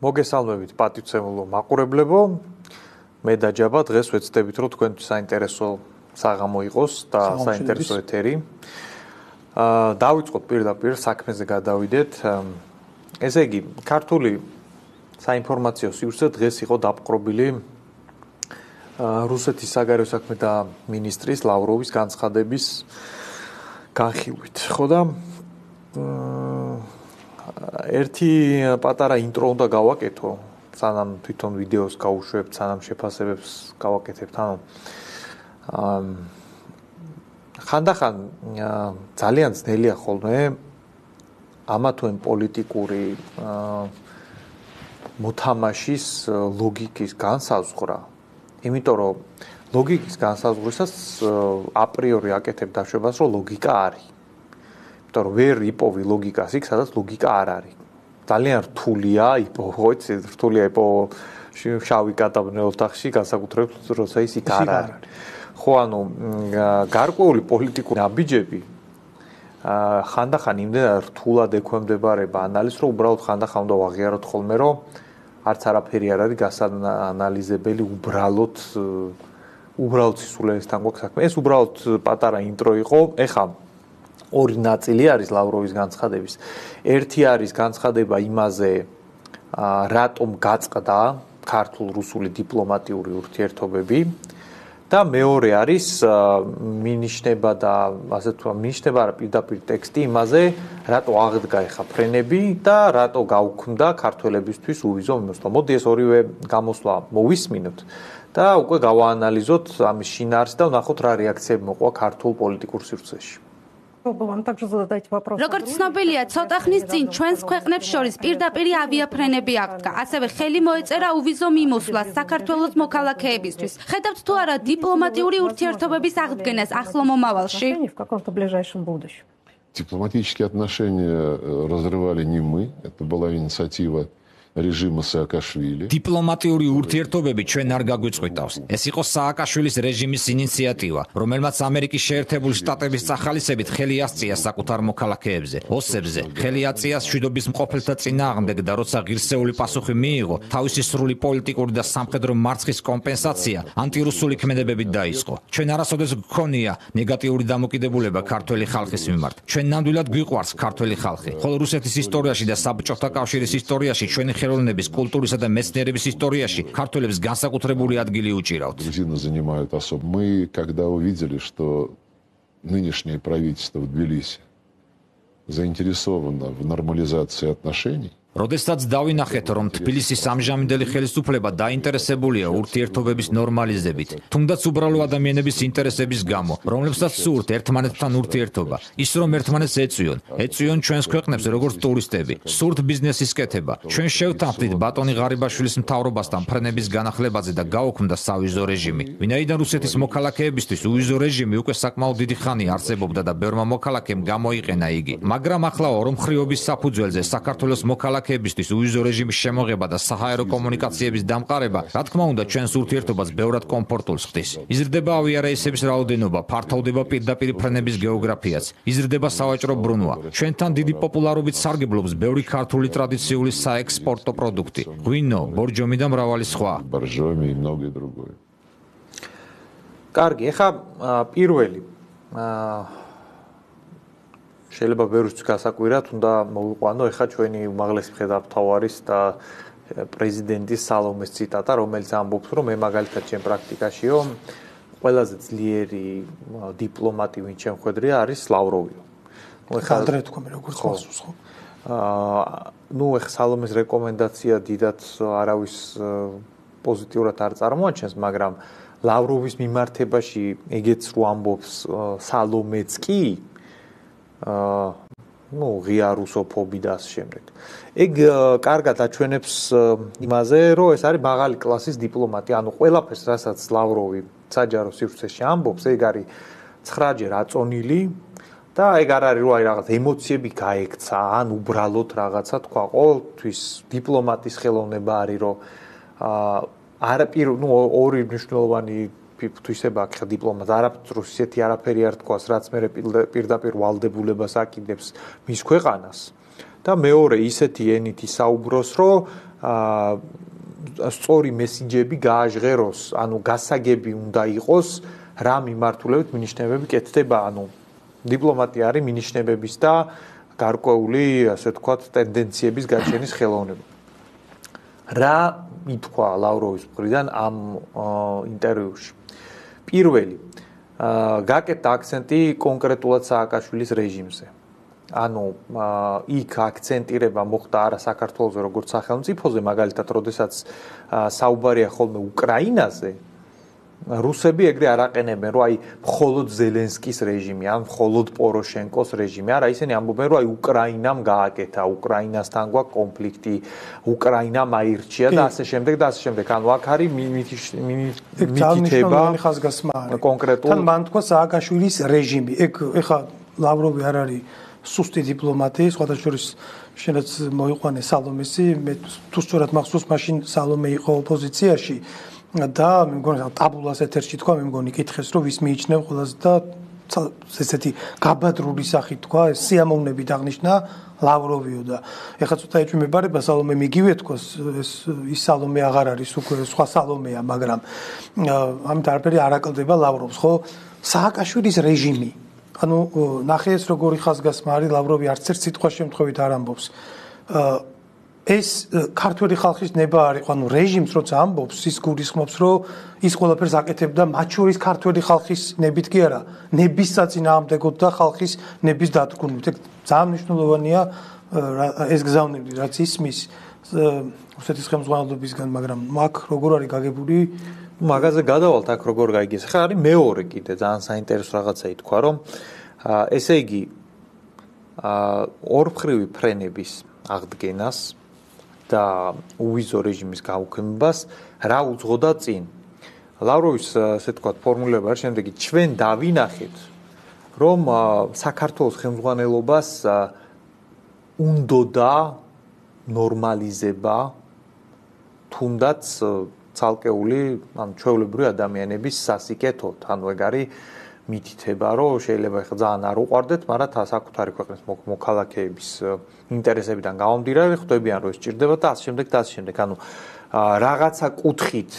მოგესალმებით პატივცემულო მაყურებლებო. მე და ჯაბა დღეს ვეცდებით რომ თქვენთვის საინტერესო საღამო იყოს და საინტერესო ეთერი. დავიწყოთ პირდაპირ საქმეზე გადავიდეთ. ესე იგი, ქართული საინფორმაციო სივრცე დღეს იყო დაპყრობილი რუსეთის საგარეო საქმეთა მინისტრის ლავროვის განცხადების განხილვით. ხო და ერთი პატარა ინტრო უნდა გავაკეთო, სანამ თვითონ ვიდეოს გავუშვებთ, სანამ შეფასებებს გავაკეთებთ. ხანდახან ძალიან ძნელია ხოლმე ამა თუ იმ პოლიტიკური მოთამაშის ლოგიკის განსაზღვრა. იმიტომ რომ ლოგიკის განსაზღვრისას აპრიორი აკეთებ დაშვებას, რომ ლოგიკა არის. იმიტომ რომ ვერ იპოვი ლოგიკას იქ, სადაც ლოგიკა არ არის. ძალიან რთულია იპოვო, რთულია იპოვო შავი კატაბნელ ოთახში, განსაკუთრებით როცა ის იქ არ არის. ხო, ანუ გარკვეული პოლიტიკური ნაბიჯები ხანდახან იმდენად რთულად ექვემდებარება ანალიზს, რომ უბრალოდ ხანდახან უნდა ვაღიაროთ ხოლმე, რომ არც არაფერი არ არის გასაანალიზებელი, უბრალოდ სისულელესთან გვაქვს საქმე. ეს უბრალოდ პატარა ინტრო იყო. ეხლა ორი ნაწილი არის ლავროვის განცხადების. ერთი არის განცხადება იმაზე, რატომ გაწყდა ქართულ-რუსული დიპლომატიური ურთიერთობები და მეორე არის მინიშნება და ასე თუ მინიშნება რა პირდაპირ ტექსტი იმაზე, რატო აღდგა ეხა ფრენები და რატო გაუქმდა ქართველებისთვის უვიზო მიმოსვლა. მოდი ეს ორივე გამოსვლა მოვისმინოთ და უკვე გავაანალიზოთ ამის შინაარსს და ვნახოთ რა რეაქციები მოყვა ქართულ პოლიტიკურ სივრცეში. როგორც ცნობილია, ცოტა ხნის წინ ჩვენს ქვეყნებს შორის პირდაპირ ავიაფრენები აღდგა. ასევე ხელი მოეწერა უვიზო მიმოსვლას საქართველოს მოქალაქეებისთვის. ხედავთ თუ არა დიპლომატიური ურთიერთობების აღდგენას ახლო მომავალში? Дипломатические отношения разрывали не мы, это была инициатива რეჟიმა სააკაშვილი. დიპლომატიური ურთიერთობები ჩვენ არ გაგვიწყვიტავს. ეს იყო სააკაშვილის რეჟიმის ინიციატივა, რომელმაც ამერიკის შეერთებული შტატების სახალისებით ხელი ასწია საკუთარ მოქალაქეებზე, ოსებზე. ხელი აწია მშვიდობის მყოფელთა წინააღმდეგ და როცა ღირსეული პასუხი მიიღო, თავისი სრული პოლიტიკური და სამხედრო მარცხის კომპენსაცია ანტირუსული ქმედებებით დაიწყო. ჩვენ არასოდეს გქონია ნეგატიური დამოკიდებულება ქართველი ხალხის მიმართ. ჩვენ ნამდვილად გვიყვარს ქართველი ხალხი. ხოლო რუსეთის ისტორიაში და საბჭოთა კავშირის ისტორიაში ჩვენი ხელოვნების, კულტურისა და მეცნიერების ისტორიაში ქართველებს განსაკუთრებული ადგილი უჭირავთ. Грузины занимают особо. Мы, когда увидели, что нынешнее правительство в Тбилиси заинтересовано в нормализации отношений, როდესაც დავინახეთ, რომ თბილისის ამჟამინდელი ხელისუფლება დაინტერესებულია ურთიერთობების ნორმალიზებით, თუნდაც უბრალო ადამიანების ინტერესების გამო, რომლებსაც სურთ ერთმანეთთან ურთიერთობა, ის რომ ერთმანეთს ეწვიონ ჩვენს ქვეყნებს როგორც ტურისტები, სურთ ბიზნესის კეთება. ჩვენ შევთანხმდით ბატონი ღარიბაშვილის მთავრობასთან ფრენების განახლებაზე და გაუქმდა სავიზო რეჟიმი. ვინაიდან რუსეთის მოქალაქეებისთვის უვიზო რეჟიმი უკვე საკმაოდ დიდი ხანია არსებობდა და ბევრმა მოქალაქემ გამოიყენა იგი. მაგრამ ახლა ორმხრივობის საფუძველზე საქართველოს მოქალაქეებისთვის უვიზო რეჟიმის შემოღება და საჰაერო კომუნიკაციების დამყარება, რა თქმა უნდა, ჩვენს ურთიერთობას ბევრად კომფორტულს ხდის. იზრდება ავიარეისების რაოდენობა, ფართოვდება პირდაპირ ფრენების გეოგრაფიაც, იზრდება სავაჭრო ბრუნვა. ჩვენთან დიდი პოპულარობით სარგებლობს ბევრი ქართული ტრადიციული საექსპორტო პროდუქტი, ღვინო, ბორჯომი და მრავალი სხვა. боржоми и многое другое. კარგი, ეხა პირველი შეიძლება ბევრისთვის გასაკვირად უნდა მოვიყვანო ეხა ჩვენი უმაღლესი მხედართმთავარის და პრეზიდენტის სალომეს ციტატა, რომელიც ამბობს, რომ მე მაგალითად ჩემ პრაქტიკაშიო ყველაზე ძლიერი დიპლომატი, ვინც შემხედრია, არის ლავროვი. ეხა თქვენ როგორც ხალხს ხო? ეხა სალომეს რეკომენდაცია დიდად არავის პოზიტიურად არ წარმოაჩენს, მაგრამ ლავროვის მიმართებაში ეგეც რო ამბობს სალომეც კი ღია რუსოფობი და ასე შემდეგ. ეგ კარგად აჩვენებს იმაზე, რომ ეს არის მაღალი კლასის დიპლომატი. ანუ ყველაფერს, რასაც ლავროვი საჯარო სივრცეში ამბობს, ეგ არის 9-ჯერ აწონილი და ეგ არ არის, რომ აი რაღაც ემოციები გაექცა, ან უბრალოდ რაღაცა თქვა. ყოველთვის დიპლომატის ხელოვნება არის, რომ ორი მნიშვნელოვანი თვისება აქ დიპლომატ არაფერს ისეთი არაფერი არ თქვას, რაც მე პირდაპირ ვალდებულებას აკიდებს მის ქვეყანას და მეორე ისეთი ენით ისაუბროს, რომ სწორი მესიჯები გააჟღეროს, ანუ გასაგები უნდა იყოს, რა მიმართულებით მინიშნებები კეთდება, ანუ დიპლომატია არის მინიშნებების და გარკვეული, ასე ვთქვათ, ტენდენციების გაჩენის ხელოვნება. რა ითქვა ლავროვის მხრიდან ამ ინტერვიუში? პირველი, გაკეთდა აქცენტი კონკრეტულად სააკაშვილის რეჟიმზე. ანუ იქ აქცენტირება მოხდა არა საქართველოზე როგორც სახელმწიფოზე, მაგალითად, როდესაც საუბარია ხოლმე უკრაინაზე, რუსები ეგრე არ აყენებენ, რომ აი მხოლოდ ზელენსკის რეჟიმი, ან მხოლოდ პოროშენკოს რეჟიმი, არა, ისინი ამბობენ, რომ აი უკრაინამ გააკეთა, უკრაინასთან გვაქვს კონფლიქტი, უკრაინამ აირჩია და ასე შემდეგ და ასე შემდეგ. ანუ აქ არის მითითება კონკრეტულ თან მან თქვა სააკაშვილის რეჟიმი. ეგ ეხა ლავროვი არ არის სუსტი დიპლომატი, სხვადასხვა შორის შენაც მოიყვანე სალომესი, მე თუ სწორად მახსოვს, მაშინ სალომე იყო ოპოზიციაში და მე მგონი ტაბულას ეთერში თქვა, მე მგონი კითხეს, რომ ვის მიიჩნევ ყველაზე და ესეთი გაბადრული სახით თქვა, სიამოვნებით აღნიშნა ლავროვიო და ეხლა ცოტა ეჭვმებარება სალომე მიგივე თქოს, ის სალომე აღარ არის, უკვე სხვა სალომეა, მაგრამ ამით არაფერი არ აკლდება ლავროვს, ხო? სააკაშვილის რეჟიმი ანუ ნახე ეს როგორი ხაზგასმა არის ლავროვი არც ერთ სიტყვა შემთხვევით არ ამბობს. ეს ქართველი ხალხის ნება არის, ანუ რეჟიმს როცა ამბობს, ის გულისხმობს, რომ ის ყველაფერს აკეთებდა მათ შორის ქართველი ხალხის ნებით კი არა, ნების საწინააღმდეგოდ და ხალხის ნების დათრგუნებით. ეგ ძალიან მნიშვნელოვანია ეს გზავნილი, რაც ისმის რუსეთის ხელმძღვანელობისგან, მაგრამ მაგ როგორ არის გაგებული მაგაზე გადავალთ აქ როგორ გაიგეს. ხა არის მეორე კიდე ძალიან საინტერესო რაღაცა ითქვა, რომ ესე იგი ორმხრივი ფრენების აღდგენას და უვიზო რეჟიმის გაუქმებას რა უძღოდა წინ. ლავროვის ასე ვთქვათ ფორმულება არის შემდეგი: ჩვენ დავინახეთ, რომ საქართველოს ხელმძღვანელობას უნდოდა ნორმალიზება თუნდაც ცალკეული, ანუ ჩვეულებრივი ადამიანების სასიკეთოდ, ანუ ეგ არის მითითება, რომ შეიძლება ხა ძალიან არ უყვარდეთ, მაგრამ საკუთარი ქვეყნის მოქალაქეების ინტერესებიდან გამომდინარე, ხვდებიან, რომ ეს სჭირდება და ასე შემდეგ და ასე შემდეგ. ანუ რაღაცა კუთხით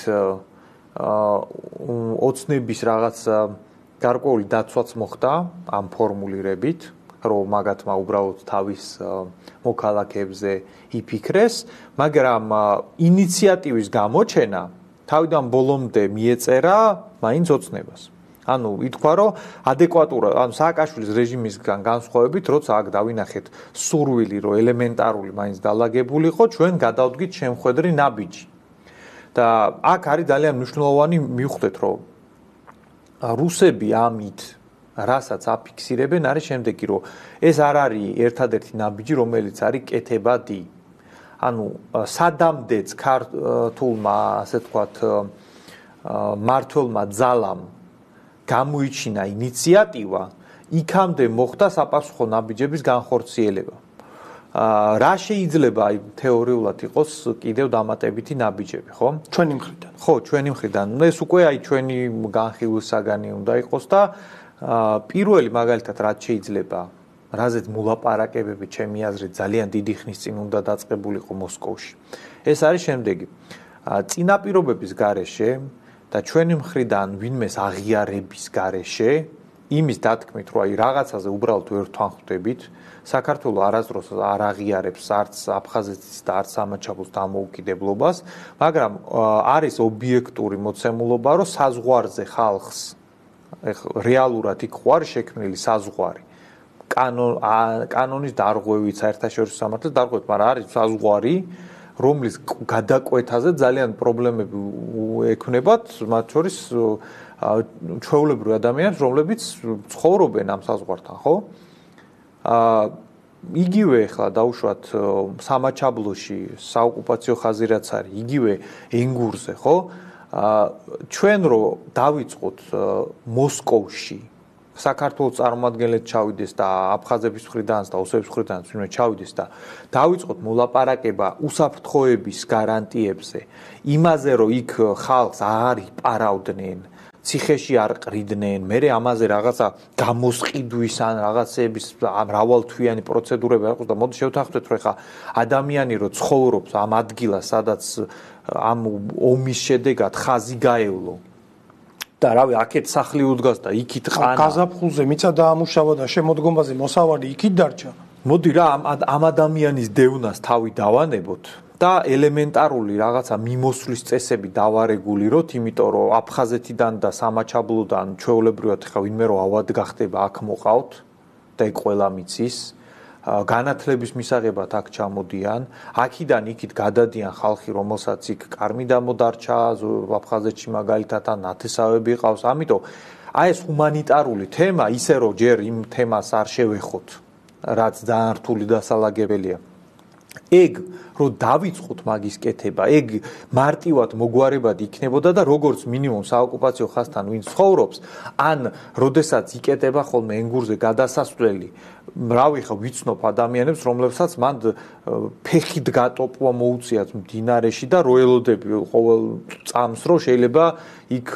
ოცნების რაღაც გარკვეული დაცვაც მოხდა ამ ფორმულირებით, რომ მაგათმა უბრალოდ თავის მოქალაქეებზე იფიქრეს, მაგრამ ინიციატივის გამოჩენა თავიდან ბოლომდე მიეწერა მაინც ოცნებას. ანუ ითქვა, რომ ადეკვატურად, ანუ სააკაშვილის რეჟიმისგან განსხვავებით, როცა აქ დავინახეთ სურვილი, რომ ელემენტარული მაინც დალაგებულიყო, ჩვენ გადავდგით შემხედრი ნაბიჯი. და აქ არის ძალიან მნიშვნელოვანი მივხვდეთ, რომ რუსები ამით რასაც აფიქსირებენ არის შემდეგი, რომ ეს არ არის ერთადერთი ნაბიჯი, რომელიც არის კეთებადი. ანუ სადამდეც ქართულმა, ასე ვთქვათ, მართველმა ძალამ გამოიჩინა ინიციატივა, იქამდე მოხდა საპასუხო ნაბიჯების განხორციელება. რა შეიძლება აი თეორიულად იყოს კიდევ დამატებითი ნაბიჯები, ხო? ჩვენი მხრიდან. ხო, ჩვენი მხრიდან. ეს უკვე აი ჩვენი განხილვის საგანი უნდა იყოს და პირველი მაგალითად რაც შეიძლება, რაზეც მოლაპარაკებები ჩემი აზრით ძალიან დიდი ხნის წინ უნდა დაწყებულიყო მოსკოვში. ეს არის შემდეგი: წინაპირობების გარეშე და ჩვენი მხრიდან ვინმეს აღიარების გარეშე, იმის დათქმით, რომ აი რაღაცაზე უბრალოდ ვერ თვალხმდებით, საქართველოს არასდროს არ აღიარებს არც აფხაზეთის და არც სამაჩაბლოს დამოუკიდებლობას, მაგრამ არის ობიექტური მოცემულობა, რომ საზღვარზე ხალხს რეალურად იქ ხوار შექმნილი საზღვარი კანონის დარღვევით, საერთაშორისო სამართლის დარღვევით, მაგრამ არის საზღვარი, რომლის გადაკვეთაზე ძალიან პრობლემები ექნებათ, მათ შორის ჩვეულებრივი ადამიანებს, რომლებიც ცხოვრობენ ამ საზღვართან, ხო? იგივე ახლა დაუშვათ სამაჩაბლოში საოკუპაციო ხაზი რაც არის, იგივე ენგურზე, ხო? ჩვენ რო დავიწყოთ მოსკოვში საქართველოს წარმომადგენლად ჩავიდეს და აფხაზების მხრიდანაც და ოსების მხრიდანაც ვინმე ჩავიდეს და დავიწყოთ მოლაპარაკება უსაფრთხოების გარანტიებზე, იმაზე რომ იქ ხალხს აღარ იპარავდნენ ციხეში არ ყრიდნენ, მე ამაზე რაღაცა გამოსყიდვის ან რაღაცების მრავალთვიანი პროცედურები არ ყოს და მოდი შევთანხმდეთ, რომ ეხა ადამიანი რო ცხოვრობს ამ ადგილას, სადაც ამ ომის შედეგად ხაზი გაევლო და რავი, აქეთ სახლი უდგას და იქით ყანა. გაზაფხულზე მიწა დაამუშავა და შემოდგომაზე მოსავალი იქით დარჩა. მოდი რა ამ ადამიანის დევნას თავი დავანებოთ და ელემენტარული რაღაცა მიმოსვლის წესები დავარეგულიროთ, იმიტომ რომ აფხაზეთიდან და სამაჩაბლოდან ჩვეულებრივად ხა ვინმე რომ ავად გახდება აქ მოყავთ და ეგ ყველა მიცის. განათლების მისაღებად აქ ჩამოდიან, აქიდან იქით გადადიან ხალხი, რომელსაც იქ კარმი დამოდარჩა, აფხაზეთში მაგალითად ან ნათესავები ყავს. ამიტომ აი ეს ჰუმანიტარული თემა ისე რომ ჯერ იმ თემას არ შევეხოთ, რაც ძალიან რთული დასალაგებელია. ეგ რომ დავიწყოთ მაგის კეთება, ეგ მარტივად მოგვარებად იქნებოდა და როგორც მინიმუმ საოკუპაციო ხაზთან ვინც ცხოვრობს, ან როდესაც იკეტება ხოლმე ენგურზე გადასასვლელი, რავი ხა ვიცნობ ადამიანებს, რომლებსაც მან ფეხით გატოპვა მოუწიათ მდინარეში და როელოდები ყოველ წამს რომ შეიძლება იქ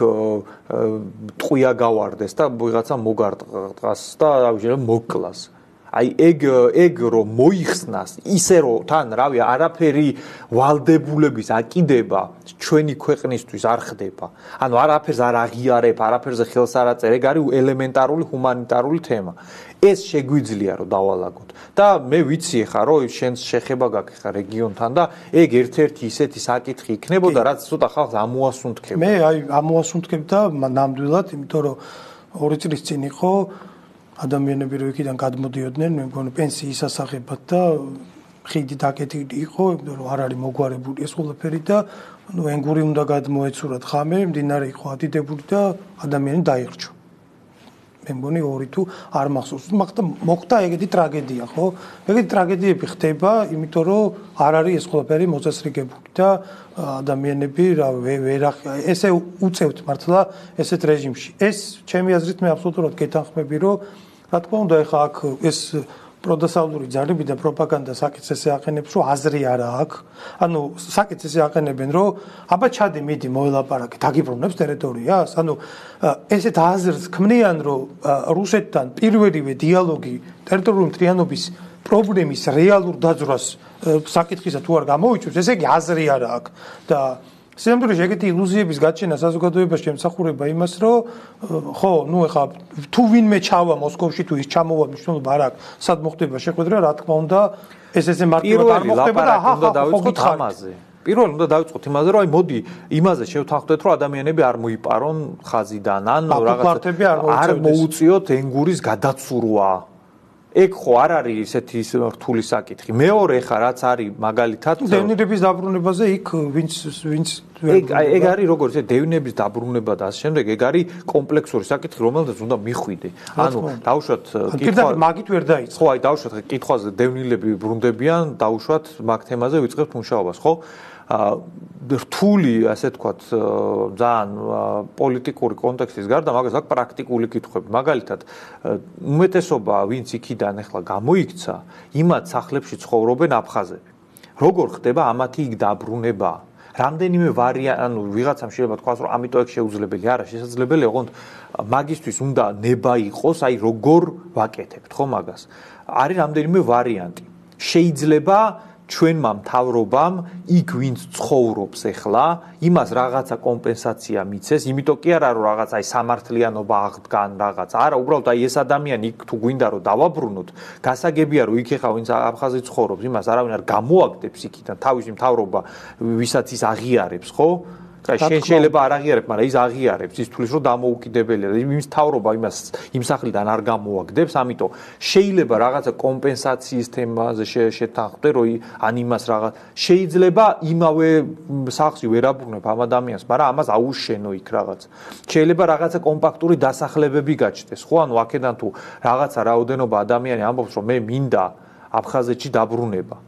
ტყვია გავარდეს და ვიღაცა მოგარტყას და რავი შეიძლება მოკლას. აი ეგ რომ მოიხსნას ისე რომ თან რავი არაფერი ვალდებულების აკიდება ჩვენი ქვეყნისთვის არ ხდება. ანუ არაფერს არ აღიარებ, არაფერზე ხელს არ აწერ, ეგ არის ელემენტარული ჰუმანიტარული თემა. ეს შეგვიძლია რომ დავალაგოთ. და მე ვიცი ხა რომ შენ შეხება გაქვს ხა რეგიონთან და ეგ ერთ-ერთი ისეთი საკითხი იქნებოდა, რაც ცოტა ხალხს ამოასუნთქებდა. მე აი ამოასუნთქებდა ნამდვილად, იმიტომ რომ 2 წლის წინ იყო ადამიანები რო იქიდან გადმოდიოდნენ, მე მგონი პენსიის ასახებად და ხიდი დაკეტილი იყო, იმიტომ რომ არ არის მოგვარებული ეს ყველაფერი და ნუ ენგური უნდა გადმოეცურათ ხამე, მდინარე იყო ადიდებული და ადამიანი დაიხრჩო. მე მგონი 2 თუ არ მახსოვს, მაგრამ მოხდა ეგეთი ტრაგედია, ხო? ეგეთი ტრაგედიები ხდება, იმიტომ რომ არ არის ეს ყველაფერი მოწესრიგებული და ადამიანები რა ესე უწევთ მართლა ესეთ რეჟიმში. ეს ჩემი აზრით მე აბსოლუტურად გეთანხმები, რომ რა თქმა უნდა, ეხა აქ ეს პროდასავლური ძალები და პროპაგანდა საკითხს ესე აყენებს, რომ აზრი არა აქვს. ანუ საკითხს ესე აყენებენ, რომ აბა ჩადი, მიდი მოელაპარაკე, დაგიბრუნებს ტერიტორიას. ანუ ესეთ აზრს ქმნიან, რომ რუსეთთან პირველივე დიალოგი ტერიტორიული მთლიანობის პრობლემის რეალურ დაძვრას საკითხისა თუ არ გამოიწვევს, ესე იგი აზრი არა აქვს და სიამოვნებაში ეგეთი ილუზიების გაჩენა საზოგადოებაში ემსახურება იმას, რომ ხო, ნუ ეხა თუ ვინმე ჩავა მოსკოვში თუ ის ჩამოვა მნიშვნელობა არ აქვს, სად მოხდება შეხვედრა, რა თქმა უნდა, ესე მარტივად არ მოხდება და უნდა დავიწყოთ ამაზე. პირველ უნდა დავიწყოთ იმაზე, რომ აი მოდი იმაზე შევთანხმდეთ, რომ ადამიანები არ მოიპარონ ხაზიდან, ან რაღაც არ მოუწიოთ ენგურის გადაცურვა. ეგ ხო არ არის ისეთი რთული საკითხი. მეორე ხა რაც არის მაგალითად დევნილების დაბრუნებაზე იქ ვინც ეგ არის როგორც დევნილების დაბრუნება და ასე შემდეგ, ეგ არის კომპლექსური საკითხი, რომელზეც უნდა მიხვიდე. ანუ დავუშვათ კითხვა მაგით ვერ დაიწყო. ხო, აი დავუშვათ კითხვაზე დევნილები ბრუნდებიან, დავუშვათ მაგ თემაზე ვიწყებთ მუშაობას, ხო? რთული, ასე თქვათ, ძალიან პოლიტიკური კონტექსტის გარდა, მაგას აქვს პრაქტიკული კითხვები. მაგალითად, უმეტესობა, ვინც იქიდან ახლა გამოიქცა, იმათ სახლებში ცხოვრობენ აფხაზები. როგორ ხდება ამათი იქ დაბრუნება? რამდენიმე ვარიანტი, ანუ ვიღაცამ შეიძლება თქვას, რომ ამიტომ ეგ შეუძლებელი არა, შესაძლებელია, ოღონდ მაგისთვის უნდა ნება იყოს, აი როგორ ვაკეთებთ, ხო მაგას? არის რამდენიმე ვარიანტი. შეიძლება ჩვენმა მთავრობამ იქ ვინც ცხოვრობს ახლა, იმას რაღაცა კომპენსაცია მიცეს, იმიტომ კი არა რომ რაღაცა აი სამართლიანობა აღდგან რაღაცა. არა, უბრალოდ აი ეს ადამიანი იქ თუ გვინდა რომ დავაბრუნოთ, გასაგებია რომ იქ ახლა ვინც აფხაზი ცხოვრობს, იმას არავინ არ გამოაგდებს იქიდან თავისი მთავრობა, ვისაც ის აღიარებს, ხო? შენ შეიძლება არ აღიარებ, მაგრამ ის აღიარებს, ის თulis რომ დამოუკიდებელია. იმის თავრობა იმას იმ სახლიდან არ გამოაგდებს, ამიტომ შეიძლება რაღაცა კომპენსაციის თემაზე შეთანხმდე, რომ ან იმას რაღაც შეიძლება იმავე სახლში ვერ აბრუნებ ამ ადამიანს, მაგრამ ამას აუშენო იქ რაღაც. შეიძლება რაღაცა კომპაქტური დასახლებები გაჩნდეს, ხო? ანუ აქედან თუ რაღაცა რაოდენობა ადამიანი ამბობს, რომ მე მინდა აფხაზეთში დაბრუნება.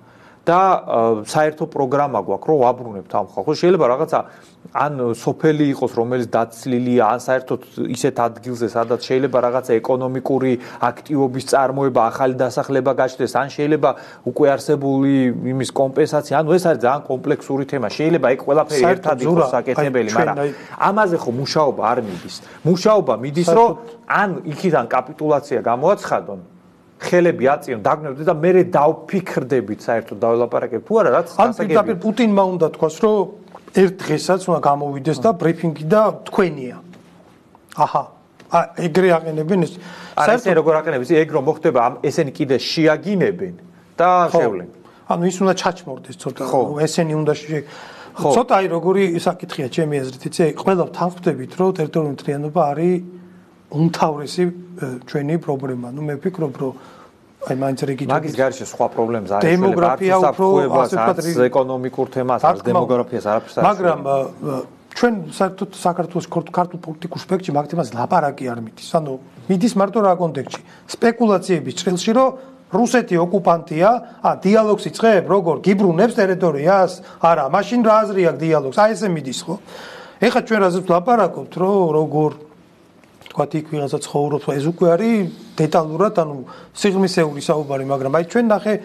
და საერთო პროგრამა გვაქვს, რომ ვაბრუნებთ ამ ხალხს. შეიძლება რაღაცა ან სოფელი იყოს, რომელიც დაცლილია, ან საერთოდ ისეთ ადგილზე, სადაც შეიძლება რაღაცა ეკონომიკური აქტივობის წარმოება, ახალი დასახლება გაჩნდეს, ან შეიძლება უკვე არსებული იმის კომპენსაცია. ანუ ეს არის ძალიან კომპლექსური თემა. შეიძლება ეგ ყველაფერი ერთად იყოს საკეთებელი, მაგრამ ამაზე ხო მუშაობა არ მიდის. მუშაობა მიდის, რომ ან იქიდან კაპიტულაცია გამოაცხადონ, ხელები აწიონ, დაგნებდეთ და მე დავფიქრდებით საერთოდ დაველაპარაკებ თუ არა, რაც გასაგებია. ან პუტინმა უნდა თქვას, რომ ერთ დღესაც უნდა გამოვიდეს და ბრიფინგი და თქვენია. აჰა. ეგრე აყენებენ ეს. საერთოდ როგორ აყენებს? ეგ რომ მოხდება, ესენი კიდე შეაგინებენ და შევლენ. ანუ ის უნდა ჩაჩმორდეს ცოტა, ესენი უნდა ცოტა აი როგორი საკითხია ჩემი აზრით, იცი, ყველა თანხმდებით, რომ ტერიტორიული მთლიანობა არის უმთავრესი ჩვენი პრობლემა. ნუ მე ვფიქრობ, რომ აი მაინც რეგიონი მაგის გარშე სხვა პრობლემას არის, დემოგრაფია უფრო ასეთ ეკონომიკურ თემას, დემოგრაფიას არაფერს არ. მაგრამ ჩვენ საერთოდ საქართველოს ქართულ პოლიტიკურ სპექტრში მაგ თემას ლაპარაკი არ მიდის. ანუ მიდის მარტო რა კონტექსტში? სპეკულაციების წილში, რომ რუსეთი ოკუპანტია, დიალოგს იწყებ, როგორ გიბრუნებს ტერიტორიას? არა, მაშინ რა აზრი აქვს დიალოგს? აი ესე მიდის ხო? ეხლა ჩვენ რაზეც ლაპარაკობთ, რომ როგორ თქვათ იქ ვიღაცა ცხოვრობს, ეს უკვე არის დეტალურად, ანუ სიღრმისეული საუბარი, მაგრამ აი ჩვენ ნახე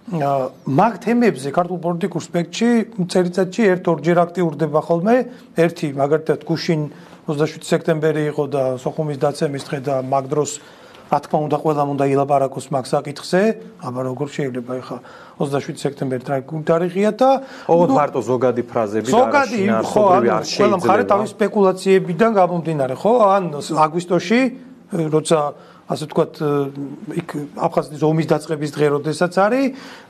მაგ თემებზე ქართულ პოლიტიკურ სპექტრში წელიწადში ერთ-ორჯერ აქტიურდება ხოლმე. ერთი მაგალითად გუშინ 27 სექტემბერი იყო და სოხუმის დაცემის დღე და მაგ დროს რა თქმა უნდა ყველამ უნდა ილაპარაკოს მაგ საკითხზე, აბა როგორ შეიძლება ეხა 27 სექტემბერი ტრაგიკული თარიღია და ოღონდ მარტო ზოგადი ფრაზები და შინაარსობრივი არ შეიძლება. ყველა მხარე თავის სპეკულაციებიდან გამომდინარე, ხო? ან აგვისტოში, როცა ასე ვთქვათ, იქ აფხაზეთის ომის დაწყების დღე როდესაც არის,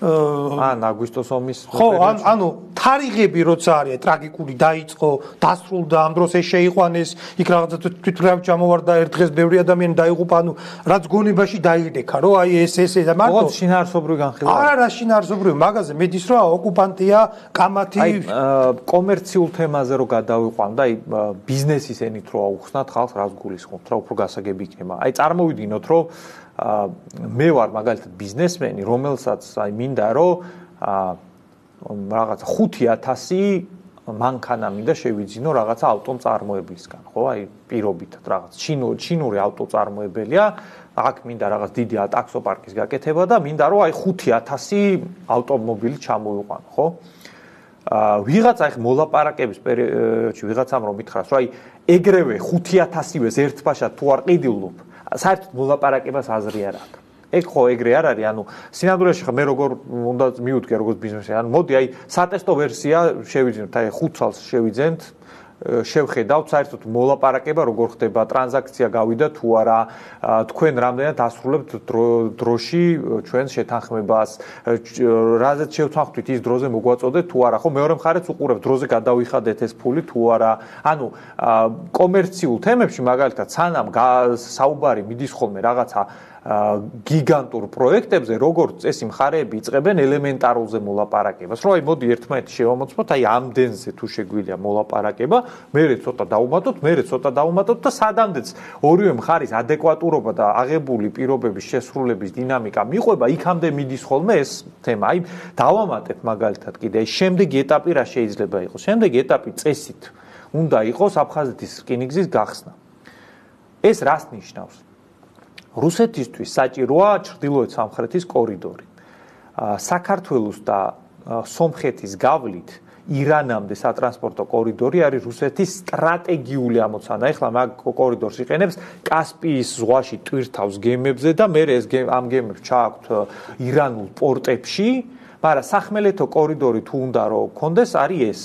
ან აგვისტოს ომის ხო, ანუ თარიღები როცა არის ტრაგიკული დაიწყო, დასრულდა, ამ დროს ეს შეიყვანეს, იქ რაღაცა თვითმფრინავ ჩამოვარდა ერთ დღეს ბევრი ადამიანი დაიღუპა, ანუ რაც გონებაში დაიდექა, რომ აი ეს და მარტო ოღონდ შინაარსობრივი განხილვა. არა, შინაარსობრივი, მაგაზე მედის რომ ოკუპანტია, კამათი. აი კომერციულ თემაზე რო გადავიყვან და აი ბიზნესის ენით რო აუხსნათ ხალხს, რას გულისხმობთ, რა უფრო გასაგები იქნება. აი წარმოვიდგინოთ, რომ მე ვარ მაგალითად ბიზნესმენი, რომელსაც აი მინდა რომ რაღაცა 5000 მანქანა მინდა შევიძინო რაღაცა ავტომწარმოებლისგან, ხო? აი პირობითად რაღაც ჩინური ავტომწარმოებელია, აქ მინდა რაღაც დიდი ტაქსოპარკის გაკეთება და მინდა რომ აი 5000 ავტომობილი ჩამოვიყვანო, ხო? ვიღაცა ახ მოლაპარაკების პერიოდში ვიღაცამ რომ მითხრას, რომ აი ეგრევე 5000-ვეს ერთბაშად თუ არ ყიდულობ, საერთოდ მოლაპარაკებას აზრი არ აქვს. ეგ ხო ეგრე არ არის, ანუ სინამდვილეში ხა მე როგორ უნდა მივუდგე როგორც ბიზნესი, ანუ მოდი აი სატესტო ვერსია შევიძინოთ, აი 5 წელს შევიძენთ, შევხედავთ საერთოდ მოლაპარაკება როგორ ხდება, ტრანზაქცია გავიდა თუ არა, თქვენ რამდენად ასრულებთ დროში ჩვენს შეთანხმებას, რაზეც შევთანხმდით ის დროზე მოგვაწოდეთ თუ არა, ხო მეორე მხარეც უყურებთ დროზე გადავიხადეთ ეს ფული თუ არა. ანუ კომერციულ თემებში მაგალითად სანამ საუბარი მიდის ხოლმე რაღაცა გიგანტურ პროექტებზე, როგორც წესი მხარეები იწყებენ ელემენტარულზე მოლაპარაკებას. რომ აი მოდი ერთმანეთი შევამოწმოთ, აი ამდენზე თუ შეგვიძლია მოლაპარაკება, მერე ცოტა დავუმატოთ და სადამდეც ორივე მხარის ადეკვატურობა და აღებული პირობების შესრულების დინამიკა მიყვება, იქამდე მიდის ხოლმე ეს თემა. აი დავამატეთ მაგალითად კიდე აი შემდეგი ეტაპი რა შეიძლება იყოს. შემდეგი ეტაპი წესით უნდა იყოს აფხაზეთის რკინიგზის გახსნა. ეს რას ნიშნავს? რუსეთისთვის საჭიროა ჩრდილოეთ სამხრეთის კორიდორი. საქართველოს და სომხეთის გავლით ირანამდე სატრანსპორტო კორიდორი არის რუსეთის სტრატეგიული ამოცანა. ეხლა მაგ კორიდორს იყენებს კასპიის ზღვაში ტვირთავს გემებზე და მე ეს ამ გემებს ჩააქვთ ირანულ პორტებში, მაგრამ სახმელეთო კორიდორი თუ უნდა რომ კონდეს არის ეს.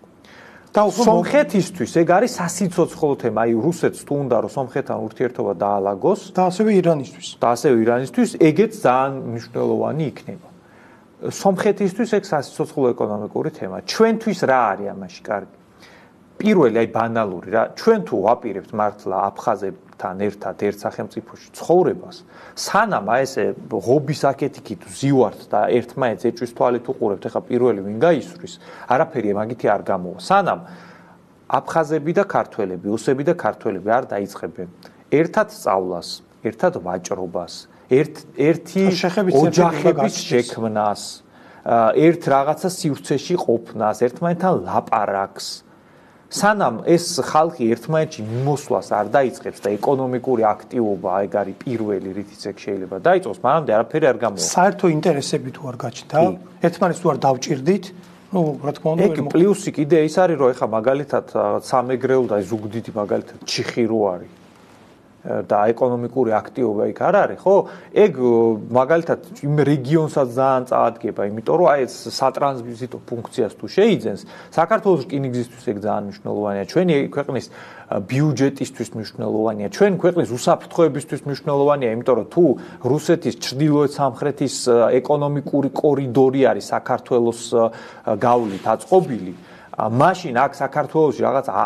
და სომხეთისთვის ეგ არის სასიცოცხლო თემა, აი რუსეთს თუ უნდა რომ სომხეთთან ურთიერთობა დაალაგოს და ასევე ირანისთვის. ეგეც ძალიან მნიშვნელოვანი იქნება. სომხეთისთვის ეგ სასიცოცხლო ეკონომიკური თემა. ჩვენთვის რა არის ამაში კარგი? პირველი აი ბანალური რა, ჩვენ თუ ვაპირებთ მართლა აფხაზებთან ერთად ერთ სახელმწიფოში ცხოვრებას, სანამ აი ესე ღობის აკეთიქით ვზივართ და ერთმანეთს ეჭვის თვალით უყურებთ, ეხა პირველი ვინ გაისვრის, არაფერი მაგითი არ გამოვა. სანამ აფხაზები და ქართველები, ოსები და ქართველები არ დაიწყებენ ერთად სწავლას, ერთად ვაჭრობას, ერთი ოჯახების შექმნას ერთ რაღაცა სივრცეში ყოფნას, ერთმანეთთან ლაპარაკს. სანამ ეს ხალხი ერთმანეთში მიმოსვლას არ დაიწყებს და ეკონომიკური აქტივობა ეგ არის პირველი რითიც ეგ შეიძლება დაიწყოს, მანამდე არაფერი არ გამოვა. საერთო ინტერესები თუ არ გაჩნდა, ერთმანეთს თუ არ დავჭირდით, რა თქმა უნდა, ეგ პლუსი კიდე ის არის, რომ ეხა მაგალითად სამეგრელო და ზუგდიდი მაგალითად ჩიხი რო არის და ეკონომიკური აქტივობა იქ არ არის, ხო? ეგ მაგალითად იმ რეგიონსაც ძალიან წაადგება, იმიტომ რომ აი ეს სატრანზიტო ფუნქციას თუ შეიძენს, საქართველოს რკინიგზისთვის ეგ ძალიან მნიშვნელოვანია, ჩვენი ქვეყნის ბიუჯეტისთვის მნიშვნელოვანია, ჩვენი ქვეყნის უსაფრთხოებისთვის მნიშვნელოვანია, იმიტომ რომ თუ რუსეთის ჩრდილოეთ სამხრეთის ეკონომიკური კორიდორი არის საქართველოს გავლით აწყობილი, მაშინ აქ საქართველოში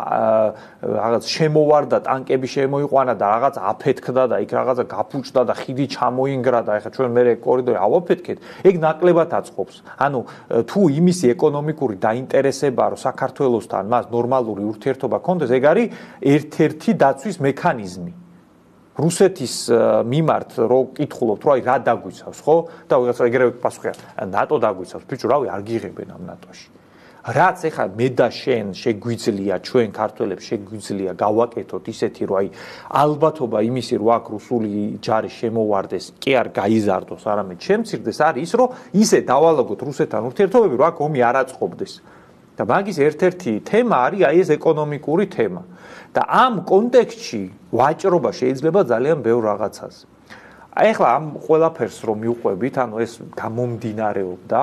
რაღაც შემოვარდა ტანკები შემოიყვანა და რაღაც აფეთქდა და იქ რაღაცა გაფუჭდა და ხიდი ჩამოინგრა და ეხლა ჩვენ მე კორიდორი ავაფეთქეთ, ეგ ნაკლებად აწყობს. ანუ თუ იმისი ეკონომიკური დაინტერესება რომ საქართველოსთან მას ნორმალური ურთიერთობა ქონდეს, ეგ არის ერთ-ერთი დაცვის მექანიზმი. რუსეთის მიმართ რო კითხულობთ, რომ აი რა დაგვიცავს, ხო? და ვიღაცა ეგრევე პასუხია, ნატო დაგვიცავს, ბიჭო, რავი, არ გიღებენ ამ ნატოში. რაც ეხლა მე და შენ შეგვიძლია ჩვენ ქართველებს შეგვიძლია გავაკეთოთ ისეთი რომ აი ალბათობა იმისი რომ აქ რუსული ჯარი შემოვარდეს კი არ გაიზარდოს არამედ შემცირდეს არის ის რომ ისე დავალაგოთ რუსეთთან ურთიერთობები რომ აქ ომი არ აწყობდეს და მაგის ერთ-ერთი თემა არის აი ეს ეკონომიკური თემა და ამ კონტექსტში ვაჭრობა შეიძლება ძალიან ბევრ რაღაცას აი ეხლა ამ ყველაფერს რომ მიუყვებით ანუ ეს გამომდინარეობდა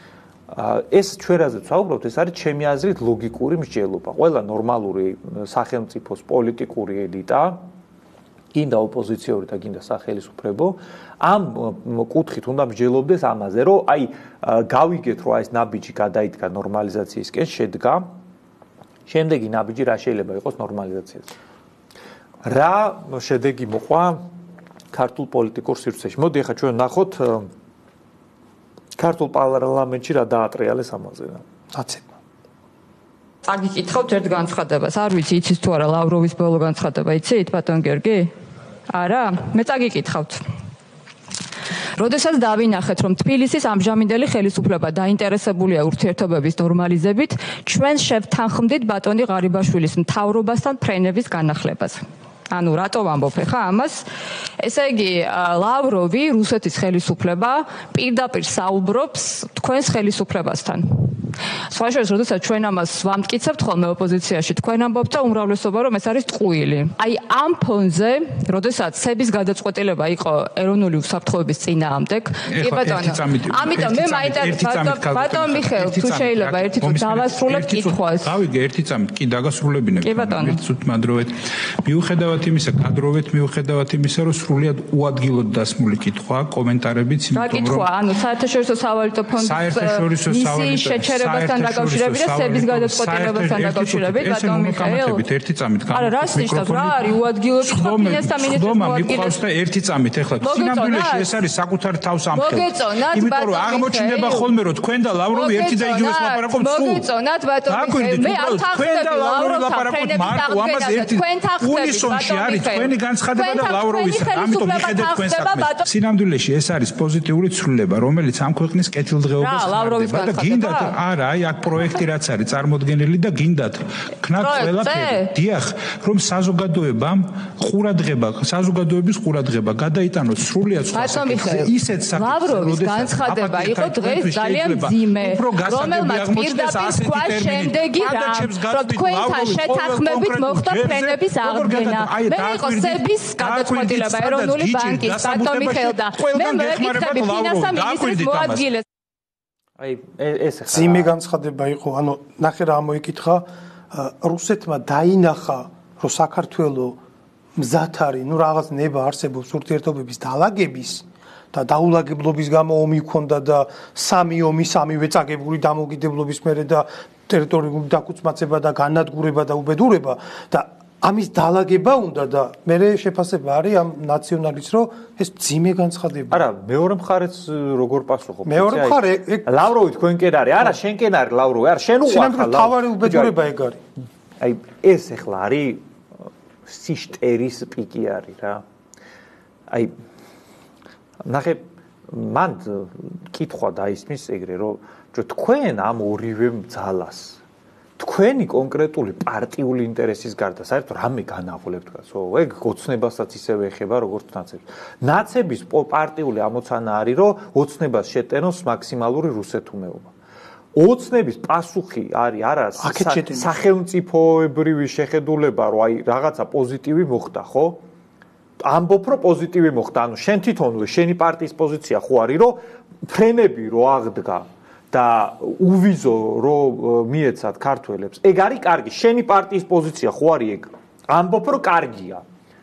ეს ჩვენ რაზეც ვაუბრობთ, ეს არის ჩემი აზრით ლოგიკური მსჯელობა. ყველა ნორმალური სახელმწიფოს პოლიტიკური ელიტა, გინდა ოპოზიციური და გინდა სახელმწიფო, ამ კუთხით უნდა მსჯელობდეს ამაზე, რომ აი გავიგეთ, რომ ეს ნაბიჯი გადაიდგა ნორმალიზაციისკენ, შედგა, შემდეგი ნაბიჯი რა შეიძლება იყოს ნორმალიზაციაზე. რა შედეგი მოყვა ქართულ პოლიტიკურ სივრცეში? მოდი ახლა ჩვენ ნახოთ ქართულ პარლამენტში რა დაატრიალეს ამაზე რა. აცება. წაგიკითხავთ ერთ განცხადებას. არ ვიცი, იცით თუ არა ლავროვის ბოლო განცხადება, იცით, ბატონ გიორგი? არა? მე წაგიკითხავთ. როდესაც დავინახეთ, რომ თბილისის ამჟამინდელი ხელისუფლება დაინტერესებულია ურთიერთობების ნორმალიზებით, ჩვენ შევთანხმდით ბატონი ღარიბაშვილის მთავრობასთან ფრენების განახლებაზე. ანუ რატო ვამბობ ხა ამას? ესე იგი, ლავროვი, რუსეთის ხელისუფლება პირდაპირ საუბრობს თქვენს ხელისუფლებასთან. სხვა შორის, როდესაც ჩვენ ამას ვამტკიცებთ ხოლმე ოპოზიციაში, თქვენ ამბობთ და უმრავლესობა რომ ეს არის ტყუილი. აი ამ ფონზე, როდესაც სების გადაწყვეტილება იყო ეროვნული უსაფრთხოების წინააღმდეგ, კი ბატონო. ამიტომ მე მაინტერესებს ბატონ მიხეილ, თუ შეიძლება ერთი თუ დავასრულებ კითხვას. გავიგე, ერთი წამით კი დაგასრულებინებ. კი ბატონო. მადროვეთ. მიუხედავად იმისა, კადროვეთ მიუხედავად იმისა, რომ სრულიად უადგილოდ დასმული კითხვა, კომენტარებიც, იმიტომ რომ კითხვა, ანუ საერთაშორისო სავალუტო ფონდის შეჩერებასთან დაკავშირებით და სების გადაწყვეტილებასთან დაკავშირებით, ბატონ მიხეილ. ერთი წამით არა, რა სიშტავს, რა არის უადგილოდ მინისტრთა მიყვავს და ერთი წამით ეხლა სინამდვილეში ეს არის საკუთარი თავს ამხელს. იმიტომ რომ აღმოჩნდება ხოლმე რომ თქვენ და ლავროვი ერთი და იგივეს ლაპარაკობთ სულ. მოგეწონათ ბატონ მიხეილ, მე არ თახმები ლავროვთან ფრენების ერთი უნისონში არის თქვენი განცხადება და ლავროვის, ამიტომ მიხედეთ თქვენ საქმეს. სინამდვილეში ეს არის პოზიტიური ცვლილება, რომელიც ამ ქვეყნის კეთილდღეობას ხდება და გინდათ არა, აი აქ პროექტი რაც არის წარმოდგენილი და გინდათ ქნათ ყველაფერი. დიახ, რომ საზოგადოებამ ყურადღება, საზოგადოების ყურადღება გადაიტანოს სრულიად სხვა საკითხზე. ისეთ საკითხზე, ლავროვის განცხადება იყო დღეს ძალიან მძიმე, რომელმაც პირდაპირ სხვა შემდეგი რა, რომ თქვენთან შეთანხმებით მოხდა ფრენების აღდგენა. მე იყო სების გადაწყვეტილება ეროვნული ბანკის, ბატონ მიხეილ და მე მეკითხები ფინანსთა მინისტრის მოადგილეს. აი ეს ძიმე განცხადება იყო, ანუ ნახე რა მოიკითხა, რუსეთმა დაინახა, რომ საქართველოს მზად არის, ნუ რაღაც ნება არსებობს ურთიერთობების დაალაგების და დაულაგებლობის გამო ომი ქონდა და სამი ომი, სამივე წაგებული დამოუკიდებლობის მერე და ტერიტორიული დაქუცმაცება და განადგურება და უბედურება და ამის დაალაგება უნდა და მე შეფასება არის ამ ნაციონალისტს, რომ ეს ძიმე განცხადება. არა, მეორე მხარეც როგორ პასუხობ? მეორე მხარე ლავროვი თქვენ კენ არის. არა, შენ კენ არის ლავროვი. არა, შენ უყურე. სინამდვილე თავარი უბედურება ეგ არის. აი, ეს ახლა არის სიშტერის პიკი არის რა. აი, ნახე, მან კითხვა დაისმის ეგრე, რომ თქვენ ამ ორივე ძალას თქვენი კონკრეტული პარტიული ინტერესის გარდა საერთოდ რამე განაღლებთ, ხო? ეგ ოცნებასაც ისევე ეხება, როგორც ნაცებს. ნაცების პარტიული ამოცანა არის, რომ ოცნებას შეტენოს მაქსიმალური რუსეთუმეობა. ოცნების პასუხი არის არა სახელმწიფოებრივი შეხედულება, რომ აი რაღაცა პოზიტივი მოხდა, ხო? ამბობ, რომ პოზიტივი მოხდა, ანუ შენ თვითონვე შენი პარტიის პოზიცია ხო არის, რომ ფრენები რო აღდგა და უვიზო რო მიეცათ ქართველებს. ეგ არის კარგი, შენი პარტიის პოზიცია ხო არის ეგ? ამბობ, რომ კარგია.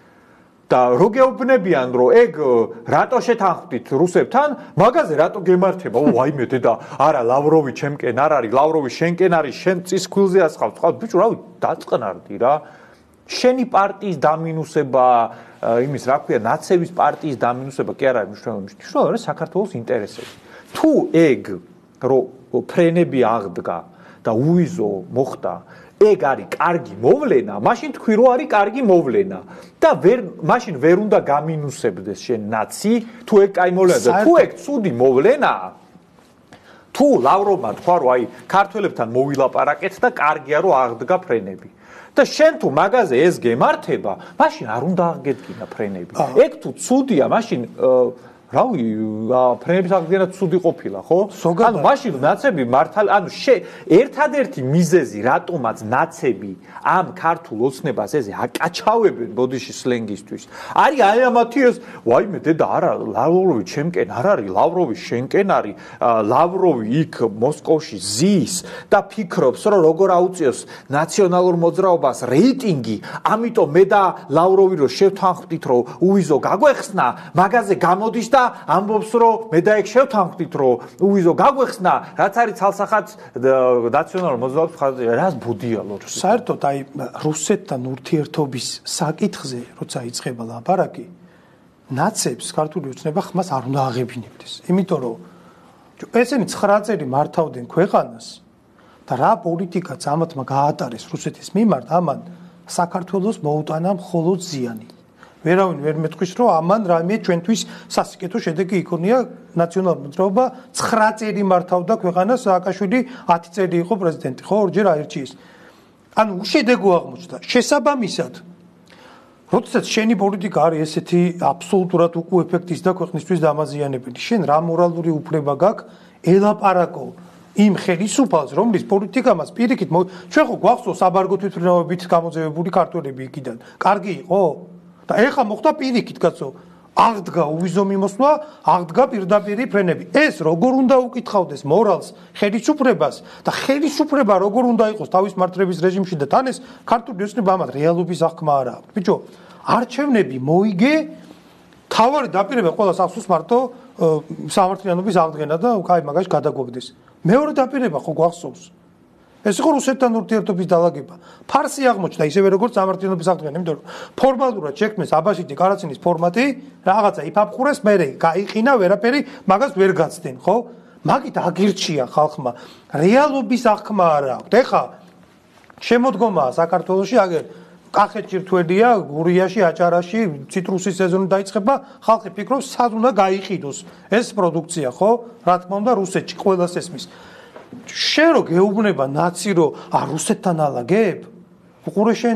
და რო გეუბნებიან, რომ ეგ რატო შეთანხმდით რუსებთან, მაგაზე რატო გემართება? ვაიმე დედა, არა ლავროვი ჩემკენ არ არის, ლავროვი შენკენ არის, შენ წის ქვილზე ასხავთ. ხა ბიჭო, რავი, დაწყნარდი რა. შენი პარტიის დამინუსება, იმის რა ქვია, ნაცების პარტიის დამინუსება კი არ არის მნიშვნელოვანი. მნიშვნელოვანი არის საქართველოს ინტერესები. თუ ეგ რო ფრენები აღდგა და უიზო მოხდა, ეგ არის კარგი მოვლენა, მაშინ თქვი რომ არის კარგი მოვლენა და მაშინ ვერ უნდა გამინუსებდეს შენ ნაცი, თუ ეგ კაი მოვლენა, თუ ეგ ცუდი მოვლენაა. თუ ლავროვმა თქვა რომ აი ქართველებთან მოვილაპარაკეთ და კარგია რომ აღდგა ფრენები. და შენ თუ მაგაზე ეს გემართება, მაშინ არ უნდა აღგედგინა ფრენები. ეგ თუ ცუდია, მაშინ რავი, ფრენების აღდგენა ცუდი ყოფილა, ხო? ანუ მაშინ ნაცები მართალ, ანუ ერთადერთი მიზეზი, რატომაც ნაცები ამ ქართულ ოცნებას ეზე აკაჩავებენ ბოდიში სლენგისთვის. არის აი ამათი ეს, ვაიმე დედა, არა, ლავროვი ჩემკენ არ არის, ლავროვი შენკენ არის, ლავროვი იქ მოსკოვში ზის და ფიქრობს, რომ როგორ აუწიოს ნაციონალურ მოძრაობას რეიტინგი, ამიტომ მე და ლავროვი რო შევთანხმდით, რომ უვიზო გაგვეხსნა, მაგაზე გამოდის და ამბობს, რომ მე და ეგ შევთანხმდით, რომ უვიზო გაგვეხსნა, რაც არის ცალსახად ნაციონალურ მოძრაობის რას ბუდიალო. საერთოდ აი რუსეთთან ურთიერთობის საკითხზე, როცა იწყება ლაპარაკი, ნაცებს ქართული ოცნება ხმას არ უნდა აღებინებდეს. იმიტომ რომ ესენი 9 წელი მართავდნენ ქვეყანას და რა პოლიტიკაც ამათმა გაატარეს რუსეთის მიმართ, ამან საქართველოს მოუტანა მხოლოდ ზიანი. ვერავინ ვერ მეტყვის, რომ ამან რამე ჩვენთვის სასიკეთო შედეგი იქონია ნაციონალური მოძრაობა 9 წელი მართავდა ქვეყანას, სააკაშვილი 10 წელი იყო პრეზიდენტი, ხო, ორჯერ აირჩიეს. ანუ უშედეგო აღმოჩნდა. შესაბამისად, როდესაც შენი პოლიტიკა არის ესეთი აბსოლუტურად უკუეფექტის და ქვეყნისთვის დამაზიანებელი, შენ რა მორალური უფლება გაქვს ელაპარაკო იმ ხელისუფალს, რომლის პოლიტიკა მას პირიქით ჩვენ ხო გვახსოვს საბარგო თვითმფრინავებით გამოძევებული ქართველები იქიდან. კარგი იყო? და ეხა მოხდა პირიქით, კაცო, აღდგა უვიზო მიმოსვლა, აღდგა პირდაპირი ფრენები. ეს როგორ უნდა უკითხავდეს მორალს, ხელისუფლებას და ხელისუფლება როგორ უნდა იყოს თავის მართლების რეჟიმში და თან ეს ქართული ოცნება ამათ რეალობის აღქმა არა აქვს. ბიჭო, არჩევნები მოიგე, თავარი დაპირება ყველა სახსოვს მარტო სამართლიანობის აღდგენა და კაი მაგაში გადაგვაგდეს. მეორე დაპირება ხო გვახსოვს? ეს იყო რუსეთთან ურთიერთობის დალაგება. ფარსი აღმოჩნდა ისევე როგორც სამართლიანობის აღდგენა, იმიტომ რომ ფორმალურად შექმნეს აბაშიძე კარაცინის ფორმატი, რაღაცა იფაფხურეს, მერე გაიყინა, ვერაფერი მაგას ვერ გაცდნენ, ხო? მაგით აგირჩია ხალხმა. რეალობის აღქმა არა აქვს. ეხა შემოდგომაა საქართველოში, აგერ კახეთში რთველია, გურიაში, აჭარაში, ციტრუსის სეზონი დაიწყება, ხალხი ფიქრობს, სად უნდა გაიყიდოს ეს პროდუქცია, ხო? რა თქმა უნდა, რუსეთში ყველას ესმის. შენ რო გეუბნება ნაცი რო რუსეთთან ალაგებ? უყურე შენ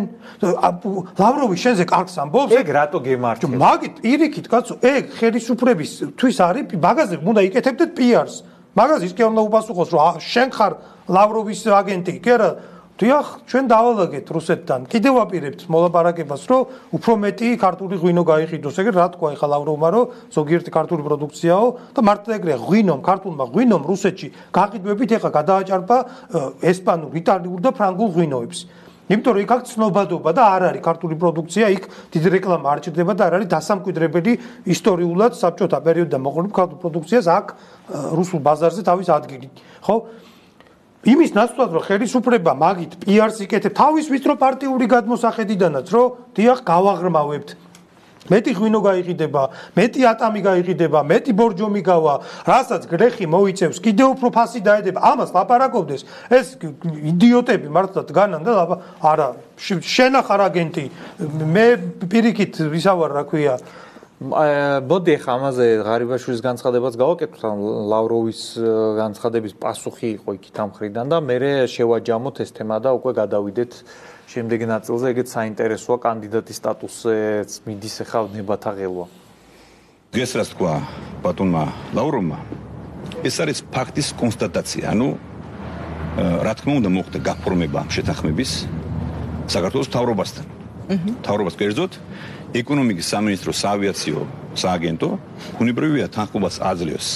ლავროვი შენზე კარგს ამბობს? ეგ რატო გემართე? მაგით პირიქით, კაცო, ეგ ხელისუფლების თვის არის, მაგაზე უნდა იკეთებდეთ პიარს. მაგაზე ის კი უნდა უპასუხოს, რომ შენ ხარ ლავროვის აგენტი, კი არა? დიახ, ჩვენ დავალაგეთ რუსეთთან. კიდევ ვაპირებთ მოლაპარაკებას, რომ უფრო მეტი ქართული ღვინო გაიყიდოს. ეგრე რა თქვა ეხლა ლავროვმა, რომ ზოგიერთი ქართული პროდუქციაო და მართლა ეგრეა, ქართულმა ღვინომ რუსეთში გაყიდვებით ეხლა გადააჭარბა ესპანურ, იტალიურ და ფრანგულ ღვინოებს. იმიტომ რომ იქ აქვს ცნობადობა და არ არის ქართული პროდუქცია, იქ დიდი რეკლამა არ ჭირდება და არ არის დასამკვიდრებელი ისტორიულად საბჭოთა პერიოდიდან მოყოლებული ქართული პროდუქციას აქ რუსულ ბაზარზე თავის ადგილი, ხო? იმის ნაცვლად რომ ხელისუფლება მაგით პიარს იკეთებს თავის ვიწრო პარტიული გადმოსახედიდანაც, რომ დიახ გავაღრმავებთ. მეტი ღვინო გაიყიდება, მეტი ატამი გაიყიდება, მეტი ბორჯომი გავა, რასაც გრეხი მოიწევს, კიდევ უფრო ფასი დაედება. ამას ლაპარაკობდეს, ეს იდიოტები მართლა დგანან და არა, შენ ახარ აგენტი. მე პირიქით ვისავარ, რა ქვია, მოდი ახლა ამაზე ღარიბაშვილის განცხადებაც გავაკეთოთ, ლავროვის განცხადების პასუხი იყო იქით ამ მხრიდან და მე შევაჯამოთ ეს თემა და უკვე გადავიდეთ შემდეგ ნაწილზე, ეგეც საინტერესოა კანდიდატის სტატუსზეც მიდის ახლა ნებათა ღელვა. დღეს რაც თქვა ბატონმა ლავროვმა, ეს არის ფაქტის კონსტატაცია, ანუ რა თქმა უნდა მოხდა გაფორმება შეთანხმების საქართველოს მთავრობასთან. მთავრობას კერძოდ ეკონომიკის სამინისტრო საავიაციო სააგენტო უნებრივია თანხმობას აძლევს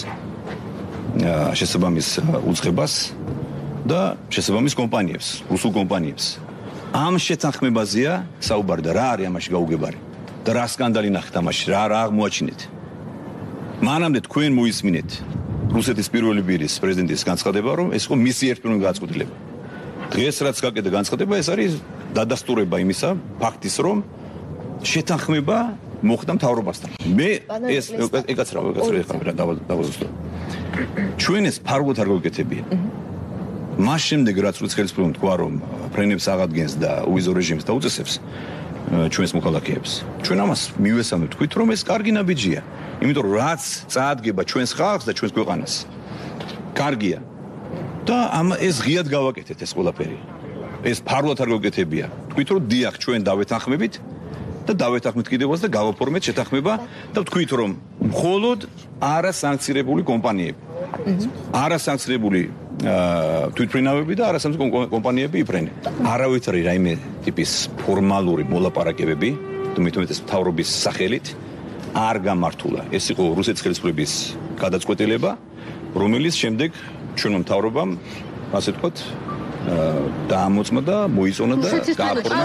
შესაბამის უწყებას და შესაბამის კომპანიებს, რუსულ კომპანიებს. ამ შეთანხმებაზეა საუბარი და რა არის ამაში გაუგებარი და რა სკანდალი ნახეთ ამაში, რა აღმოაჩინეთ. მანამდე თქვენ მოისმინეთ რუსეთის პირველი პირის პრეზიდენტის განცხადება, რომ ეს იყო მისი ერთპიროვნული განწყობილება. დღეს რაც გაკეთდა განცხადება, ეს არის დადასტურება იმისა, ფაქტის, რომ შეთანხმება მოხდა მთავრობასთან. მე ეს ეკაც რა დავაზუსტო. ჩვენ ეს ფარულად არ გავიკეთებია. მას შემდეგ რაც რუსეთის ხელისუფლებამ თქვა, რომ ფრენებს აღადგენს და უვიზო რეჟიმს დაუწესებს ჩვენს მოქალაქეებს. ჩვენ ამას მივესალმებთ, თქვით, რომ ეს კარგი ნაბიჯია. იმიტომ რომ რაც წაადგება ჩვენს ხალხს და ჩვენს ქვეყანას. კარგია. და ეს ღიად გავაკეთეთ ეს ყველაფერი. ეს ფარულად არ გავიკეთებია. თქვით, რომ დიახ, ჩვენ დავეთანხმებით და დავეთანხმეთ კიდევაც და გავაფორმეთ შეთანხმება და ვთქვით, რომ მხოლოდ არასანქცირებული კომპანიები. არასანქცირებული თვითმფრინავები და არასანქცირებული კომპანიები იფრენენ. არავითარი რაიმე ტიპის ფორმალური მოლაპარაკებები, თუმცა ეს მთავრობის სახელით არ გამართულა. ეს იყო რუსეთის ხელისუფლების გადაწყვეტილება, რომელიც შემდეგ ჩვენმა მთავრობამ, ასე ვთქვათ, დაამოწმა და მოიწონა და გააფორმა.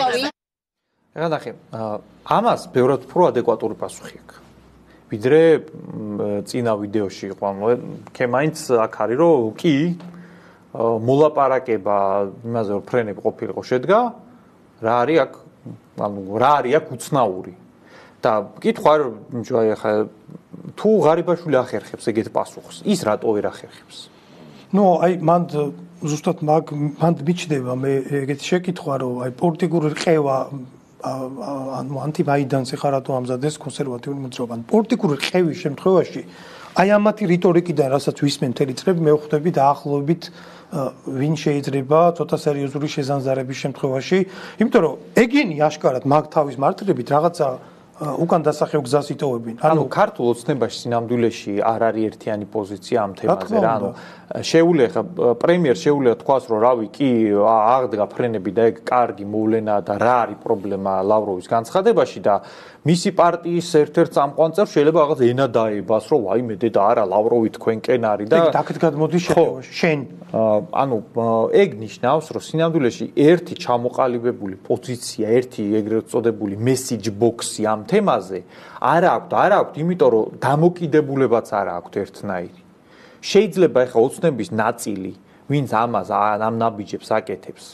ეხლა ნახე, ამას ბევრად უფრო ადეკვატური პასუხი აქვს. ვიდრე წინა ვიდეოში იყო, მე მაინც აქ არის, რომ კი მოლაპარაკება იმაზე, რომ ფრენები ყოფილიყო შედგა, რა არის აქ, ანუ რა არის აქ უცნაური. და კითხვა ახლა თუ ღარიბაშვილი ახერხებს ეგეთ პასუხს, ის რატო ვერ ახერხებს? აი მან ზუსტად მან მიჩნდება მე ეგეთი შეკითხვა, რომ აი პოლიტიკური რყევა ანუ ანტიმაიდანს ხარ რატო ამზადეს კონსერვატიული მოძრაობა. პოლიტიკური რყევის შემთხვევაში აი ამათი რიტორიკიდან, რასაც ვისმენ მთელი წლები, მე ვხვდები დაახლოებით ვინ შეიძლება ცოტა სერიოზული შეზანზარების შემთხვევაში, იმიტომ რომ ეგენი აშკარად მაგ თავის მართლებით რაღაცა უკან დასახევ გზას იტოვებინ. ანუ ქართულ ოცნებაში სინამდვილეში არ არის ერთიანი პოზიცია ამ თემაზე რა. ანუ შეუძლია ხა პრემიერ შეუძლია თქვას, რომ რავი, კი აღდგა ფრენები და ეგ კარგი მოვლენაა და რა არის პრობლემა ლავროვის განცხადებაში და მისი პარტიის ერთ-ერთ წამყვან წევრს შეიძლება რაღაც ენა დაებას, რომ ვაიმე დედა არა ლავროვი თქვენკენ არის და აქეთ გადმოდის შეხებაში. შენ ანუ ეგ ნიშნავს, რომ სინამდვილეში ერთი ჩამოყალიბებული პოზიცია, ერთი ეგრეთ წოდებული message box-ი ამ თემაზე არ აქვს, იმიტომ რომ დამოკიდებულებაც არ აქვს ერთნაირი. შეიძლება ახლა ოცნების ნაწილი, ვინც ამას ამ ნაბიჯებს აკეთებს.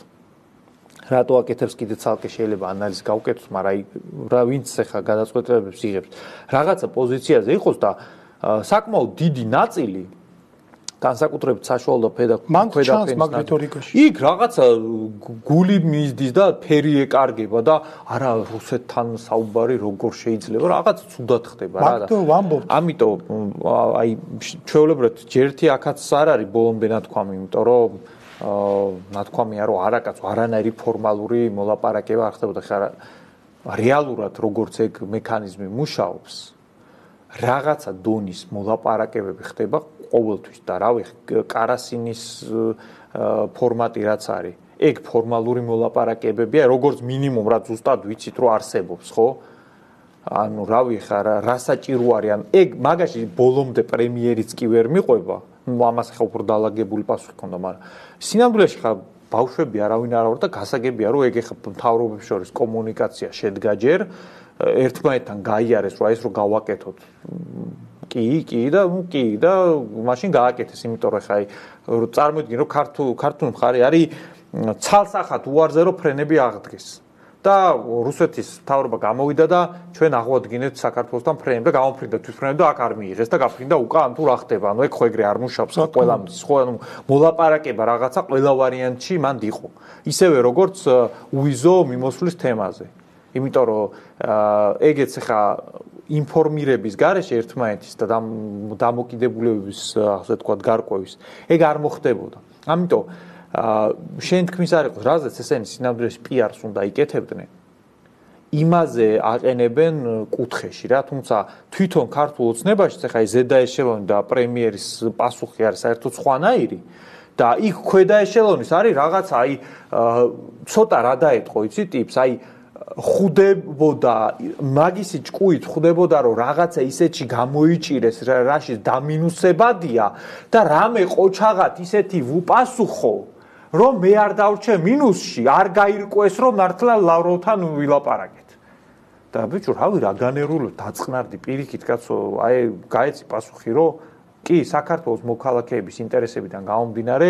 რატო აკეთებს კიდე ცალკე შეიძლება ანალიზი გავუკეთოს, მაგრამ ვინც ახლა გადაწყვეტილებებს იღებს, რაღაცა პოზიციაზე იყოს და საკმაოდ დიდი ნაწილი განსაკუთრებით საშუალო და ქვედაფენის იქ რაღაცა გული მისდის და ფერი ეკარგება და არა რუსეთთან საუბარი როგორ შეიძლება რაღაც ცუდად ხდება რა და ამიტომ აი ჩვეულებრივად ჯერთი აქაც არ არის ბოლომდე ნათქვამი, იმიტომ რომ ნათქვამია რომ არაკაც არანაირი ფორმალური მოლაპარაკება არ ხდებოდა. ხა რეალურად როგორც ეგ მექანიზმი მუშაობს, რაღაცა დონის მოლაპარაკებები ხდება ყოველთვის და რავი კარასინის ფორმატი რაც არის, ეგ ფორმალური მოლაპარაკებებია, როგორც მინიმუმ რაც ზუსტად ვიცით რომ არსებობს, ხო? ანუ რავი ხა რა საჭირო არის, ან ეგ მაგაში ბოლომდე პრემიერიც კი ვერ მიყვება. ამას ხა უფრო დაალაგებული პასუხი ქონდა, მაგრამ სინამდვილეში ხა ბავშვები არავინ არ და გასაგებია რომ ეგ ხა მთავრობებს შორის კომუნიკაცია შედგა ჯერ ერთმანეთთან გაიარეს რომ ეს რო გავაკეთოთ კი და მაშინ გააკეთეს, იმიტომ რომ ხა წარმოიდგინე რომ ქართული მხარე არის ცალსახად უარზე რომ ფრენები აღდგეს და რუსეთის მთავრობა გამოვიდა და ჩვენ აღვადგინეთ საქართველოსთან ფრენები და გამოფრინდა თვითფრენები და აქ არ მიიღეს და გაფრინდა უკან თუ რა ხდება. ანუ ეგ ხო ეგრე არ მუშაობს ყველამდის, ხო? ანუ მოლაპარაკება რაღაცა ყველა ვარიანტში მანდ იყო. ისევე როგორც უვიზო მიმოსვლის თემაზე. იმიტომ რომ ეგეც ხა ინფორმირების გარეშე ერთმანეთის და დამოკიდებულებების, ასე ვთქვათ, გარკვევის, ეგ არ მოხდებოდა. ამიტომ შენ თქმის არ იყოს, რაზეც ესენი სინამდვილეში პიარს უნდა იკეთებდნენ. იმაზე აყენებენ კუთხეში რა, თუმცა თვითონ ქართულ ოცნებაში ახლა ეს ზედა ეშელონი და პრემიერის პასუხი არის საერთოდ სხვანაირი და იქ ქვედა ეშელონის არის რაღაცა აი ცოტა რა დაეთყო იცი ტიპს აი ხუდებოდა მაგისი ჭკუით ხუდებოდა რომ რაღაცა ისეთში გამოიჭირეს რაშიც დამინუსებადია და რამე ყოჩაღად ისეთი ვუპასუხო რომ მე არ დავრჩე მინუსში არ გაირკვეს რომ მართლა ლავროვთან ვილაპარაკეთ და ბიჭო რავი რა განერულო დაწყნარდი პირიქით კაცო აი გაეცი პასუხი რომ კი საქართველოს მოქალაქეების ინტერესებიდან გამომდინარე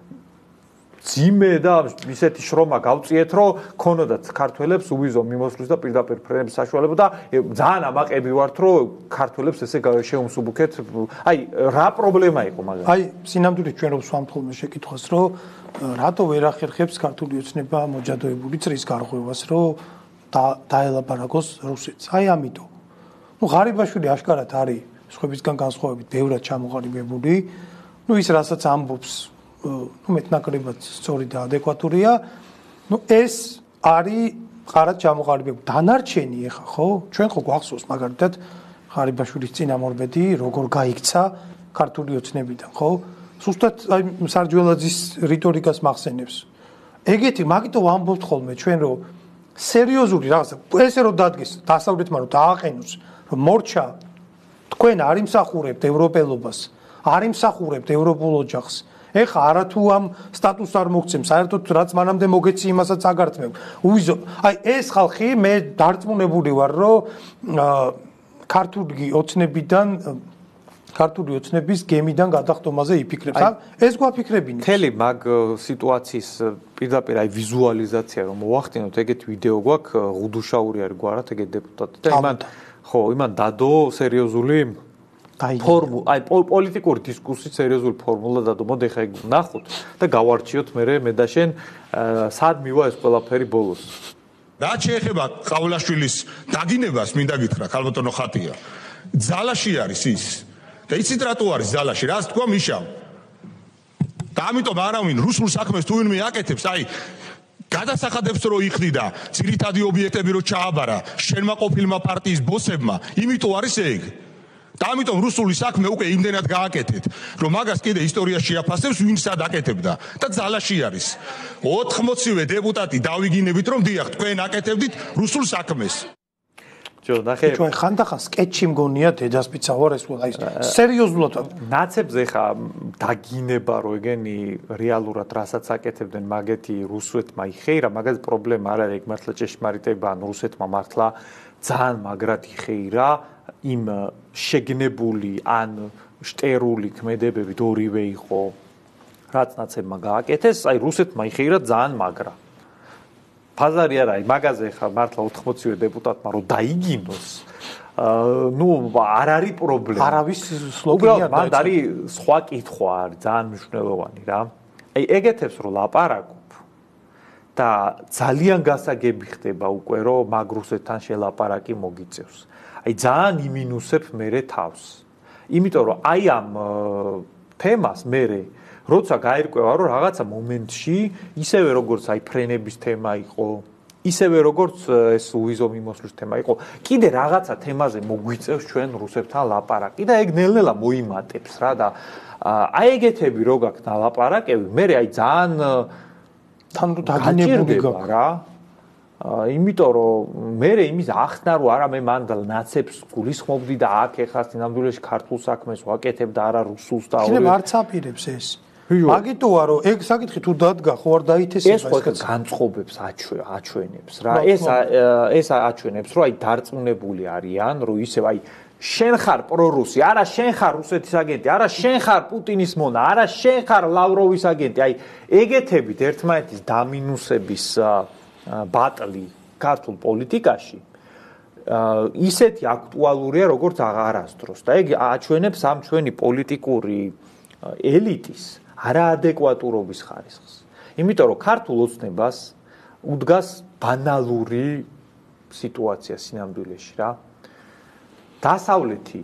ძიმე და ისეთი შრომა გავწიეთ რომ ქონოდათ ქართველებს უვიზო მიმოსვლის და პირდაპირ ფრენების საშუალება და ძალიან ამაყები ვართ რომ ქართველებს ესე შეუმსუბუქეთ აი რა პრობლემა იყო მაგრამ აი სინამდვილეს ჩვენ რომ სვამთხოვნა შეკითხვას რომ რატო ვერ ახერხებს ქართული ოცნება მოჯადოებული წრის გარღვევას რომ დაელაპარაკოს რუსეთს აი ამიტომ ნუ ღარიბაშვილი აშკარად არის სხვებისგან განსხვავებით ბევრად ჩამოყალიბებული ნუ ის რასაც ამბობს ნუ მეტნაკლებად სწორი და ადეკვატურია ნუ ეს არის ყარად ჩამოყალიბებული დანარჩენი ეხა ხო ჩვენ ხო გვახსოვს მაგალითად ღარიბაშვილის წინამორბედი როგორ გაიქცა ქართული ოცნებიდან ხო ზუსტად აი სარჯველაძის რიტორიკას მახსენებს ეგეთი მაგითო ვამბობთ ხოლმე ჩვენ რომ სერიოზული რაღაცა ესე რომ დადგეს დასავლეთმა რომ დააყენოს რომ მორჩა თქვენ არ იმსახურებთ ევროპელობას არ იმსახურებთ ევროპულ ოჯახს ეხა არათუ ამ სტატუსს არ მოგცემ საერთოდ რაც მანამდე მოგეცი იმასაც აგართმევ უვიზო აი ეს ხალხი მე დარწმუნებული ვარ რომ ქართული ოცნების გემიდან გადახტომაზე იფიქრებს ეს გვაფიქრებინეთ მთელი მაგ სიტუაციის პირდაპირ აი ვიზუალიზაცია რომ მოახდინოთ ეგეთი ვიდეო გვაქვს ღუდუშაური არის გვარად ეგეთი დეპუტატი და იმან დადო სერიოზული ფორმულა აი პოლიტიკური დისკუსიის სერიოზული ფორმულა დადო მოდი ხა ეგ ნახოთ და გავარჩიოთ მე და შენ სად მივა ეს ყველაფერი ბოლოს რაც შეეხება ყავლაშვილის დაგინებას მინდა გითხრა ქალბატონო ხატია ძალაში არის ის და იცით რატო არის ძალაში რას თქვა მიშამ და ამიტომ არავინ რუსულ საქმეს თუ ვინმე აკეთებს აი გადასახადებს რო იხდიდა ძირითადი ობიექტები რო ჩააბარა შენმა ყოფილმა პარტიის ბოსებმა იმიტომ არის ეგ და ამიტომ რუსული საქმე უკვე იმდენად გააკეთეთ რომ მაგას კიდე ისტორიაში შეაფასებს ვინ სად აკეთებდა და ძალაში არის 80-ვე დეპუტატი დავიგინებით რომ დიახ თქვენ აკეთებდით რუსულ საქმეს ჩვენ ხანდახან სკეჩი მგონია დედასპიცა ვარ ეს აი სერიოზულად ნაცებს ეხა დაგინება რომ ეგენი რეალურად რასაც აკეთებდნენ მაგეთი რუსეთმა იხეირა მაგას პრობლემა არ არის ეგ მართლა ჭეშმარიტება ან რუსეთმა მართლა ძალიან მაგრად იხეირა იმ შეგნებული ან შტერული ქმედებებით ორივე იყო რაც ნაცებმა გააკეთეს აი რუსეთმა იხეირა ძალიან მაგრა ფაზარი არ არის მაგაზე ხა მართლა 80-ვე დეპუტატმა რომ დაიგინოს ნუ არ არის პრობლემა არავის სლოგანი არ არის სხვა კითხვა არის ძალიან მნიშვნელოვანი რა აი ეგეთებს რომ ლაპარაკობ და ძალიან გასაგები ხდება უკვე რომ მაგ რუსეთთან შელაპარაკი მოგიწევს აი ძალიან იმინუსებ მე თავს იმიტომ რომ აი ამ თემას მე როცა გაირკვევა რომ რაღაცა მომენტში ისევე როგორც აი ფრენების თემა იყო ისევე როგორც ეს უვიზო მიმოსვლის თემა იყო კიდე რაღაცა თემაზე მოგვიწევს ჩვენ რუსებთან ლაპარაკი და ეგ ნელ-ნელა მოიმატებს რა და აი ეგეთები რო გაქვს ლაპარაკები მე აი ძალიან თან დაგინებული გაქვს რა იმიტომ რომ მე იმის ახსნა რომ არა მე მანდ ნაცებს გულისხმობდი და აქ ეხა სინამდვილეში ქართულ საქმეს ვაკეთებ და არა რუსულს და ორი არც აპირებს ეს მაგიტოა რომ ეგ საკითხი თუ დადგა ხო არ დაითესება ეს ხო განწყობებს აჩვენებს რა ეს აჩვენებს რომ აი დარწმუნებული არიან რომ ისევ აი შენ ხარ პრორუსი არა შენ ხარ რუსეთის აგენტი არა შენ ხარ პუტინის მონა არა შენ ხარ ლავროვის აგენტი აი ეგეთებით ერთმანეთის დამინუსების ბატლი ქართულ პოლიტიკაში ისეთი აქტუალურია როგორც არასდროს და ეგ აჩვენებს ამ ჩვენი პოლიტიკური ელიტის არაადეკვატურობის ხარისხს იმიტომ რომ ქართულ ოცნებას უდგას ბანალური სიტუაცია სინამდვილეში რა დასავლეთი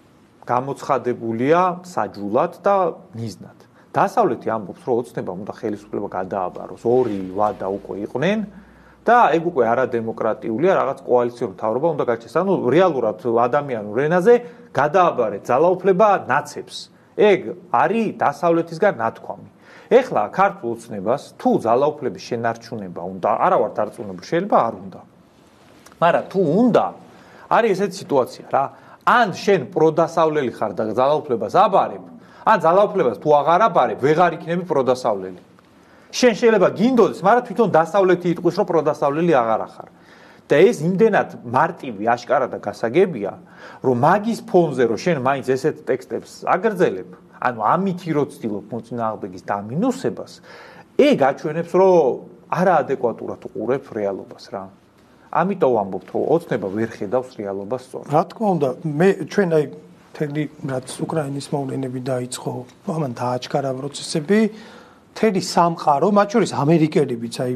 გამოცხადებულია საჯულად და მიზნად. დასავლეთი ამბობს, რომ ოცნება უნდა ხელისუფლება გადააბაროს, ორი ვადა უკვე იყვნენ და ეგ უკვე არადემოკრატიულია, რაღაც კოალიციურ მთავრობა უნდა გაჩეს. ანუ რეალურად ადამიანურ ენაზე გადააბარეთ ძალაუფლება ნაცებს. ეგ არის დასავლეთისგან ნათქვამი. ეხლა ქართულ ოცნებას თუ ძალაუფლების შენარჩუნება უნდა, არა ვარ დარწმუნებული, შეიძლება არ უნდა. მაგრამ თუ უნდა, არის ესეთი სიტუაცია რა. ან შენ პროდასავლელი ხარ და ძალაუფლებას აბარებ, ან ძალაუფლებას თუ აღარ აბარებ, ვეღარ იქნები პროდასავლელი. შენ შეიძლება გინდოდეს, მაგრამ თვითონ დასავლეთი იტყვის, რომ პროდასავლელი აღარ ახარ. და ეს იმდენად მარტივი, აშკარა და გასაგებია, რომ მაგის ფონზე, რომ შენ მაინც ესეთ ტექსტებს აგრძელებ, ანუ ამითი რო ცდილობ მოწინააღმდეგის დამინუსებას, ეგ აჩვენებს, რომ არაადეკვატურად უყურებ რეალობას რა. ამიტომ ვამბობთ, რომ ოცნება ვერ ხედავს რეალობას სწორად. რა თქმა უნდა, ჩვენ აი თელი რაც უკრაინის მოვლენები დაიწყო, ამან დააჩქარა პროცესები, თელი სამყარო, მათ შორის ამერიკელებიც აი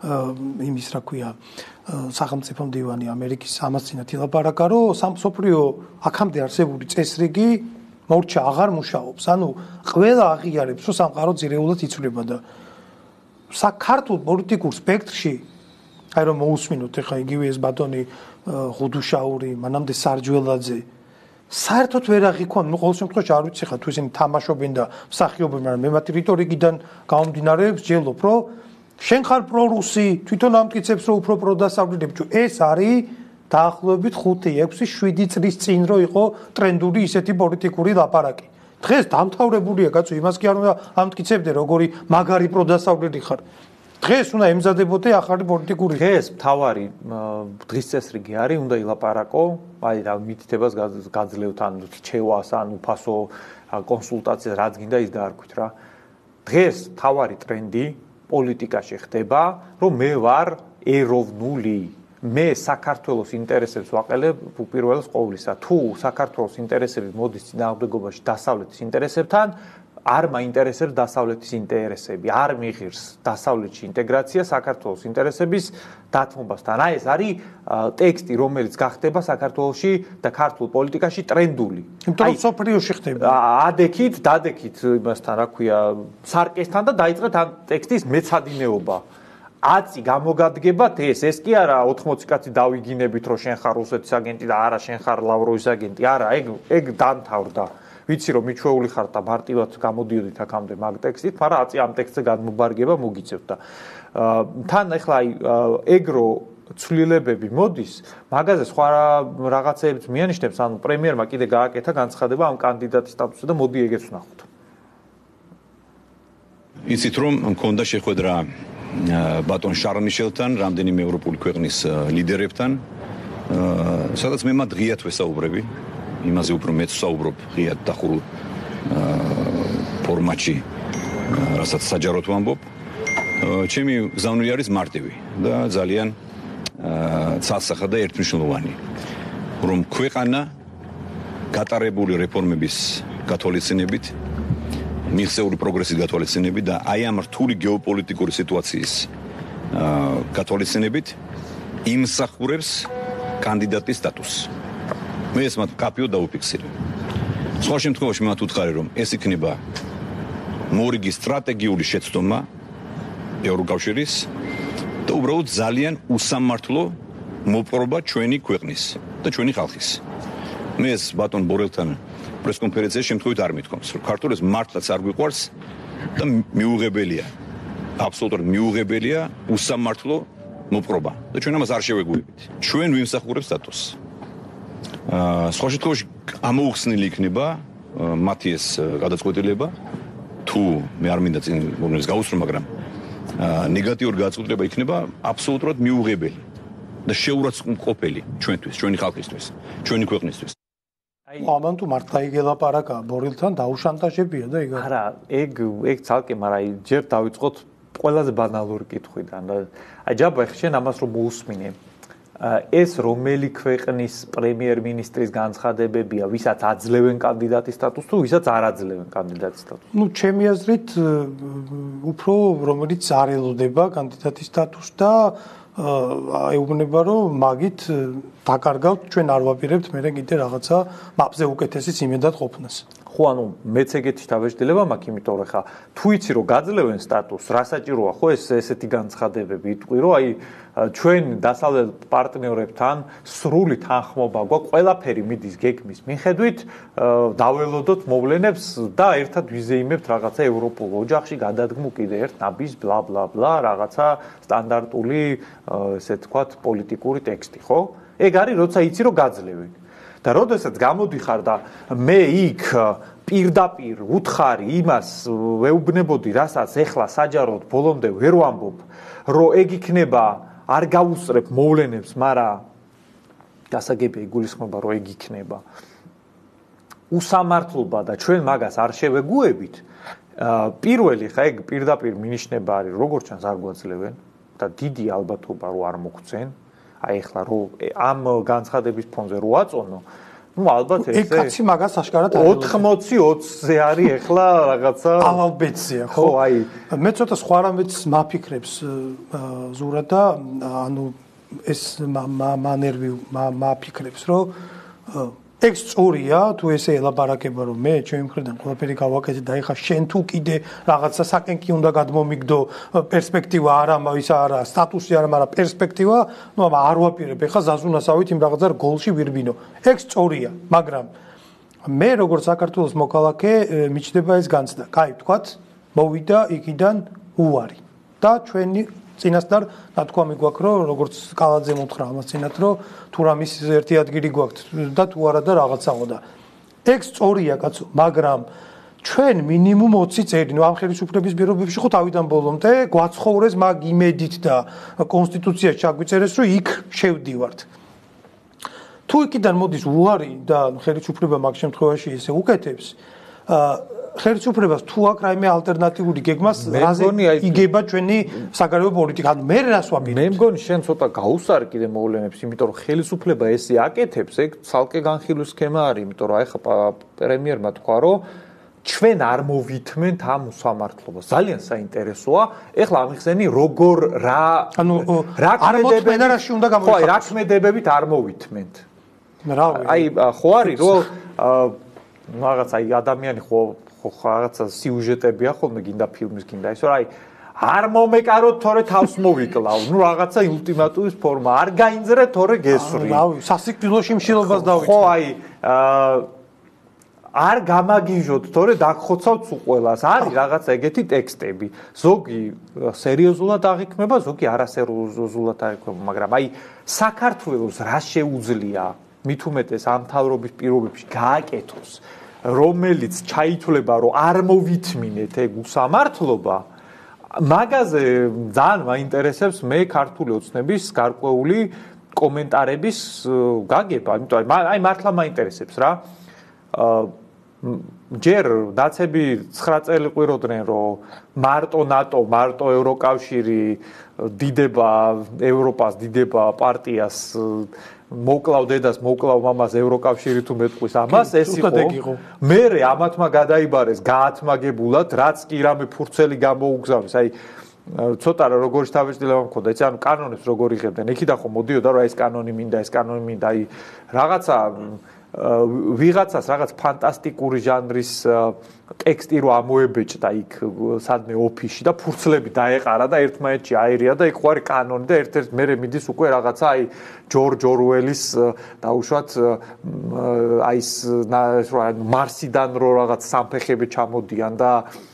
იმის რა ქვია, სახელმწიფო მდივანი ამერიკის ამასწინათ ილაპარაკა, რომ სამსოფლიო აქამდე არსებული წესრიგი მორჩა აღარ მუშაობს. ანუ ყველა აღიარებს, რომ სამყარო ძირეულად იცვლება და საქართველოს პოლიტიკურ სპექტრში აი რომ მოусმინოთ ახლა იგივე ეს ბატონი ღუდუშაური, მანამდე სარჯველაძე საერთოდ ვერ აღიქვან, ну ყოველ შემთხვევაში არ ვიცი ხა თუ ისინი თამაშობენ და მსახიობენ, მაგრამ მე მათი რიტორიკიდან გამომდინარეობს ჯელობ, რომ შენ ხარ პრორუსი, თვითონ ამტკიცებს, რომ უფრო პროდასავლელები, ეს არის დაახლოებით 5-6-7 წლის წინ რო იყო ტრენდული ისეთი პოლიტიკური ლაპარაკი. დღეს დამთავრებულია, კაცო, იმას კი არ უნდა ამტკიცებდე, როგორი მაგარი პროდასავლელი ხარ. დღეს უნდა ემზადებოდე ახალი პოლიტიკური. დღეს მთავარი დღის წესრიგი არის, უნდა ილაპარაკო, აი რა მითითებას გაძლევთ ან რჩევას ან უფასო კონსულტაციას, რაც გინდა ის დაარქვით რა. დღეს მთავარი ტრენდი პოლიტიკაში ხდება, რომ მე ვარ ეროვნული. მე საქართველოს ინტერესებს ვაყელებ უპირველეს ყოვლისა. თუ საქართველოს ინტერესები მოდის წინააღმდეგობაში დასავლეთის ინტერესებთან, არ მაინტერესებს დასავლეთის ინტერესები, არ მიიღირს დასავლეთში ინტეგრაცია საქართველოს ინტერესების დათმობასთან. აი ეს არის ტექსტი, რომელიც გახდება საქართველოში და ქართულ პოლიტიკაში ტრენდული. იმიტომ რომ სოფლიოში ხდება. ადექით, დადექით იმასთან, რა ქვია, სარკესთან და დაიწყეთ ამ ტექსტის მეცადინეობა. აცი გამოგადგებათ ეს კი არა 80 კაცი დავიგინებით, რომ შენ ხარ რუსეთის აგენტი და არა შენ ხარ ლავროვის აგენტი. არა, ეგ დამთავრდა. ვიცი რომ მიჩვეული ხარ და მარტივად გამოდიოდით აქამდე მაგ ტექსტით, მაგრამ აცი ამ ტექსტზე განმობარგება მოგიწევთ და თან ახლა აი ეგრო ცვლილებები მოდის, მაგაზე სხვა რაღაცეებიც მიანიშნებს, ანუ პრემიერმა კიდე გააკეთა განცხადება ამ კანდიდატის სტატუსზე და მოდი ეგეც ვნახოთ. იცით რომ მქონდა შეხვედრა ბატონ შარლ მიშელთან, რამდენიმე ევროპული ქვეყნის ლიდერებთან, სადაც მე მათ ღიად ვესაუბრები, იმაზე უფრო მეც ვსაუბრობ ღიად დახურულ ფორმატში, რასაც საჯაროდ ვამბობ. ჩემი გზავნილი არის მარტივი და ძალიან ცალსახა და ერთმნიშვნელოვანი, რომ ქვეყანა გატარებული რეფორმების გათვალისწინებით, მიღწეული პროგრესის გათვალისწინებით და აი ამ რთული გეოპოლიტიკური სიტუაციის გათვალისწინებით იმსახურებს კანდიდატის სტატუსს. მე ეს მათ კაფეო დაუფიქსირე. სხვა შემთხვევაში მათ უთხარი, რომ ეს იქნება მორიგი სტრატეგიული შეცდომა ევროკავშირის და უბრალოდ ძალიან უსამართლო მოპყრობა ჩვენი ქვეყნის და ჩვენი ხალხის. მე ეს ბატონ ბორელთან პრესკონფერენციაში შემთხვევით არ მithkoms, რომ ქართულებს მართლაც არ გვიყვარს და მიუღებელია, აბსოლუტურად მიუღებელია უსამართლო მოპყრობა და ჩვენ ამას არ შევეგუებით. ჩვენ ვიმსახურებთ სტატუსს. სხვა შემთხვევაში ამოუხსნილი იქნება მათი ეს გადაწყვეტილება, თუ მე არ მინდა წინ მომენტს გავუსწრო, მაგრამ ნეგატიური გადაწყვეტილება იქნება აბსოლუტურად მიუღებელი და შეურაცხმყოფელი ჩვენთვის, ჩვენი ხალხისთვის, ჩვენი ქვეყნისთვის. ამან თუ მართლა იგელაპარაკა ბორილთან დაუშანტაჟებია და ეგ არა, ეგ ცალკე, მაგრამ ჯერ დავიწყოთ ყველაზე ბანალური კითხვიდან. აი ჯაბა შენ ამას რომ მოусმინე. ეს რომელი ქვეყნის პრემიერ-მინისტრის განცხადებებია, ვისაც აძლევენ კანდიდატის სტატუსს თუ ვისაც არ აძლევენ კანდიდატის სტატუსს? ну ჩემი აზრით უფრო რომელიც არ ელოდება კანდიდატის სტატუსს და აეუბნება რომ მაგით დაკარგავთ ჩვენ არ ვაპირებთ მე კიდე რაღაცა მაპზე უკეთესიც იმედად ყოფნას. ხო, ანუ მეც ეგეთი თავშეძლება მაქვს, იმიტომ რომ ხა თუ იცი რომ გაძლევენ სტატუსს, რა საჭიროა ხო ესეთი განცხადებები, იტყვი რომ აი ჩვენ დასავლეთ პარტნიორებთან სრული თანხმობა გვაქვს, ყველაფერი მიდის გეგმის მიხედვით, დაველოდოთ მოვლენებს და ერთად ვიზეიმებთ რაღაცა ევროპულ ოჯახში გადადგმულ კიდე ერთ ნაბის ბლა ბლა ბლა რაღაცა სტანდარტული ესე თქვათ პოლიტიკური ტექსტი, ხო? ეგ არის როცა იცი რომ გაძლევენ. და როდესაც გამოდიხარ და მე იქ პირდაპირ უთხარი იმას ვეუბნებოდი, რასაც ეხლა საჯაროდ ბოლომდე ვერ ვამბობ, რომ ეგ იქნება არ გაუსწრებ მოვლენებს, მაგრამ გასაგებია იგულისხმება, რომ ეგ იქნება უსამართლობა და ჩვენ მაგას არ შევეგუებით. პირველი ხა ეგ პირდაპირ მინიშნება არის, როგორც ჩანს არ გვაძლევენ და დიდი ალბათობა რომ არ მოგცენ. აი ეხლა რომ ამ განცხადების ფონზე რო აწონო, ну ალბათ ესე. ეგ კაცი მაგას აშკარად 80-20-ზე არის ეხლა რაღაცა ალალბეცია, ხო? ხო, აი მე ცოტა სხვა რამეც მაფიქრებს ზურა და ანუ ეს მანერვი მაფიქრებს, რომ ეგ სწორია, თუ ესე ელაბარაკება, რომ მე ჩემი მხრიდან ყველაფერი გავაკეთე და ეხლა შენ თუ კიდე რაღაცა საკენკი უნდა გადმომიგდო, პერსპექტივა არა, ის არა, სტატუსი არა, მაგრამ პერსპექტივა, ну არ ვაპირებ, ეხლა ზაზუნასავით იმ რაღაცა გოლში ვირბინო. ეგ სწორია, მაგრამ მე როგორც საქართველოს მოქალაქე მიჩნდება ეს განცდა. კაი, ვთქვათ, მოვიდა იქიდან უარი და ჩვენი წინასწარ ნათქვამი გვაქვს, რომ როგორც კალაძემ უთხრა ამას წინათ, რომ თუ რამის ერთი ადგილი გვაქვს და თუ არა და რაღაცაო და ეგ სწორია, კაცო, მაგრამ ჩვენ მინიმუმ 20 წელი, ნუ ამ ხელისუფლების პირობებში ხო თავიდან ბოლომდე გვაცხოვრეს მაგ იმედით და კონსტიტუციაში ჩაგვიწერეს, რომ იქ შევდივართ. თუ იქიდან მოდის უარი და ხელისუფლება მაგ შემთხვევაში ესე უკეთებს, ხელისუფლებას თუ აქვს რაიმე ალტერნატიული გეგმას, რაზე იგება ჩვენი საგარეო პოლიტიკა. ანუ მე რას ვაპირებ? მე მგონი შენ ცოტა გაუსარი კიდე მოვლენებს, იმიტომ რომ ხელისუფლება ესე აკეთებს, ეგ ცალკე განხილვის სქემა არის, იმიტომ რომ აი ხა პრემიერმა თქვა, რომ ჩვენ არ მოვითმენთ ამ უსამართლობას. ძალიან საინტერესოა. ეხლა ამიხსენი როგორ რა არ მოთმენ და რაში უნდა გამოიხატოს. ხო, აი რა ქმედებებით არ მოვითმენთ. აი ხო არის რომ რაღაც აი ადამიანი ხო რაღაცა სიუჟეტებია ხოლმე გინდა ფილმის გინდა ის რომ აი არ მომეკაროთ თორე თავს მოვიკლავ ნუ რაღაცა ულტიმატუმის ფორმა არ გაინძრეთ თორე გესვრი რავი სასიკვდილოში მშილობას დავიწყე ხო აი არ გამაგიჟოთ თორე დაგხოცავთ უყველას არის რაღაცა ეგეთი ტექსტები ზოგი სერიოზულად აღიქმება ზოგი არასერიოზულად აღიქმება მაგრამ აი საქართველოს რა შეუძლია მით უმეტეს ამ თავრობის პირობებში გააკეთოს რომელიც ჩაითვლება რომ არ მოვითმინეთ ეგ უსამართლობა მაგაზე ძალიან მაინტერესებს მე ქართული ოცნების გარკვეული კომენტარების გაგება იმიტომ აი მართლა მაინტერესებს რა ჯერ დაცები 9 წელი ყვიროდნენ რომ მარტო ნატო მარტო ევროკავშირი დიდება ევროპას დიდება პარტიას მოკლავ დედას მოკლავ მამას ევროკავშირი თუ მეტყვის ამას ეს იყო მერე ამათმა გადაიბარეს გაათმაგებულად რაც კი რამე ფურცელი გამოუგზავნეს აი ცოტა როგორი თავისდილება მქონდა ეს ანუ კანონებს როგორ იღებდნენ იქიდან ხო მოდიოდა რომ ეს კანონი მინდა ეს კანონი მინდა აი რაღაცა ვიღაცას რაღაც ფანტასტიკური ჟანრის ტექსტი რო ამოებეჭდა იქ სადმე ოფისში და ფურცლები დაეყარა და ერთმანეთში აერია და იქ ხوارი კანონი და ერთ-ერთ მერე მიდის უკვე რაღაცა აი ჯორჯ ორუელის დაუშვათ აი ეს მარსიდან რო რაღაც სამფეხები ჩამოდიან და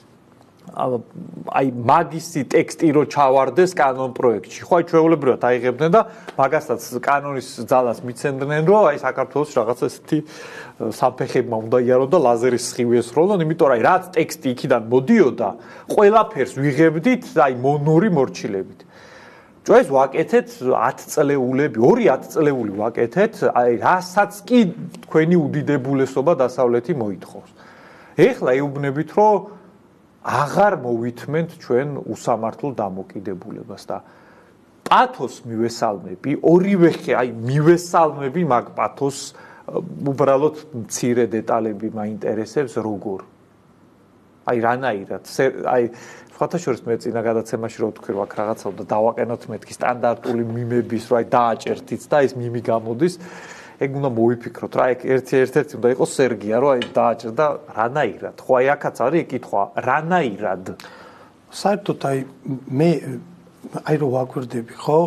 აი მაგისი ტექსტი რო ჩავარდეს კანონ პროექტში. ხო, აი ჩვეულებრივად აიღებდნენ და მაგასაც კანონის ძალას მიცემდნენ, რომ აი საქართველოს რაღაცა ესეთი სამფეხებმა უნდა იარო და ლაზერის სხივი ესროლონ, იმიტომ რომ აი რაც ტექსტი იქიდან მოდიოდა, ყველაფერს ვიღებდით აი მონური მორჩილებით. ეს ვაკეთეთ 10 წლეულები, 2-10 წლეული ვაკეთეთ, აი რასაც კი თქვენი უდიდებულესობა დასავლეთი მოითხოვს. ეხლა ეუბნებით, რომ აღარ მოვითმენთ ჩვენ უსამართლო დამოკიდებულებას და პათოს მივესალმები, ორივე ხე, აი მივესალმები მაგ პათოს უბრალოდ მცირე დეტალები მაინტერესებს როგორ. აი რანაირად აი სხვათა შორის მე წინა გადაცემაში რო თქვი რომ აქ რაღაცა და დავაყენოთ მეთქი სტანდარტული მიმების რომ აი დააჭერთიც და ეს მიმი გამოდის ეგ უნდა მოიფიქროთ რა ეგ ერთ-ერთი უნდა იყოს სერგია რომ აი დააჭერდა რანაირად ხო აი აქაც არის კითხვა რანაირად საერთოდ აი მე აი რო ვაკვირდები ხო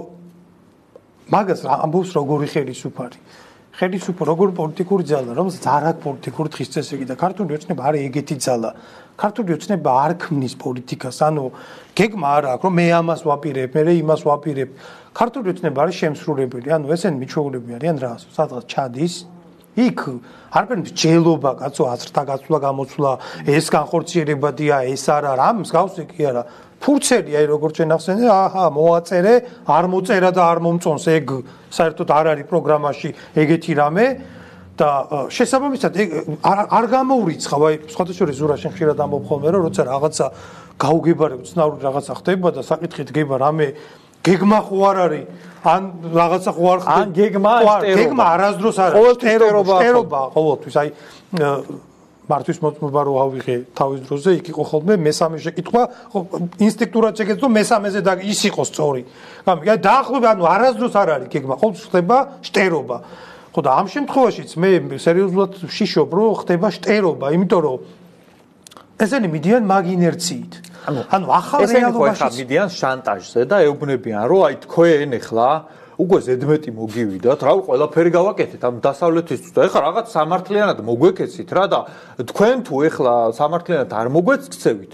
მაგას ამბობს როგორი ხელისუფალი ხელისუფალი როგორი პოლიტიკური ძალა რომელსაც არ აქვს პოლიტიკური დღის წესრიგი და ქართული ოცნება არის ეგეთი ძალა ქართული ოცნება არ ქმნის პოლიტიკას ანუ გეგმა არ აქვს რომ მე ამას ვაპირებ მე იმას ვაპირებ ქართული ოცნება არის შემსრულებელი ანუ ესენი მიჩვეულები არიან რა სადღაც ჩადის იქ არაფერი მსჯელობა კაცო აზრთა გაცვლა გამოცვლა ეს განხორციელებადია ეს არა რა მსგავსი კი არა ფურცელი აი როგორც ჩვენ ახსენე აჰა მოაწერე არ მოწერა და არ მომწონს ეგ საერთოდ არ არის პროგრამაში ეგეთი რამე და შესაბამისად არ გამოურიცხავ აი სხვათა შორის ზურა შენ ხშირად ამბობ ხოლმე რომ როცა რაღაცა გაუგებარებ ცნაური რაღაცა ხდება და საკითხი დგება რამე გეგმა ხო არ არის ან რაღაცა ხო არ ხდება ან გეგმა გეგმა არასდროს არ არის შტერობა ყოველთვის აი მართვის მოწმობა რო ავიღე თავის დროზე იქ იყო ხოლმე მესამე შეკითხვა ინსტინქტურად შეგეძლო მესამეზე და ის იყო სწორი გამიგე დაახლოებით ანუ არასდროს არ არის გეგმა ყოველთვის ხდება შტერობა ხო და ამ შემთხვევაშიც მე სერიოზულად ვშიშობ რომ ხდება შტერობა იმიტომ რომ ესენი მიდიან მაგ ინერციით ანუ ახალ რეალობაში მიდიან შანტაჟზე და ეუბნებიან რომ აი თქვენ ახლა უკვე ზედმეტი მოგივიდათ, რა ყველაფერი გავაკეთეთ ამ დასავლეთისთვის და ეხლა რაღაც სამართლიანად მოგვეკეცით რა და თქვენ თუ ეხლა სამართლიანად არ მოგვეცქცევით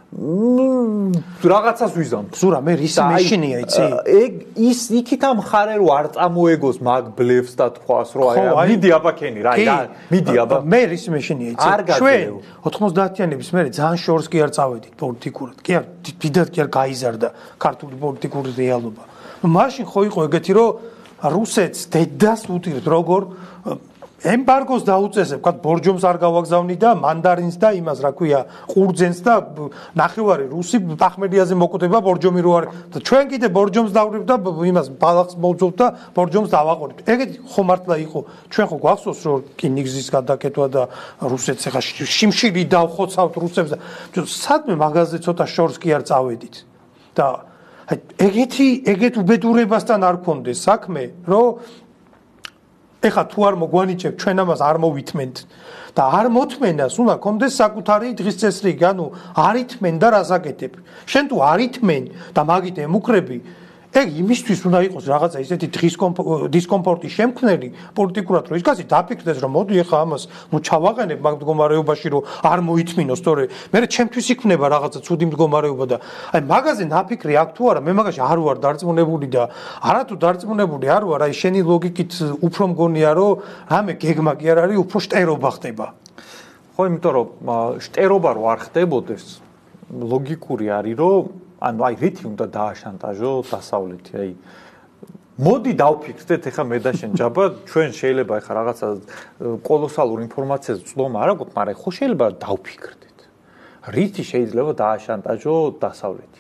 რაღაცას ვიზამთ. ზურა მე რის მეშინია იცი? ეგ ის იქით ამ ხარე რომ არ წამოეგოს მაგ ბლევს და თქვას რომ აი მიდი აბაკენი რა მიდი აბა მე რის მეშინია იცი? ჩვენ 90-იანების მერე ძალიან შორს კი არ წავედით პოლიტიკურად. კი არ დიდად კი არ გაიზარდა ქართული პოლიტიკური რეალობა. მაშინ ხო იყო ეგეთი რომ რუსეთს დედას უტირებს როგორ ემბარგოს დაუწესებ, ვთქვათ, ბორჯომს არ გავაგზავნი და მანდარინს და იმას, რა ქვია, ყურძენს და ნახევარი რუსი ახმედიაზე მოკვდება ბორჯომი რო არის. და ჩვენ კიდე ბორჯომს დავრივ და იმას ბალახს მოვძოვთ და ბორჯომს დავაყოლით. ეგეთი ხო მართლა იყო. ჩვენ ხო გვახსოვს რომ კინიგზის გადაკეთვა და რუსეთს ახლა შიმშილი დავხოცავთ რუსებს და სადმე მაღაზიაზე ცოტა შორს კი არ წავედით. და ეგეთ უბედურებასთან არ გქონდეს საქმე, რომ ეხა თუ არ მოგვანიჭებ ჩვენ ამას არ მოვითმენთ და არ მოთმენას უნდა გქონდეს საკუთარი დღის წესრიგი, ანუ არითმენ და რას აკეთებ. შენ თუ არითმენ და მაგით ემუქრები, ეგ იმისთვის უნდა იყოს რაღაცა ისეთი დისკომფორტი შემქმნელი პოლიტიკურად რომ ისკაცი დაფიქრდეს რომ მოდი ეხა ამას ნუ ჩავაყენებ მაგ მდგომარეობაში რომ არ მოითმინოს, თორე მე ჩემთვის იქნება რაღაცა ცუდი მდგომარეობა და აი მაგაზე ნაფიქრი აქ თუ არა, მე მაგაში არ ვარ დარწმუნებული და არათუ დარწმუნებული არ ვარ, აი შენი ლოგიკით უფრო მგონია რომ რამე გეგმა კი არ არის, უფრო შტერობა ხდება. ხო, იმიტომ რომ შტერობა რო არ ხდებოდეს, ლოგიკური არის რომ ანუ აი რითი უნდა დააშანტაჟო დასავლეთი აი მოდი დავფიქრდეთ ეხა მე და შენ ჯაბა ჩვენ შეიძლება ეხა რაღაცა კოლოსალურ ინფორმაციას ვწლომ არა გვაქვს მაგრამ ხო შეიძლება დავფიქრდეთ რითი შეიძლება დააშანტაჟო დასავლეთი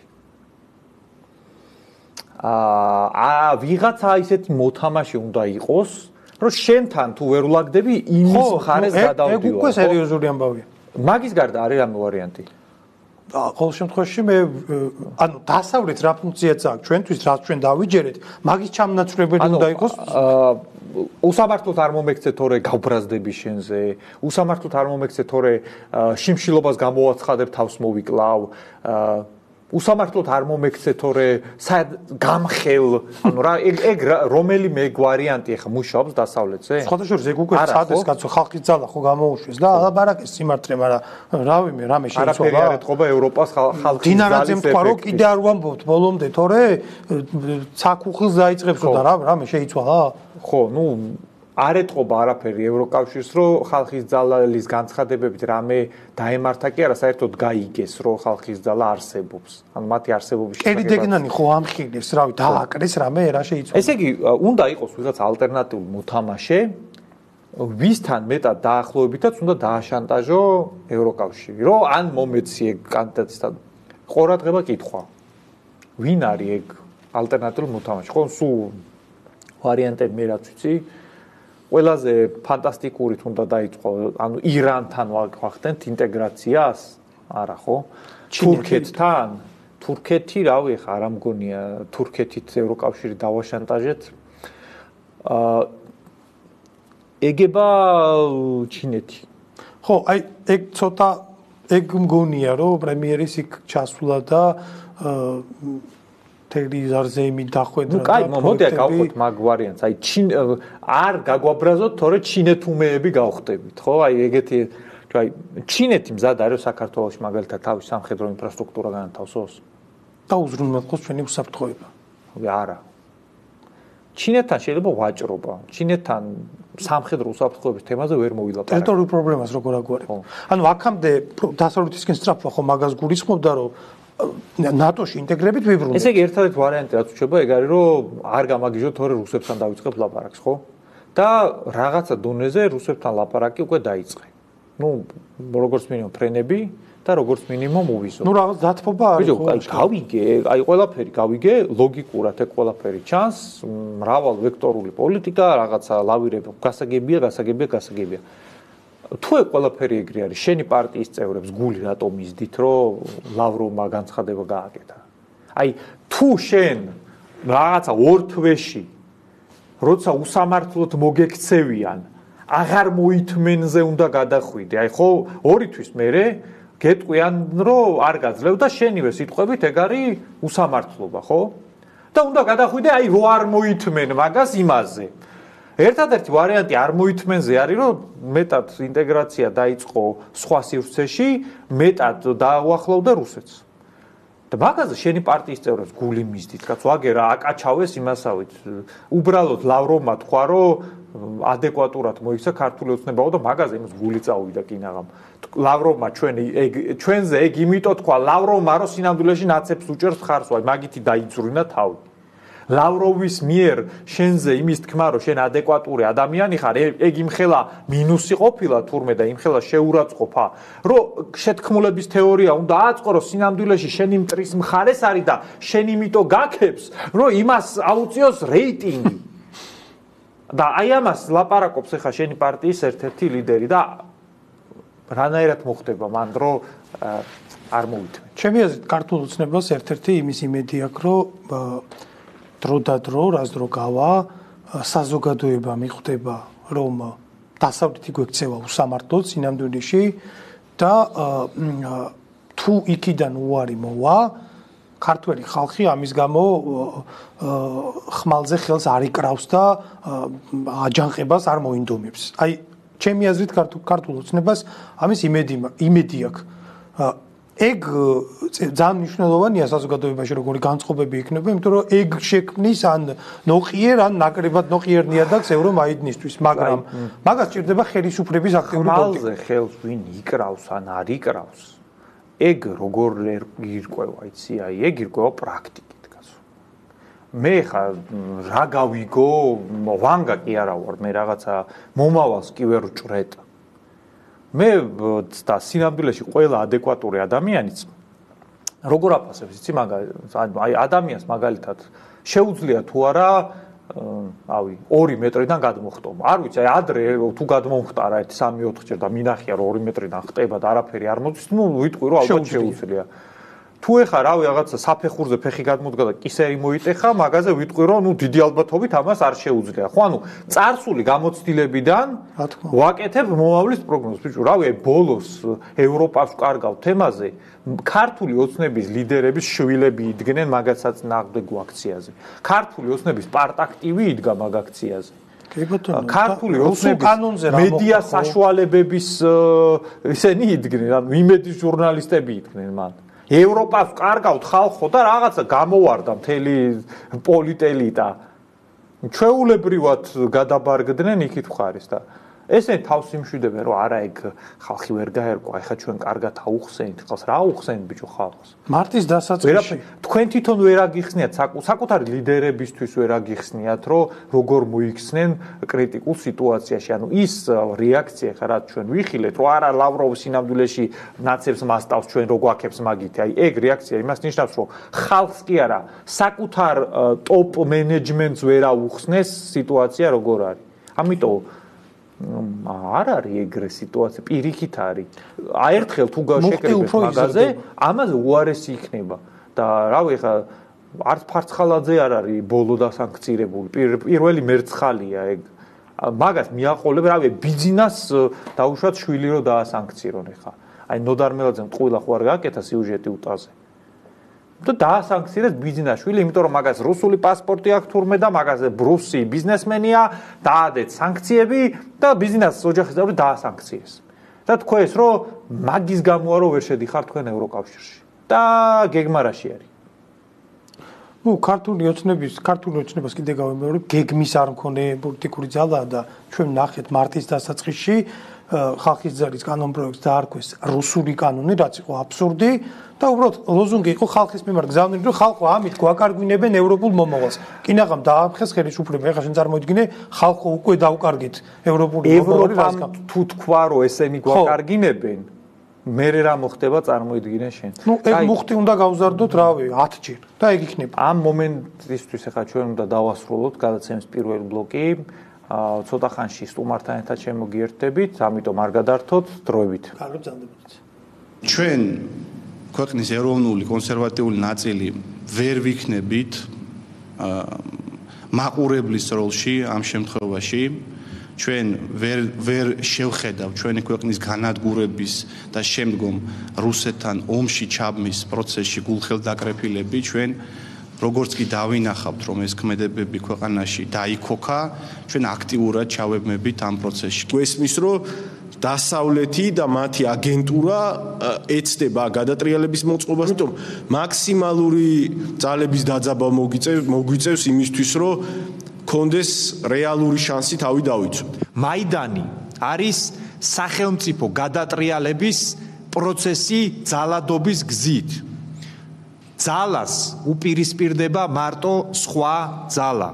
ვიღაცა ისეთი მოთამაშე უნდა იყოს რომ შენთან თუ ვერ ვლაგდები იმის მხარეს გადავდივარ ეგ უკვე სერიოზული ამბავია მაგის გარდა არის რამე ვარიანტი ყოველ შემთხვევაში მე ანუ დასავლეთ რა ფუნქციაც აქვს ჩვენთვის რაც ჩვენ დავიჯერეთ მაგის ჩამნაცვლებელი უნდა იყოს უსამართლოდ არ მომექცე თორე გავბრაზდები შენზე უსამართლოდ არ მომექცე თორე შიმშილობას გამოვაცხადებ თავს მოვიკლავ უსამართლოდ არ მომექცე თორე გამხელ ანუ რა ეგ რომელიმე ვარიანტი ახლა მუშაობს დასავლეთზე სხვათა შორის ეგ უკვე სადეს კაცო ხალხის ძალა ხო გამოუშვეს და ალაბარაკეს სიმართლე მაგრამ რავიმე რამე შეიცვალა არაფერი არ ეთყობა ევროპას ხალხის დინარაძემ თქვა რომ კიდე არ ვამბობთ ბოლომდე თორე ცაკუხილს დაიწყებსო და რამე შეიცვალა ხო ნუ არ ეთყობა არაფერი ევროკავშირს რომ ხალხის ძალის განცხადებებით რამე დაემართა კი არა საერთოდ გაიგეს რომ ხალხის ძალა არსებობს ანუ მათი არსებობის შესაძლებლობა კერიდეგნანი ხო ამხილეს რავი დააკრეს რამე რა შეიცვალა ესე იგი უნდა იყოს ვიღაც ალტერნატიული მოთამაშე ვისთან მეტად დაახლოებითაც უნდა დააშანტაჟო ევროკავშირი რომ ან მომეციე კანდიდატისთან ყურადღება კითხვა ვინ არის ეგ ალტერნატიული მოთამაშე ხო სულ ვარიანტები მე რაც ვიცი ყველაზე ფანტასტიკური თუნდა დაიწყო ანუ ირანთან ვახდენთ ინტეგრაციას არა ხო? თურქეთთან? თურქეთი, რავი, ხა არ მგონია თურქეთით ევროკავშირი დავაშანტაჟეთ. ეგება ჩინეთი. ხო, აი ეგ ცოტა ეგ მგონია, რომ პრემიერის იქ ჩასვლა და თელევიზორზე იმით დახვედრა. ნუ კაი, მოდი გავხოთ მაგ ვარიანტს. აი არ გაგვაბრაზოთ, თორე ჩინეთუმეები გავხდებით, ხო? აი ეგეთი აი ჩინეთი მზად არის საქართველოში მაგალითად თავის სამხედრო ინფრასტრუქტურა განათავსოს? და უზრუნველყოს ჩვენი უსაფრთხოება. არა. ჩინეთთან შეიძლება ვაჭრობა. ჩინეთთან სამხედრო უსაფრთხოების თემაზე ვერ მოვილაპარაკო. ტერიტორიულ პრობლემას როგორ აგვარებ? ანუ აქამდე დასავლეთისკენ სწრაფვა ხო მაგას გულისხმობდა, რომ ნატოში ინტეგრებით ვიბრუნდეთ. ესე იგი ერთადერთი ვარიანტი რაც უჩება ეგ არის რომ არ გამაგიჟოთ თორე რუსებთან დავიწყებ ლაპარაკს, ხო? და რაღაცა დონეზე რუსებთან ლაპარაკი უკვე დაიწყე. ნუ როგორც მინიმუმ ფრენები და როგორც მინიმუმ uvizო. ნუ რაღაც დათბობა არის ხო? აი გავიგე, აი ყველაფერი გავიგე, ლოგიკურად ეგ ყველაფერი ჩანს, მრავალ ვექტორული პოლიტიკა, რაღაცა ლავირები გასაგებია. თუ ეგ ყველაფერი ეგრე არის, შენი პარტიის წევრებს გული რატომ ისდით, რომ ლავროვმა განცხადება გააკეთა? აი, თუ შენ რაღაცა ორ თვეში როცა უსამართლოდ მოგექცევიან, აღარ მოითმენზე უნდა გადახვიდე. აი ხო, ორი თვის მერე გეტყვიან, რომ არ გაძლევ და შენივე სიტყვებით ეგ არის უსამართლობა, ხო? და უნდა გადახვიდე, აი რო არ მოითმენ მაგას იმაზე. ერთადერთი ვარიანტი არ მოითმენზე არის, რომ მეტად ინტეგრაცია დაიწყო სხვა სივრცეში, მეტად დაუახლოვდა რუსეთს. და მაგაზე შენი პარტიის წევრებს გული მისდით, კაც ვაგერა აკაჩავეს იმასავით. უბრალოდ ლავროვმა თქვა, რომ ადეკვატურად მოიქცა ქართული ოცნებაო და მაგაზე იმას გული წავიდა კინაღამ. ლავროვმა ჩვენზე ეგ იმიტომ თქვა, ლავროვმა რომ სინამდვილეში ნაცებს უჭერს ხარს, ვაი, მაგითი დაიძრუნა თავი. ლავროვის მიერ შენზე იმის თქმა, რომ შენ ადეკვატური ადამიანი ხარ, ეგ იმხელა მინუსი ყოფილა თურმე და იმხელა შეურაცხყოფა, რომ შეთქმულების თეორია უნდა აწყო, რომ სინამდვილეში შენი მტრის მხარეს არის და შენ იმიტომ გაქებს, რომ იმას აუწიოს რეიტინგი. და აი ამას ლაპარაკობს ახლა შენი პარტიის ერთ-ერთი ლიდერი და რანაირად მოხდება მან, რომ არ მოვითმენ. ჩემი აზრით, ქართულ ოცნებას ერთ-ერთი იმის იმედი აქვს, რომ დრო და დრო, რას დრო გავა, საზოგადოება მიხვდება, რომ დასავლეთი გვექცევა უსამართლოდ სინამდვილეში და თუ იქიდან უარი მოვა, ქართველი ხალხი ამის გამო ხმალზე ხელს არ იკრავს და აჯანყებას არ მოინდომებს. აი, ჩემი აზრით, ქართულ ოცნებას ამის იმედი აქვს. ეგ ძალიან მნიშვნელოვანია საზოგადოებაში როგორი განწყობები იქნება, იმიტომ რომ ეგ შექმნის ან ნოყიერ ან ნაკლებად ნოყიერ ნიადაგს ევრომაიდნისთვის, მაგრამ მაგას სჭირდება ხელისუფლების აქტიური პოლიტიკა. ხმალზე ხელს ვინ იკრავს ან არ იკრავს, ეგ როგორ ირკვევა, იცი, აი ეგ ირკვევა პრაქტიკით, კაცო. მე ხა რა გავიგო, ვანგა კი არა ვარ, მე რაღაცა მომავალს კი ვერ ვჭრეთ. მე და სინამდვილეში ყველა ადეკვატური ადამიანიც როგორ აფასებს, იცი, აი ადამიანს მაგალითად შეუძლია თუ არა, ავი 2 მეტრიდან გადმოხტომა. არ ვიცი, აი ადრე თუ გადმომხტარა 1-3-4 ჯერ და მინახია რომ 2 მეტრიდან ხტება და არაფერი არ მოდის, ნუ ვიტყვი რომ ალბათ შეუძლია. თუ ეხა რავი რაღაცა საფეხურზე ფეხი გადმოდგა და კისერი მოიტეხა, მაგაზე ვიტყვი რომ ნუ დიდი ალბათობით ამას არ შეუძლია. ხო, ანუ წარსული გამოცდილებიდან ვაკეთებ მომავლის პროგნოზს. ბიჭო, რავი, ბოლოს ევროპას ვკარგავ თემაზე, ქართული ოცნების ლიდერების შვილები იდგნენ მაგასაც ნაღდებო აქციაზე. ქართული ოცნების პარტაქტივი იდგა მაგ აქციაზე. ქართული ოცნების მედია საშუალებების ისენი იდგნენ, ანუ იმედის ჟურნალისტები იდგნენ მან. ევროპას ვკარგავთ ხალხო და რაღაცა გამოვარდა მთელი პოლიტელიტა. ჩვეულებრივად გადაბარგდნენ იქით მხარეს და ესენი თავს იმშვიდებენ რომ არა ეგ ხალხი ვერ გაერკვა, ეხა ჩვენ კარგად აუხსენით ხალხს, რა აუხსენით ბიჭო ხალხს? მარტის დასაწყისში თქვენ თვითონ ვერ აგიხსნიათ საკუთარი ლიდერებისთვის ვერ აგიხსნიათ რომ როგორ მოიქცნენ კრიტიკულ სიტუაციაში, ანუ ის რეაქცია ხა რაც ჩვენ ვიხილეთ რომ არა ლავროვი სინამდვილეში ნაცებს მასტავს ჩვენ რო გვაქებს მაგითი, აი ეგ რეაქცია იმას ნიშნავს რომ ხალხს კი არა საკუთარ ტოპ მენეჯმენტს ვერ აუხსნეს სიტუაცია როგორ არის. ამიტომ არ არის ეგრე სიტუაცია, პირიქით არის. აი ერთხელ თუ შეკრიბეს მაგაზე, ამაზე უარესი იქნება. და რავი, ხა არც ფარცხალაძე არ არის ბოლო დასანქცირებული. პირველი მერცხალია ეგ. მაგას მიაყოლებ, რავი, ბიძინას დაუშვათ შვილი რო დაასანქცირონ ხა. აი ნოდარმელაძემ ტყუილა ხო არ გააკეთა სიუჟეტი უტაზე. და დაასანქცირეს ბიძინაშვილი, იმიტომ რომ მაგას რუსული პასპორტი აქვს თურმე და მაგაზე რუსი ბიზნესმენია, დაადეთ სანქციები და ბიზნესის ოჯახის წევრი დაასანქციეს. და თქვენს რომ მაგის გამოა რომ ვერ შედიხარ თქვენ ევროკავშირში. და გეგმარაში არის. ქართული ოცნებას კიდე გავიმეორებ, გეგმის არ მქონე პოლიტიკური ძალა და ჩვენ ნახეთ მარტის დასაწყისში ხალხის ძალის კანონპროექტს დაარქვეს რუსული კანონი, რაც იყო აბსურდი და უბრალოდ ლოზუნგი იყო ხალხის მიმართ გზავნილი, რომ ხალხო ამით გვაკარგვინებენ ევროპულ მომავალს. კინაღამ დაამხეს ხელისუფლება, ეხლა შენ წარმოიდგინე, ხალხო უკვე დაუკარგეთ ევროპული მომავალი, რადგან თუ თქვა რომ ესენი გვაკარგინებენ, მერე რა მოხდება წარმოიდგინე შენ. ეგ მუხტი უნდა გავზარდოთ, რავი, 10 ჯერ და ეგ იქნება. ამ მომენტისთვის ეხლა ჩვენ უნდა დავასრულოთ გადაცემის პირველი ბლოკი. ცოტა ხანში სტუმართან ერთად შემოგიერთდებით, ამიტომ არ გადართოთ, დროებით. კარგად ბრძანდებოდეთ. ჩვენ ქვეყნის ეროვნული კონსერვატიული ნაწილი ვერ ვიქნებით მაყურებლის როლში ამ შემთხვევაში. ჩვენ ვერ შევხედავ ჩვენი ქვეყნის განადგურების და შემდგომ რუსეთთან ომში ჩაბმის პროცესში გულხელდაკრეფილები. ჩვენ როგორც კი დავინახავთ რომ ეს ქმედებები ქვეყანაში დაიქოქა, ჩვენ აქტიურად ჩავებმებით ამ პროცესში. გვესმის რომ დასავლეთი და მათი აგენტურა ეცდება გადატრიალების მოწყობას, იმიტომ მაქსიმალური ძალების დაძაბვა მოგვიწევს იმისთვის, რომ კონდეს რეალური შანსი თავი დავიცვათ. მაიდანი არის სახელმწიფო გადატრიალების პროცესი ძალადობის გზით. ძალას უპირისპირდება მარტო სხვა ძალა.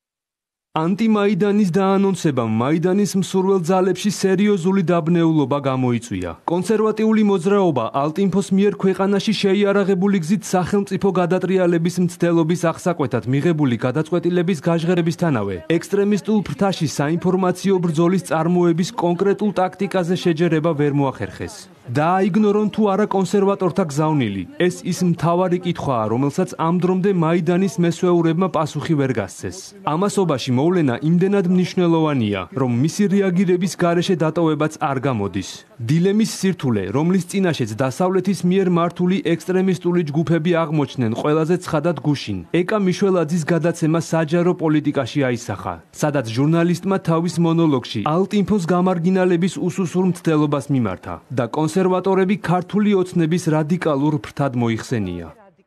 ანტიმაიდანის დაანონსებამ მაიდანის მსურველ ძალებში სერიოზული დაბნეულობა გამოიწვია. კონსერვატიული მოძრაობა ალტინფოს მიერ ქვეყანაში შეიარაღებული გზით სახელმწიფო გადატრიალების მცდელობის აღსაკვეთად მიღებული გადაწყვეტილების გაჟღერებისთანავე ექსტრემისტულ ფრთაში საინფორმაციო ბრძოლის წარმოების კონკრეტულ ტაქტიკაზე შეჯერება ვერ მოახერხეს. დააიგნორონ თუ არა კონსერვატორთა გზავნილი. ეს ის მთავარი კითხვაა, რომელსაც ამ დრომდე მაიდანის მესვეურებმა პასუხი ვერ გასცეს. ამასობაში მოვლენა იმდენად მნიშვნელოვანია, რომ მისი რეაგირების გარეშე დატოვებაც არ გამოდის. დილემის სირთულე, რომლის წინაშეც დასავლეთის მიერ მართული ექსტრემისტული ჯგუფები აღმოჩნდნენ ყველაზე ცხადად გუშინ. ეკა მიშველაძის გადაცემა საჯარო პოლიტიკაში აისახა, სადაც ჟურნალისტმა თავის მონოლოგში ალტინფოს გამარგინალების უსუსურ მცდელობას მიმართა და კონსერვატორები ქართული ოცნების რადიკალურ ფრთად მოიხსენია.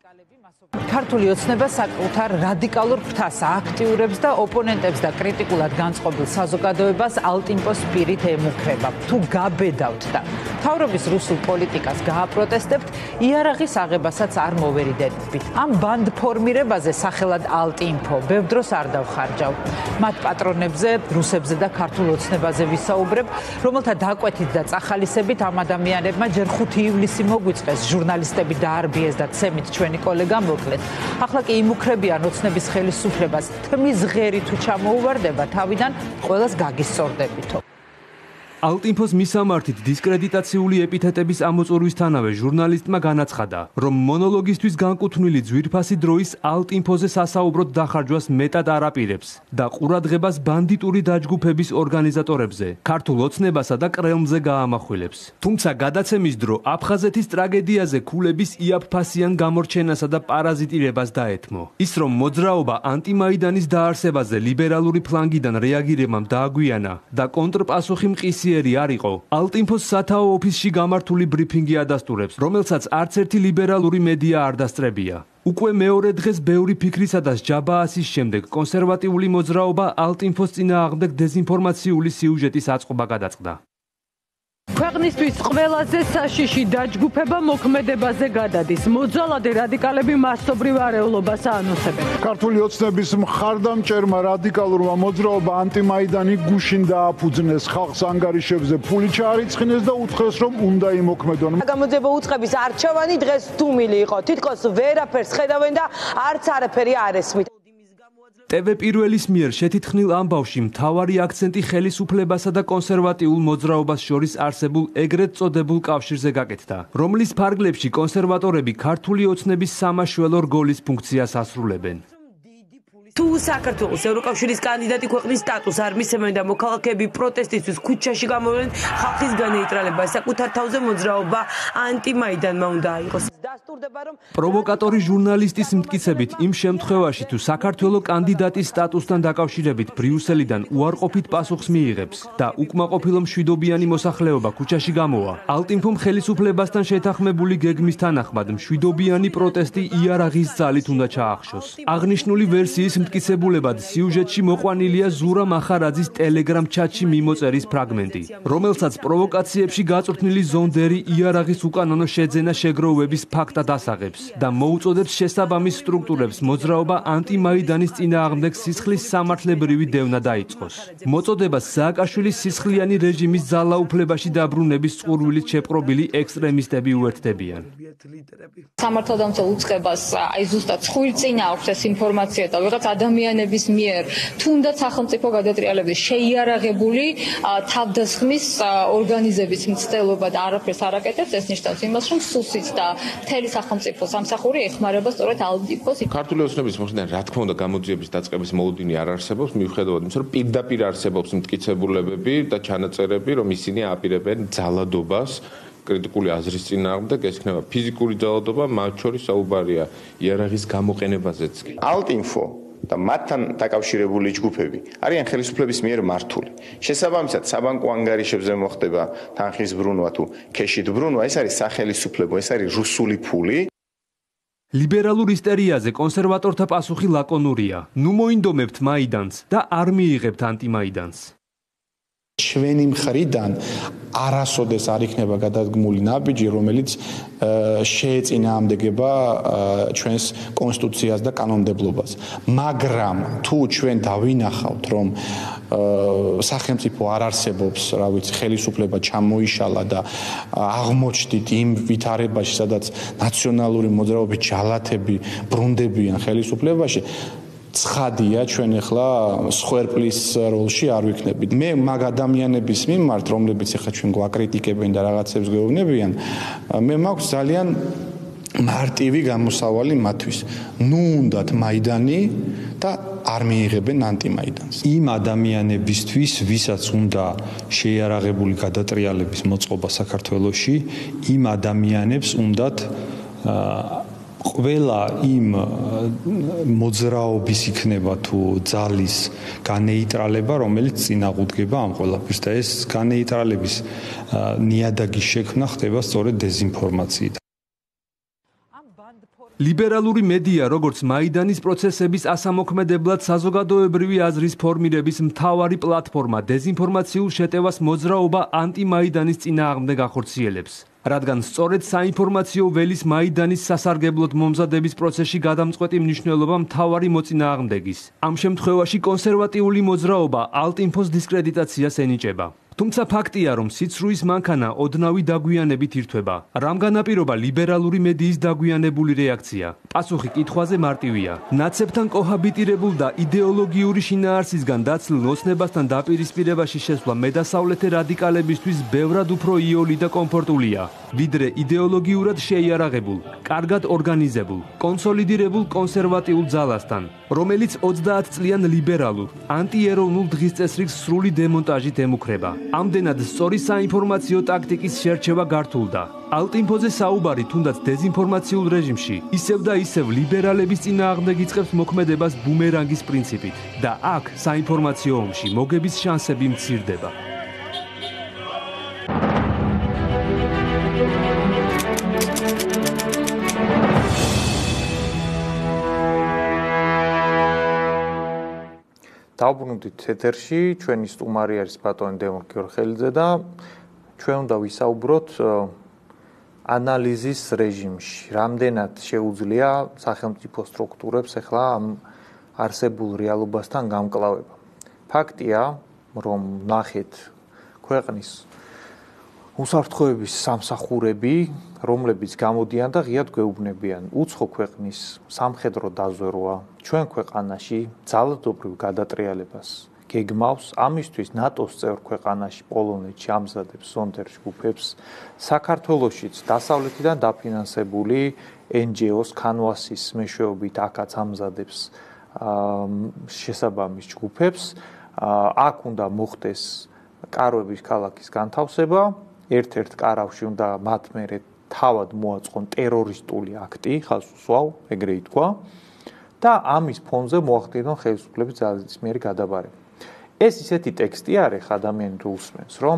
ქართული ოცნება საკუთარ რადიკალურ ფრთას აქტიურებს და ოპონენტებს და კრიტიკულად განწყობილ საზოგადოებას ალტინფოს პირით ემუქრება. თუ გაბედავთ და მთავრობის რუსულ პოლიტიკას გააპროტესტებთ, იარაღის აღებასაც არ მოვერიდებით. ამ ბანდ ფორმირებაზე სახელად ალტინფო ბევრ დროს არ დავხარჯავ. მათ პატრონებზე, რუსებზე და ქართულ ოცნებაზე ვისაუბრებ, რომელთა დაკვეთით და წახალისებით ამ ადამიანებმა ჯერ 5 ივლისი მოგვიწყეს, ჟურნალისტები დაარბიეს და ცემით ჩვენი კოლეგა ახლა კი იმუქრებიან ოცნების ხელისუფლებას, თმის ღერი თუ ჩამოუვარდება თავიდან, ყველას გაგისწორდებითო. ალტინფოს მისამართით დისკრედიტაციული ეპითეტების ამოწურვისთანავე ჟურნალისტმა განაცხადა, რომ მონოლოგისთვის განკუთვნილი ძვირფასი დროის ალტინფოზე სასაუბროდ დახარჯვას მეტად არ აპირებს და ყურადღებას ბანდიტური დაჯგუფების ორგანიზატორებზე, ქართულ ოცნებასა და კრემლზე გაამახვილებს. თუმცა გადაცემის დრო აფხაზეთის ტრაგედიაზე ქულების იაფფასიან გამორჩენასა და პარაზიტირებას დაეთმო. ის რომ მოძრაობა ანტიმაიდანის დაარსებაზე ლიბერალური ფლანგიდან რეაგირებამ დააგვიანა და კონტრპასუხი მყისიერი არ იყო, ალტინფოს სათაო ოფისში გამართული ბრიფინგი ადასტურებს, რომელსაც არც ერთი ლიბერალური მედია არ დასწრებია. უკვე მეორე დღეს ბევრი ფიქრისა და ჯაბაასის შემდეგ კონსერვატიული მოძრაობა ალტინფოს წინააღმდეგ დეზინფორმაციული სიუჟეტის აწყობა გადაწყდა. ქვეყნისთვის ყველაზე საშიში დაჯგუფება მოქმედებაზე გადადის. მოძალადე რადიკალები მასობრივ არეულობას აანონსებენ. ქართული ოცნების მხარდამჭერმა რადიკალურმა მოძრაობა ანტიმაიდანი გუშინ დააფუძნეს, ხალხს ანგარიშებზე ფული ჩაარიცხინეს და უთხრეს, რომ უნდა იმოქმედონ. გამოძიება უწყების არჩევანი დღეს თუმილი იყო. თითქოს ვერაფერს ხედავენ და არც არაფერი არ ესმით. TV პირველის მიერ შეთითხნილ ამბავში მთავარი აქცენტი ხელისუფლებასა და კონსერვატიულ მოძრაობას შორის არსებულ ეგრეთ წოდებულ კავშირზე გაკეთდა, რომლის ფარგლებში კონსერვატორები ქართული ოცნების სამაშველო რგოლის ფუნქციას ასრულებენ. თუ საქართველოს ევროკავშირის კანდიდატი ქვეყნის სტატუსს არ მისცემენ და მოქალაქეები პროტესტისთვის ქუჩაში გამოვიდნენ, ხალხის განეიტრალება საკუთარ თავზე მოძრაობა ანტიმაიდანმა უნდა აიღოს. პროვოკატორი ჟურნალისტის მტკიცებით, იმ შემთხვევაში თუ საქართველოს კანდიდატის სტატუსთან დაკავშირებით ბრიუსელიდან უარყოფით პასუხს მიიღებს და უკმაყოფილო მშვიდობიანი მოსახლეობა ქუჩაში გამოვა, ალტინფომ ხელისუფლებასთან შეთანხმებული გეგმის თანახმად მშვიდობიანი პროტესტი იარაღის ძალით უნდა ჩაახშოს. აღნიშნული ვერსიის მტკიცებულებად სიუჟეტში მოყვანილია ზურა მახარაძის ტელეგრამ ჩატში მიმოწერის ფრაგმენტი, რომელსაც პროვოკაციებში გაწვრთნილი ზონდერი იარაღის უკანონო შეძენა შეგროვების ფაქტად ასაღებს და მოუწოდებს შესაბამის სტრუქტურებს მოძრაობა ანტიმაიდანის წინააღმდეგ სისხლის სამართლებრივი დევნა დაიწყოს. მოწოდებას სააკაშვილის სისხლიანი რეჟიმის ძალაუფლებაში დაბრუნების წყურვილით შეპყრობილი ექსტრემისტები უერთდებიან. სამართალდამცავ უწყებას აი ზუსტად წყვილწინა აქვს ეს ინფორმაცია და ვიღაც ადამიანების მიერ თუნდაც სახელმწიფო გადატრიალების შეიარაღებული თავდასხმის ორგანიზების მცდელობა და არაფერს არ აკეთებს, ეს ნიშნავს იმას, რომ სუსიც და მთელი სახელმწიფო სამსახური ეხმარება სწორედ ალტიფოს. ქართული ოცნების მოხდენა, რა თქმა უნდა, გამოძიების დაწყების მოლოდინი არ არსებობს, მიუხედავად იმისა, რომ პირდაპირ არსებობს მტკიცებულებები და ჩანაწერები, რომ ისინი აპირებენ ძალადობას კრიტიკული აზრის წინააღმდეგ, ეს იქნება ფიზიკური ძალადობა, მათ შორის საუბარია იარაღის გამოყენებაზეც. ალტინფო და მათთან დაკავშირებული ჯგუფები არიან ხელისუფლების მიერ მართული. შესაბამისად, საბანკო ანგარიშებზე მოხდება თანხის ბრუნვა თუ ქეშით ბრუნვა, ეს არის სახელისუფლებო, ეს არის რუსული ფული. ლიბერალურ ისტორიაზე კონსერვატორთა პასუხი ლაკონურია. ნუ მოინდომებთ მაიდანს და არ მიიღებთ ანტიმაიდანს. ჩვენი მხრიდან არასოდეს არ იქნება გადადგმული ნაბიჯი, რომელიც შეეწინააღმდეგება ჩვენს კონსტიტუციას და კანონმდებლობას. მაგრამ თუ ჩვენ დავინახავთ, რომ სახელმწიფო არ არსებობს, რა ვიცი, ხელისუფლება ჩამოიშალა და აღმოჩნდით იმ ვითარებაში, სადაც ნაციონალური მოძრაობის ჯალათები ბრუნდებიან ხელისუფლებაში, ცხადია, ჩვენ ახლა სხვერპლის როლში არ ვიქნებით. მე მაგ ადამიანების მიმართ, რომლებიც ახლა ჩვენ გვაკრიტიკებენ და რაღაცებს გვეუბნებიან, მე მაქვს ძალიან მარტივი გამოსავალი მათთვის. ნუ უნდათ მაიდანი და არ მიიღებენ ანტიმაიდანს. იმ ადამიანებისთვის, ვისაც უნდა შეიარაღებული გადატრიალების მოწყობა საქართველოში, იმ ადამიანებს უნდათ ყველა იმ მოძრაობის იქნება თუ ძალის განეიტრალება, რომელიც წინააღმდეგება ამ ყველაფერს და ეს განეიტრალების ნიადაგის შექმნა ხდება სწორედ დეზინფორმაციით. ლიბერალური მედია, როგორც მაიდანის პროცესების ასამოქმედებლად საზოგადოებრივი აზრის ფორმირების მთავარი პლატფორმა, დეზინფორმაციულ შეტევას მოძრაობა ანტიმაიდანის წინააღმდეგ ახორციელებს. რადგან სწორედ საინფორმაციო ველის მაიდანის სასარგებლოდ მომზადების პროცესში გადამწყვეტი მნიშვნელობა მთავარი მოწინააღმდეგის. ამ შემთხვევაში კონსერვატიული მოძრაობა ალტინფოს დისკრედიტაციას ენიჭება. თუმცა ფაქტია, რომ სიცრუის მანქანა ოდნავი დაგვიანებით ირთვება. რამ განაპირობა ლიბერალური მედიის დაგვიანებული რეაქცია? პასუხი კითხვაზე მარტივია. ნაცებთან კოჰაბიტირებულ და იდეოლოგიური შინაარსისგან დაცლილ ოცნებასთან დაპირისპირებაში შესვლა მედასავლეთე რადიკალებისთვის ბევრად უფრო იოლი და კომფორტულია, ვიდრე იდეოლოგიურად შეიარაღებულ, კარგად ორგანიზებულ, კონსოლიდირებულ კონსერვატიულ ძალასთან, რომელიც 30 წლიან ლიბერალურ, ანტიეროვნულ დღის წესრიგს სრული დემონტაჟით ემუქრება. ამდენად სწორი საინფორმაციო ტაქტიკის შერჩევა გართულდა. ალტინფოზე საუბარი თუნდაც დეზინფორმაციულ რეჟიმში, ისევ და ისევ ლიბერალების წინააღმდეგ იწყებს მოქმედებას ბუმერანგის პრინციპით და აქ საინფორმაციო ომში მოგების შანსები მცირდება. დავბრუნდით ეთერში, ჩვენი სტუმარი არის ბატონი დემონ გიორხელიძე და ჩვენ უნდა ვისაუბროთ ანალიზის რეჟიმში. რამდენად შეუძლია სახელმწიფო სტრუქტურებს ახლა ამ არსებულ რეალობასთან გამკლავება. ფაქტია, რომ ნახეთ ქვეყნის უსაფრთხოების სამსახურები, რომლებიც გამოდიან და ღიად გვეუბნებიან, უცხო ქვეყნის სამხედრო დაზვერვა ჩვენ ქვეყანაში ძალადობრივ გადატრიალებას გეგმავს, ამისთვის ნატოს წევრ ქვეყანაში პოლონეთში ამზადებს სონდერ ჯგუფებს, საქართველოშიც დასავლეთიდან დაფინანსებული NGO-ს ქანვასის მეშვეობით აქაც ამზადებს შესაბამის ჯგუფებს, აქ უნდა მოხდეს კაროების ქალაქის განთავსება, ერთ-ერთ კარავში უნდა მათ მერე თავად მოაწყონ ტერორისტული აქტი, ხაზს უსვავ, ეგრე ითქვა, და ამის ფონზე მოახდინონ ხელისუფლების ძალისმიერი გადაბარება. ეს ისეთი ტექსტი არის, ადამიანი თუ უსმენს, რომ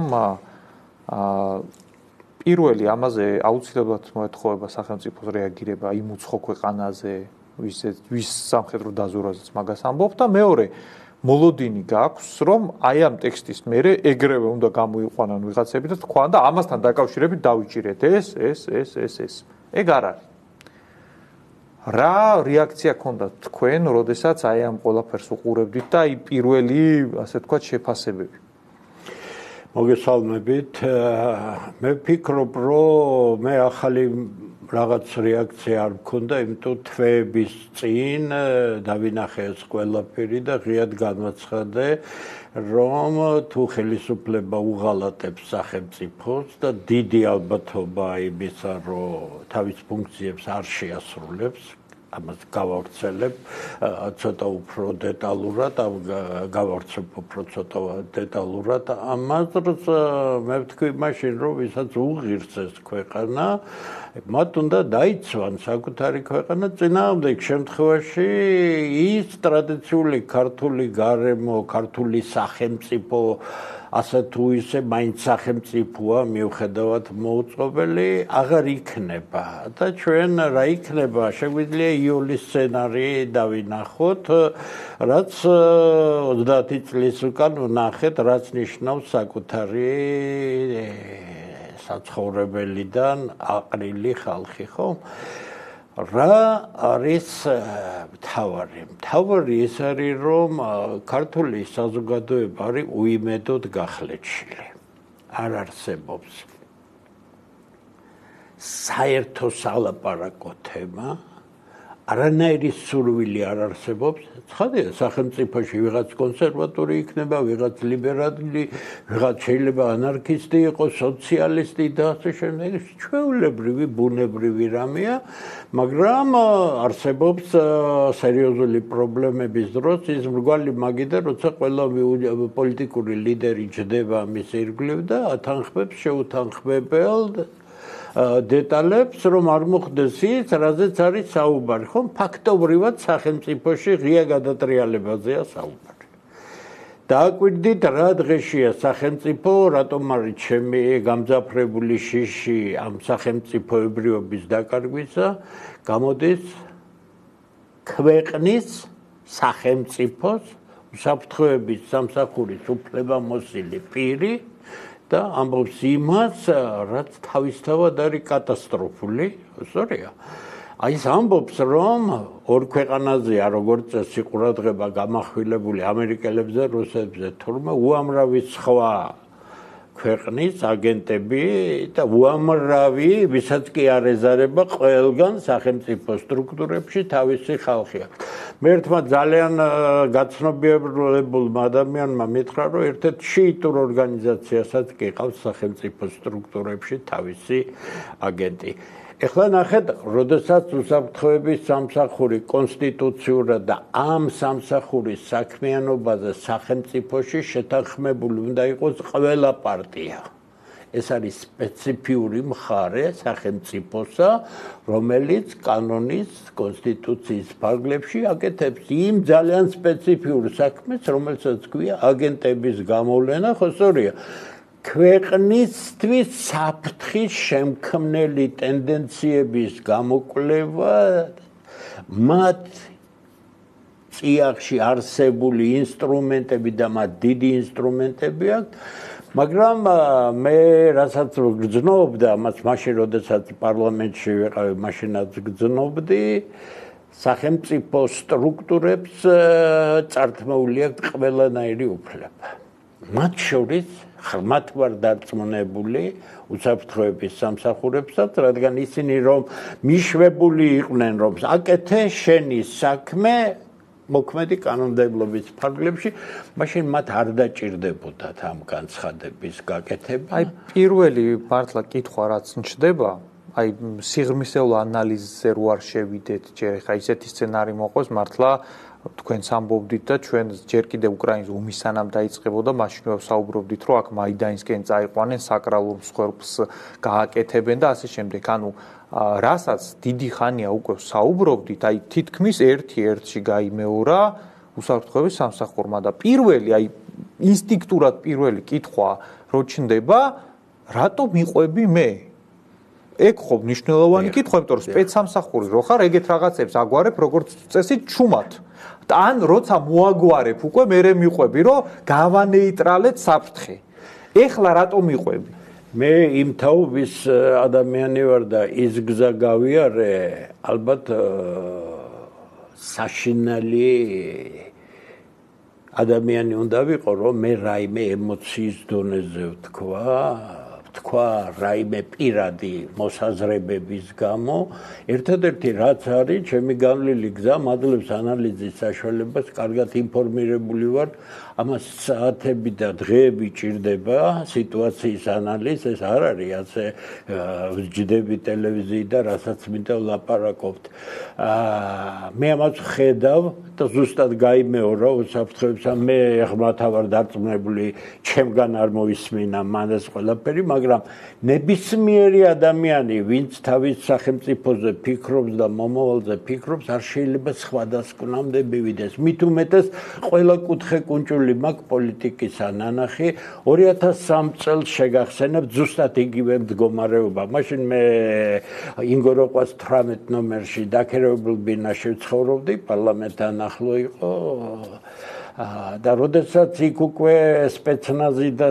პირველი ამაზე აუცილებლად მოეთხოვება სახელმწიფოს რეაგირება იმ უცხო ქვეყანაზე, ვის სამხედრო დაზვერვაზეც მაგას ამბობ და მეორე მოლოდინი გაქვს, რომ აი ამ ტექსტის მერე ეგრევე უნდა გამოიყვანონ ვიღაცები და თქვან და ამასთან დაკავშირებით დავიჭირეთ ეს. ეგ არ არის. რა რეაქცია გქონდათ თქვენ, როდესაც აი ამ ყველაფერს უყურებდით და აი პირველი, ასე ვთქვათ, შეფასებები? მოგესალმებით. მე ვფიქრობ, რომ მე ახალი რაღაც რეაქცია არ მქონდა, იმიტომ თვეების წინ დავინახე ეს ყველაფერი და ღიად განვაცხადე, რომ თუ ხელისუფლება უღალატებს სახელმწიფოს და დიდი ალბათობა იმისა, რომ თავის ფუნქციებს არ შეასრულებს, ამას გავავრცელებ ცოტა უფრო დეტალურად, გავავრცელებ უფრო ცოტა დეტალურად ამას, მე ვთქვი მაშინ, რომ ვისაც უღირს ეს ქვეყანა, მათ უნდა დაიცვან საკუთარი ქვეყანა, წინააღმდეგ შემთხვევაში ის ტრადიციული ქართული გარემო, ქართული სახელმწიფო ასე თუ ისე მაინც სახელმწიფოა მიუხედავად მოუწყობელი აღარ იქნება და ჩვენ რა იქნება შეგვიძლია იოლის სცენარი დავინახოთ რაც 30 წლის უკან ვნახეთ რაც ნიშნავს საკუთარი საცხოვრებელიდან აყრილი ხალხი ხო რა არის მთავარი? მთავარი ის არის, რომ ქართული საზოგადოება არის უიმედოდ გახლეჩილი. არ არსებობს საერთო სალაპარაკო თემა, არანაირი სურვილი არ არსებობს. ცხადია, სახელმწიფოში ვიღაც კონსერვატორი იქნება, ვიღაც ლიბერალი, ვიღაც შეიძლება ანარქისტი იყოს, სოციალისტი და ასე შემდეგ. ჩვეულებრივი, ბუნებრივი რამეა, მაგრამ არსებობს სერიოზული პრობლემების დროს ის მრგვალი მაგიდა, როცა ყველა პოლიტიკური ლიდერი ჯდება მის ირგვლივ და ათანხმებს შეუთანხმებელ დეტალებს, რომ არ მოხდეს ის, რაზეც არის საუბარი, ხომ? ფაქტობრივად სახელმწიფოში ღია გადატრიალებაზეა საუბარი. დააკვირდით, რა დღეშია სახელმწიფო, რატომ არის ჩემი გამძაფრებული შიში ამ სახელმწიფოებრიობის დაკარგვისა, გამოდის ქვეყნის სახელმწიფოს უსაფრთხოების სამსახურის უფლებამოსილი პირი და ამბობს იმას, რაც თავისთავად არის კატასტროფული, სწორია. აი ეს ამბობს, რომ ორ ქვეყანაზეა როგორც წესი ყურადღება გამახვილებული ამერიკელებზე, რუსებზე, თურმე უამრავი სხვა ქვეყნის აგენტები და უამრავი, ვისაც კი არ ეზარება ყველგან სახელმწიფო სტრუქტურებში თავისი ხალხი აქვს. მე ერთმა ძალიან გაცნობიერებულმა ადამიანმა მითხრა, რომ ერთ-ერთ შიიტურ ორგანიზაციასაც კი ყავს სახელმწიფო სტრუქტურებში თავისი აგენტი. ეხლა ნახეთ, როდესაც უსაფრთხოების სამსახური კონსტიტუციურად და ამ სამსახურის საქმიანობაზე სახელმწიფოში შეთანხმებული უნდა იყოს ყველა პარტია. ეს არის სპეციფიური მხარე სახელმწიფოსა, რომელიც კანონის კონსტიტუციის ფარგლებში აკეთებს იმ ძალიან სპეციფიურ საქმეს, რომელსაც ქვია აგენტების გამოვლენა, ხო სწორია. ქვეყნისთვის საფრთხის შემქმნელი ტენდენციების გამოკვლევა მათ წიაღში არსებული ინსტრუმენტები და მათ დიდი ინსტრუმენტები აქვს, მაგრამ მე რასაც გძნობდა, მაშინ როდესაც პარლამენტში ვიყავი, მაშინაც გძნობდი, სახელმწიფო სტრუქტურებს წართმეული აქვს ყველანაირი უფლება. მათ შორის ხმათ ვარ დარწმუნებული უსაფრთხოების სამსახურებსაც, რადგან ისინი რომ მიშვებული იყვნენ რომ აკეთე შენი საქმე მოქმედი კანონმდებლობის ფარგლებში, მაშინ მათ არ დაჭირდებოდათ ამ განცხადების გაკეთება. აი პირველი მართლა კითხვა რაც ნჩდება, აი სიღრმისეულ ანალიზზე რო არ შევიდეთ ჯერ ხა ისეთი სცენარი მოყოს მართლა თქვენს ამბობდით და ჩვენ ჯერ კიდევ უკრაინის ომის სანამ დაიწყებოდა მაშინვე საუბრობდით რომ აქ მაიდანისკენ წაიყვანენ საკრალურ მსხვერპლს გააკეთებენ და ასე შემდეგ. ანუ რასაც დიდი ხანია უკვე საუბრობდით, აი თითქმის ერთ-ერთში გაიმეორა უსაფრთხოების სამსახურმა და პირველი აი ინსტინქტურად პირველი კითხვა რო ჩნდება, რატო მიყვები მე? ეგ ხო მნიშვნელოვანი კითხვა, იმიტომ რომ სპეცსამსახური რო ხარ, ეგეთ რაღაცებს აგვარებ როგორც წესი ჩუმად. ან როცა მოაგვარებ უკვე მე მიყვები, რომ გავანეიტრალეთ საფრთხე. ეხლა რატო მიყვები? მე იმ თაობის ადამიანი ვარ და ის გზა გავიარე, ალბათ საშინელი ადამიანი უნდა ვიყო, რომ მე რაიმე ემოციის დონეზე თქვა რაიმე პირადი მოსაზრებების გამო, ერთადერთი რაც არის, ჩემი განვლილი გზა მადლობს ანალიზის საშუალებას, კარგად ინფორმირებული ვარ, ამას საათები და დღეები ჭირდება სიტუაციის ანალიზს, ეს არ არის ასე ვჯდები ტელევიზიიდან, რასაც მინდა ვლაპარაკობთ. მე ამას ხედავ და ზუსტად გაიმეორა უსაფრთხოებს, მე ღმრათა ვარ დარწმუნებული, ჩემგან არ მოისმინა მან ეს ყველაფერი, მაგრამ ნებისმიერი ადამიანი, ვინც თავის სახელმწიფოზე ფიქრობს და მომავალზე ფიქრობს, არ შეიძლება სხვადასხვანამდე მივიდეს. მით უმეტეს ყველა კუთხე კუნჭული მაგ პოლიტიკის ანანახი 2003 წელს შეგახსენებთ ზუსტად იგივე მდგომარეობა. მაშინ მე ინგოროყვას 18 ნომერში დაქირავებულ ბინაში ვცხოვრობდი, პარლამენტთან ახლო იყო და როდესაც იქ უკვე სპეცნაზი და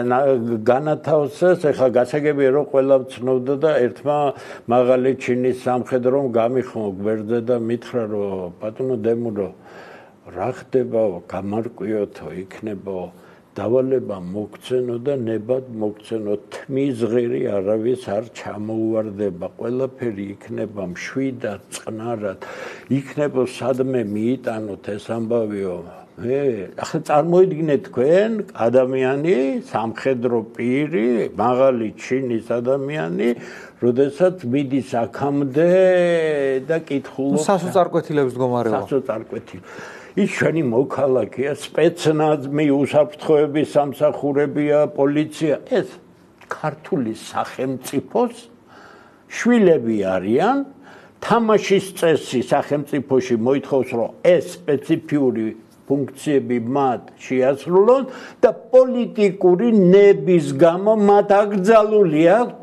განათავსეს, ეხლა გასაგებია რომ ყველა ვცნობდა და ერთმა მაღალი ჩინის სამხედრომ გამიხმო გვერდზე და მითხრა რომ ბატონო დემურო რა ხდებაო, გამარკვიოთო, იქნებაო, დავალება მოგცენო და ნებად მოგცენო, თმის ღერი არავის არ ჩამოუვარდება, ყველაფერი იქნება მშვიდად, წყნარად, იქნება სადმე მიიტანოთ ეს ამბავიო. ახლა წარმოიდგინეთ თქვენ ადამიანი, სამხედრო პირი, მაღალი ჩინის ადამიანი, როდესაც მიდის აქამდე და კითხულობს სასოწარკვეთილების მდგომარეობა. სასოწარკვეთილი. ის ჩვენი მოქალაქეა, სპეცნაზი, უსაფრთხოების სამსახურებია, პოლიცია, ეს ქართული სახელმწიფოს შვილები არიან. თამაშის წესი სახელმწიფოში მოითხოვს, რომ ეს სპეციფიური ფუნქციები მათ შეასრულონ და პოლიტიკური ნების გამო მათ აკრძალული აქვთ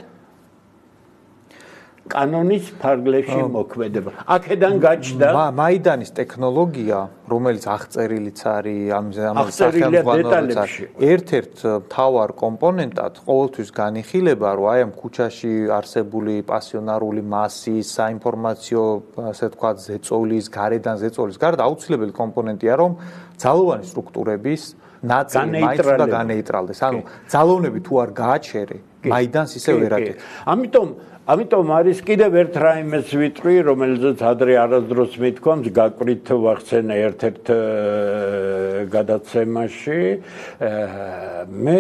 კანონის ფარგლებში მოქმედება. აქედან გაჩნდა მაიდანის ტექნოლოგია, რომელიც აღწერილიც არის ამის სახელმძღვანელოებში. ერთ-ერთ მთავარ კომპონენტად ყოველთვის განიხილება, რომ აი ამ ქუჩაში არსებული პასიონარული მასის, საინფორმაციო, ასე ვთქვათ, ზეწოლის, გარედან ზეწოლის გარდა აუცილებელი კომპონენტია, რომ ძალოვანი სტრუქტურების ნაწილი მაინც უნდა განეიტრალდეს. ანუ ძალოვნები თუ არ გააჩერე, მაიდანს ისე ვერ აკეთებს. ამიტომ არის კიდევ ერთ რაიმეს ვიტყვი, რომელზეც ადრე არასდროს მithქვამს, გაკვირით ვახსენე ერთ-ერთ გადაცემაში, მე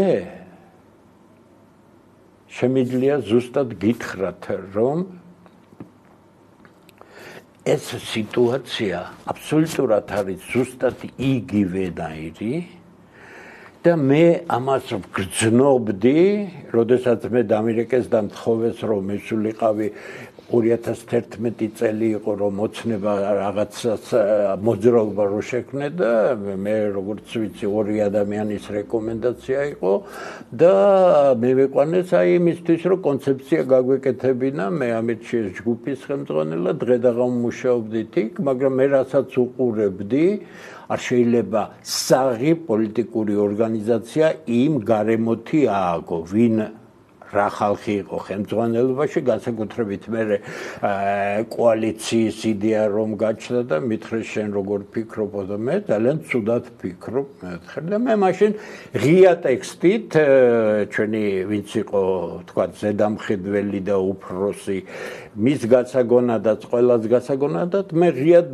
შემიძლია ზუსტად გითხრათ, რომ ეს სიტუაცია აბსოლუტურად არის ზუსტად იგივენაირი და მე ამას ვგრძნობდი, როდესაც მე დამირეკეს და მთხოვეს, რომ მისულიყავი 2011 წელი იყო, რომ მოცნება რაღაცას მოძრაობა რო შექმნე და მე როგორც ვიცი, ორი ადამიანის რეკომენდაცია იყო და მე მეყვანეს აი იმისთვის, რომ კონცეფცია გაგვეკეთებინა, მე ამეთში ეს ჯგუფის ხელმძღვანელი, დღე და ღამე მუშაობდით იქ, მაგრამ მე რასაც უყურებდი, არ შეიძლება საღი პოლიტიკური ორგანიზაცია იმ გარემოთი ააგო, ვინ რა ხალხი იყო ხელმძღვანელობაში, განსაკუთრებით მე კოალიციის იდეა რომ გაჩნდა და მითხრე შენ როგორ ფიქრობ და მე ძალიან ცუდად ფიქრობ მეთხრე და მე მაშინ ღია ტექსტით ჩვენი ვინც იყო თქვა ზედამხედველი და უფროსი მის გასაგონადაც ყველას გასაგონადად მე ღიად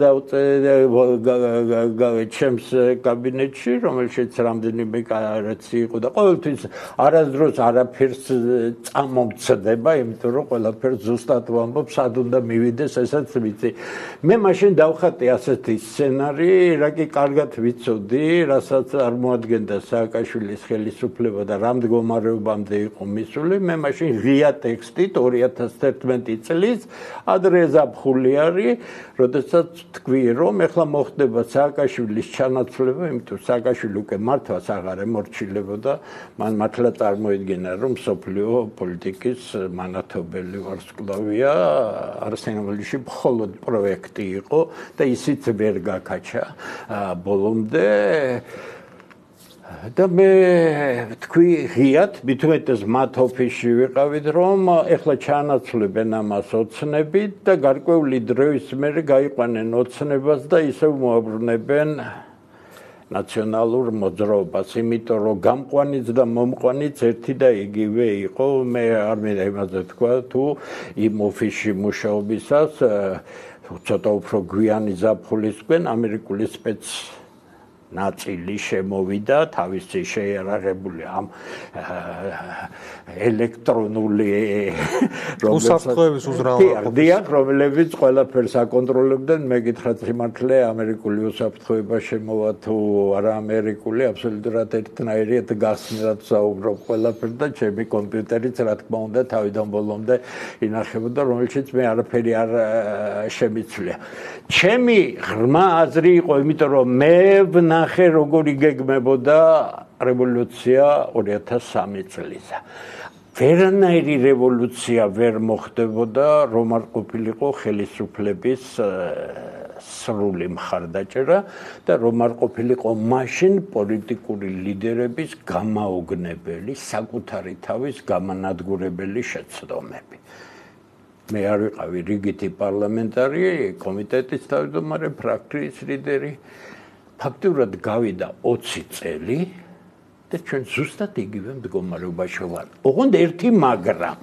ჩემს კაბინეტში რომელშიც რამდენიმე კაცი იყო და ყოველთვის არასდროს არაფერს წამომცდება, იმიტომ რომ ყველაფერს ზუსტად ვამბობ, სად უნდა მივიდეს, ესაც ვიცი. მე მაშინ დავხატე ასეთი სცენარი, რა კი კარგად ვიცოდი, რასაც წარმოადგენდა სააკაშვილის ხელისუფლება და რა მდგომარეობამდე იყო მისული, მე მაშინ ღია ტექსტით 2011 წლის ადრე ზაფხული არის, როდესაც თქვი რომ ეხლა მოხდება სააკაშვილის ჩანაცვლება, იმიტომ სააკაშვილი უკვე მართლაც აღარ ემორჩილებოდა, მან მართლა წარმოიდგინა რომ სოფლიო პოლიტიკის მანათობელი ვარსკვლავია, არსენალში მხოლოდ პროექტი იყო და ისიც ვერ გაკაჩა ბოლომდე და მე თქვი ღიად, მithumetes მათ ოფისში ვიყავით რომ ეხლა ჩაანაცვლებენ ამას ოცნებით და გარკვეული დროის მერე გაიყვანენ ოცნებას და ისევ მოაბრუნებენ ნაციონალურ მოძრაობას, იმიტომ რომ გამყვანიც და მომყვანიც ერთი და იგივე იყო, მე არ მინდა იმაზე თქვა, თუ იმ ოფისში მუშაობისას ცოტა უფრო გვიანი ზაფხულისკენ ამერიკული ნაწილი შემოვიდა, თავისი შეიარაღებული ამ ელექტრონული უსაფრთხოების უზრუნველყოფის რომლებიც ყველაფერს აკონტროლებდნენ, მეკითხა სიმართლე ამერიკული უსაფრთხოება შემოვა თუ არა ამერიკული, აბსოლუტურად ერთნაირად გახსნილად საუბრობ ყველაფერს და ჩემი კომპიუტერიც რა თქმა უნდა თავიდან ბოლომდე ინახებოდა, რომელშიც მე არაფერი არ შემიცვლია. ჩემი ღრმა აზრი იყო, იმიტომ რომ მე ნახე როგორი გეგმებოდა რევოლუცია 2003 წლისა. ვერანაირი რევოლუცია ვერ მოხდებოდა, რომ არ ყოფილიყო ხელისუფლების სრული მხარდაჭერა და რომ არ ყოფილიყო მაშინ პოლიტიკური ლიდერების გამაოგნებელი, საკუთარი თავის გამანადგურებელი შეცდომები. მე არ ვიყავი რიგითი პარლამენტარი, კომიტეტის თავმჯდომარე, ფრაქციის ლიდერი. ფაქტურად გავიდა 20 წელი და ჩვენ ზუსტად იგივე მდგომარეობაში ვართ. ოღონდ ერთი მაგრამ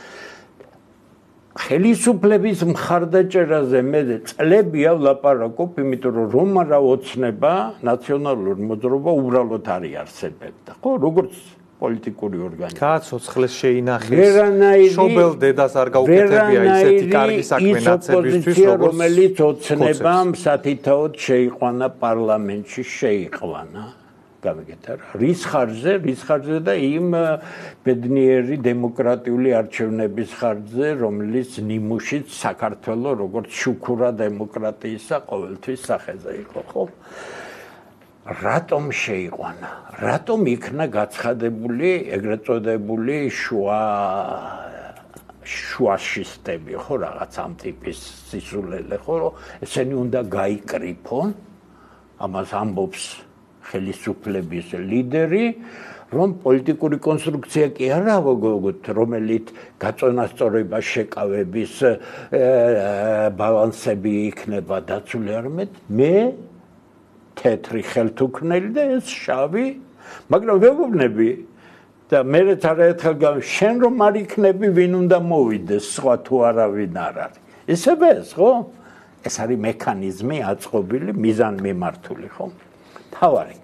ხელისუფლების მხარდაჭერაზე მე წლებია ვლაპარაკობ, იმიტომ რომ რა ოცნება ნაციონალური მოძრაობა უბრალოდ არ იარსებებდა. ხო, როგორც პოლიტიკური ორგანიზაცია. გააცოცხლეს შეინახეს. შობელ დედას არ გაუკეთებია ისეთი კარგი საქმე ნაცებისთვის, რომელიც ოცნებამ სათითაოდ შეიყვანა პარლამენტში შეიყვანა. გამიგეთ რა? რის ხარჯზე და იმ ბედნიერი დემოკრატიული არჩევნების ხარჯზე, რომლის ნიმუშიც საქართველოს როგორც შუქურა დემოკრატიისა ყოველთვის სახეზე იყო, ხო? რატომ შეიყვანა? რატომ იქნა გაცხადებული ეგრეთ წოდებული შუაშისტები, ხო, რაღაც ამ ტიპის სისულელე, ხო, ესენი უნდა გაიკრიფონ, ამას ამბობს ხელისუფლების ლიდერი, რომ პოლიტიკური კონსტრუქცია კი არა ვაგოთ, რომელიც გაწონასწორება შეკავების ბალანსები იქნება დაცული, არამედ მე თეთრი ხელთუქმნელი და ეს შავი, მაგრამ ვეუბნები და მეც არაერთხელ შენ რომ არ იქნები, ვინ უნდა მოვიდეს, სხვა თუ არავინ არ არის. ესევე ეს, ხო? ეს არის მექანიზმი აწყობილი, მიზანმიმართული, ხო? თავარი.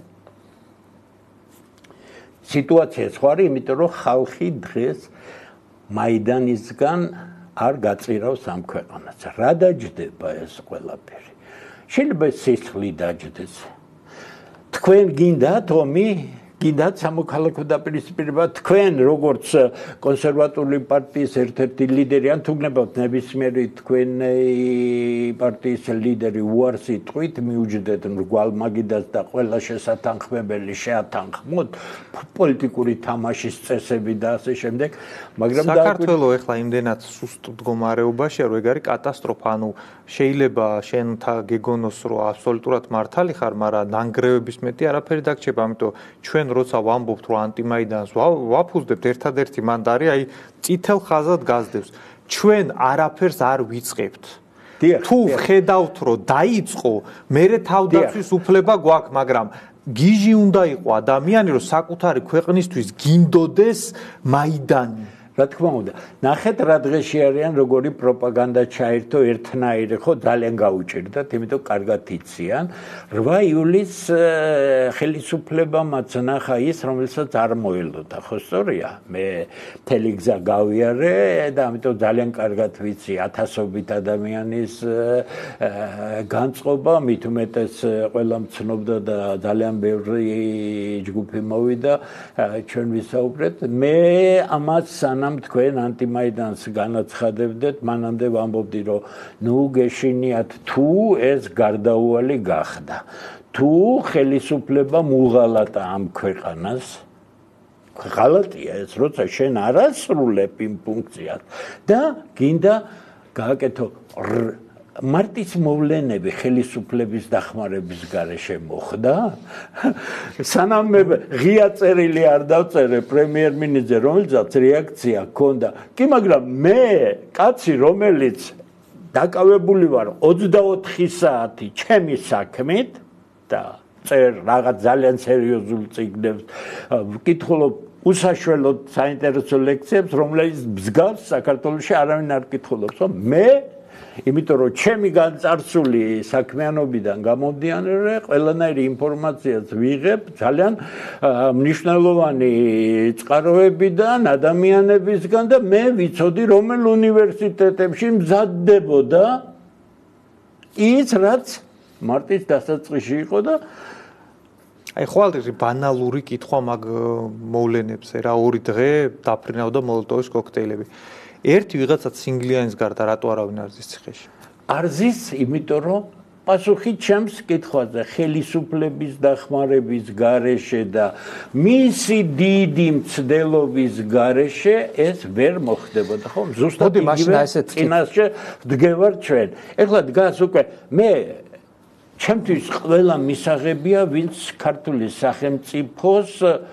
სიტუაცია სხვა არის, იმიტომ რომ ხალხი დღეს მაიდანისგან არ გაწირავს ამ ქვეყანას. რა დაჯდება ეს ყველაფერი? შეიძლება სისხლი დაჯდეს. თქვენ გინდათ ომი, გინდათ სამოქალაქო დაპირისპირება, თქვენ როგორც კონსერვატული პარტიის ერთ-ერთი ლიდერი, ან თუ გნებავთ ნებისმიერი თქვენი პარტიის ლიდერი უარს იტყვით, მიუჯდეთ მრგვალ მაგიდას და ყველა შესათანხმებელი შეათანხმოთ პოლიტიკური თამაშის წესები და ასე შემდეგ, მაგრამ საქართველოს ეხლა იმდენად სუსტ მდგომარეობაშია, რომ ეგ არის კატასტროფა, ანუ შეიძლება შენთა გეგონოს, რომ აბსოლუტურად მართალი ხარ, მაგრამ ნანგრევების მეტი არაფერი დაგჭირება, ამიტომ ჩვენ როცა ვამბობთ რომ ანტიმაიდანს ვაფუძდებთ ერთადერთი მანდარი აი წითელ ხაზად გაზდევს ჩვენ არაფერს არ ვიწყებთ თუ ხედავთ რომ დაიწყო მერე თავდაცვის უფლება გვაქვს მაგრამ გიჟი უნდა იყო ადამიანი რომ საკუთარი ქვეყნისთვის გინდოდეს მაიდანი რა თქმა უნდა ნახეთ რა დღეში არიან როგორი პროპაგანდა ჩაერთო ერთნაირი ხო ძალიან გაუჭირდათ იმიტომ კარგად იციან 8 იulis ხელისუფლება მათ ნახა ის რომელსაც არ მოელოდა ხო სწორია მე თელეგზა გავიარე და ამიტომ ძალიან კარგად ვიცი ათასობით ადამიანის განწყობა მით უმეტეს ყველა მცნობდა და ძალიან ბევრი ჯგუფი მოვიდა ჩვენ ვისაუბრეთ მე ამას თქვენ ანტიმაიდანს განაცხადებდეთ მანამდე ვამბობდი რომ ნუ გეშინიათ თუ ეს გარდაუვალი გახდა თუ ხელისუფლება მუღალატა ამ ქვეყანას ღალატია ეს როცა შენ არ ასრულებ იმ ფუნქციას და გინდა გააკეთო მარტის მოვლენები ხელისუფლების დახმარების გარეშე მოხდა სანამ მე ღია წერილი არ დავწერე პრემიერ-მინისტრზე რომელსაც რეაქცია ჰქონდა კი მაგრამ მე კაცი რომელიც დაკავებული ვარ 24 საათი ჩემი საქმით და წერ რაღაც ძალიან სერიოზულ წიგნებს ვკითხულობ უსაშველოდ საინტერესო ლექციებს რომლებიც მსგავს საქართველოში არავინ არ კითხულობს რომ მე იმიტომ რომ ჩემი განწარსული საქმიანობიდან გამომდინარე ყველანაირი ინფორმაციას ვიღებ ძალიან მნიშვნელოვანი წყაროებიდან ადამიანებისგან და მე ვიცოდი რომელ უნივერსიტეტებში მზადდებოდა ის რაც მარტის დასაწყისში იყო და აი ხვალდე ბანალური კითხვა მაგ მოვლენებზე რა ორი დღე დაფრინავდა მოლოტოვის კოქტეილები ერთი ვიღაცა სინგლიანის გარდა რატო არავინ არ ზის ციხეში? არ ზის, იმიტომ რომ პასუხი ჩემს კითხვაზე ხელისუფლების დახმარების გარეშე და მისი დიდი მცდელობის გარეშე ეს ვერ მოხდებოდა, ხო? ზუსტად იგივე წინაშე დგევარ ჩვენ. ეხლა დგას უკვე მე ჩემთვის ყველა მისაღებია, ვინც ქართული სახელმწიფოს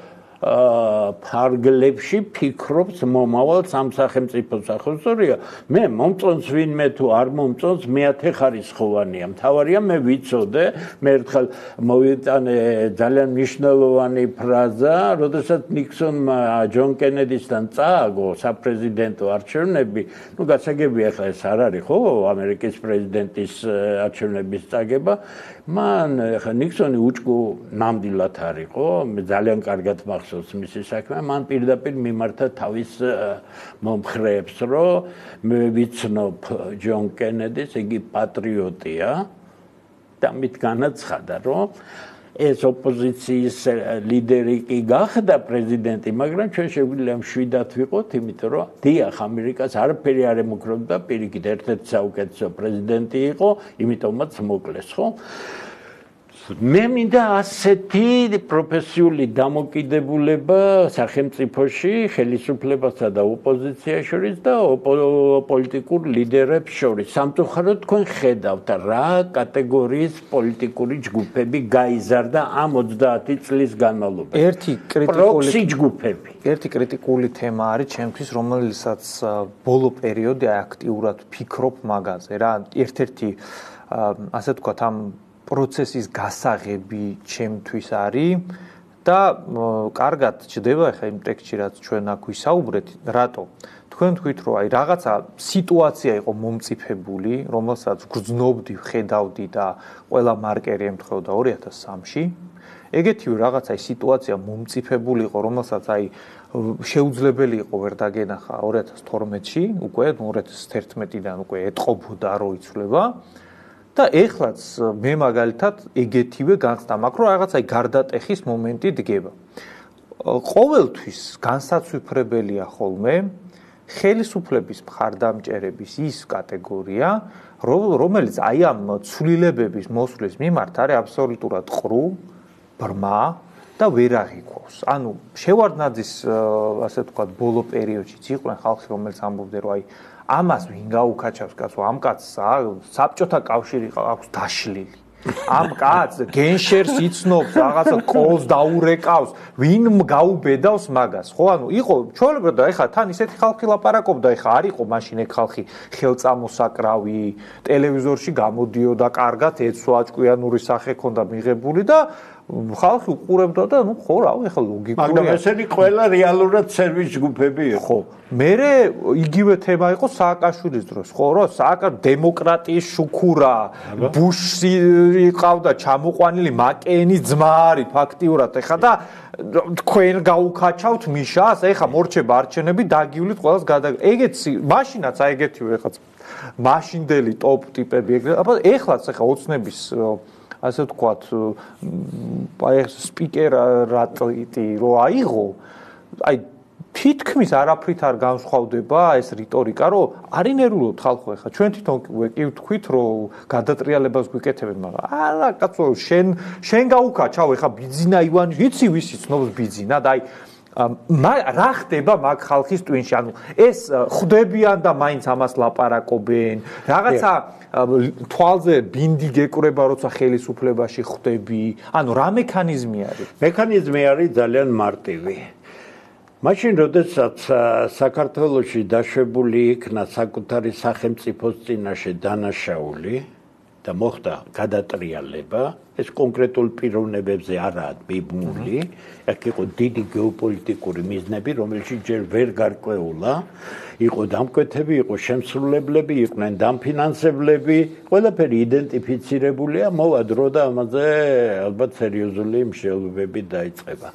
ფარგლებში ფიქრობს მომავალ სამსახელმწიფოს ახოსორია მე მომწონს ვინმე თუ არ მომწონს მეათე ხარისხოვანია მთავარია მე ვიცოდე მე ერთხელ მოვიტანე ძალიან მნიშვნელოვანი ფრაზა როდესაც ნიქსონმა ჯონ კენედისთან წააგო საპრეზიდენტო არჩევნები ნუ გასაგებია ხა ეს არ არის ხო ამერიკის პრეზიდენტის არჩევნების წაგება მან ხა ნიქსონი უჭკუ ნამდვილად არისო მე ძალიან კარგად მახსოვს მისი საქმე მან პირდაპირ მიმართა თავის მომხრეებს რომ მე ვიცნობ ჯონ კენედის იგი პატრიოტია და მით განაცხადა რომ ეს ოპოზიციის ლიდერი კი გახდა პრეზიდენტი მაგრამ ჩვენ შეგვიძლია მშვიდად ვიყოთ იმიტომ რომ დიახ ამერიკას არაფერი არ ემუქრებდა პირიქით ერთ-ერთი საუკეთესო პრეზიდენტი იყო იმიტომაც მოკლეს ხო მე მინდა ასეთი პროფესიული დამოკიდებულება სახელმწიფოში ხელისუფლებასა და ოპოზიციას შორის და პოლიტიკურ ლიდერებს შორის. სამწუხაროდ თქვენ ხედავთ რა კატეგორიის პოლიტიკური ჯგუფები გაიზარდა ამ 30 წლის განმავლობაში. ერთი კრიტიკული თემა არის ჩემთვის, რომელსაც ბოლო პერიოდი აქტიურად ფიქრობ მაგაზე რა. ერთ-ერთი ასე ვთქვათ ამ პროცესის გასაღები ჩემთვის არის და კარგად ჩდება ხა იმ ტექსტში რაც ჩვენ აქ ვისაუბრეთ რატო თქვენ თქვით რომ აი რაღაცა სიტუაცია იყო მომწიფებული რომელსაც გრძნობდი ხედავდი და ყველა მარკერი ემთხვეოდა 2003-ში ეგეთივე რაღაცა აი სიტუაცია მომწიფებული იყო რომელსაც აი შეუძლებელი იყო ვერ დაგენახა 2012-ში უკვე 2011-დან უკვე ეტყობოდა რომ იცვლება და ეხლაც მე მაგალითად ეგეთივე განცდა მაქვს რომ რაღაც აი გარდატეხის მომენტი დგება. ყოველთვის განსაცვიფრებელია ხოლმე ხელისუფლების მხარდამჭერების ის კატეგორია, რომელიც აი ამ ცვლილებების მოსვლის მიმართ არის აბსოლუტურად ყრუ, ბრმა და ვერ აღიქვავს. ანუ შევარდნაძის ასე ვთქვათ ბოლო პერიოდშიც იყვნენ ხალხი რომელიც ამბობდნენ რომ აი ამას ვინ გაუკაჩავს კაცო ამ კაცს საბჭოთა კავშირი აქვს დაშლილი ამ კაცს გენშერს იცნობს, რაღაცა ყოლს დაურეკავს, ვინ გაუბედავს მაგას, ხო? ანუ იყო ჩვეულებრივად და ეხლა თან ისეთი ხალხი ლაპარაკობდა, ეხლა არ იყო მაშინ ეგ ხალხი ხელწამოსაკრავი, ტელევიზორში გამოდიოდა, კარგად ეცვა, ჭკვიანური სახე ქონდა მიღებული და ხალხი უყურებდა და ნუ ხო რა, ეხლა ლოგიკურია. მაგრამ ესენი ყველა რეალურად სერვის ჯგუფები იყო. მერე იგივე თემა იყო სააკაშვილის დროს, ხო, რა, დემოკრატიის შუქურა, ბუში ყავდა ჩამოყვანილი მაკენის ძმა არის ფაქტიურად, ეხლა და თქვენ გაუქაჩავთ მიშას, ეხლა მორჩება არჩევნები, დაგივლით ყველას ეგეც მაშინაც აი ეგეთივე ეხლა მაშინდელი ტოპ ტიპები ეგრე, აბა ეხლაც ეხლა ოცნების ასე ვთქვათ, აი სპიკერატი რო აიღო, აი თითქმის არაფრით არ განსხვავდება ეს რიტორიკა, რომ არ ინერვულობთ ხალხო ეხლა. ჩვენ თვითონ კი ვთქვით, რომ გადატრიალებას გვიკეთებენ, მაგრამ არა, კაცო, შენ გაუკაჩავ ეხლა ბიძინა ივანი, ვიცი ვისი ცნობს ბიძინა და აი რა ხდება მაგ ხალხის ტვინში? ანუ ეს ხვდებიან და მაინც ამას ლაპარაკობენ. რაღაცა თვალზე ბინდი გეკრება, როცა ხელისუფლებაში ხვდები. ანუ რა მექანიზმი არის? მექანიზმი არის ძალიან მარტივი. მაშინ, როდესაც საქართველოში დაშვებული იქნა საკუთარი სახელმწიფოს წინაშე დანაშაული და მოხდა გადატრიალება, ეს კონკრეტულ პიროვნებებზე არაა მიბმული, აქ იყო დიდი გეოპოლიტიკური მიზნები, რომელშიც ჯერ ვერ გარკვეულა, იყო დამკვეთები, იყო შემსრულებლები, იყვნენ დამფინანსებლები, ყველაფერი იდენტიფიცირებულია, მოვა დრო და ამაზე ალბათ სერიოზული მსჯელობები დაიწყება.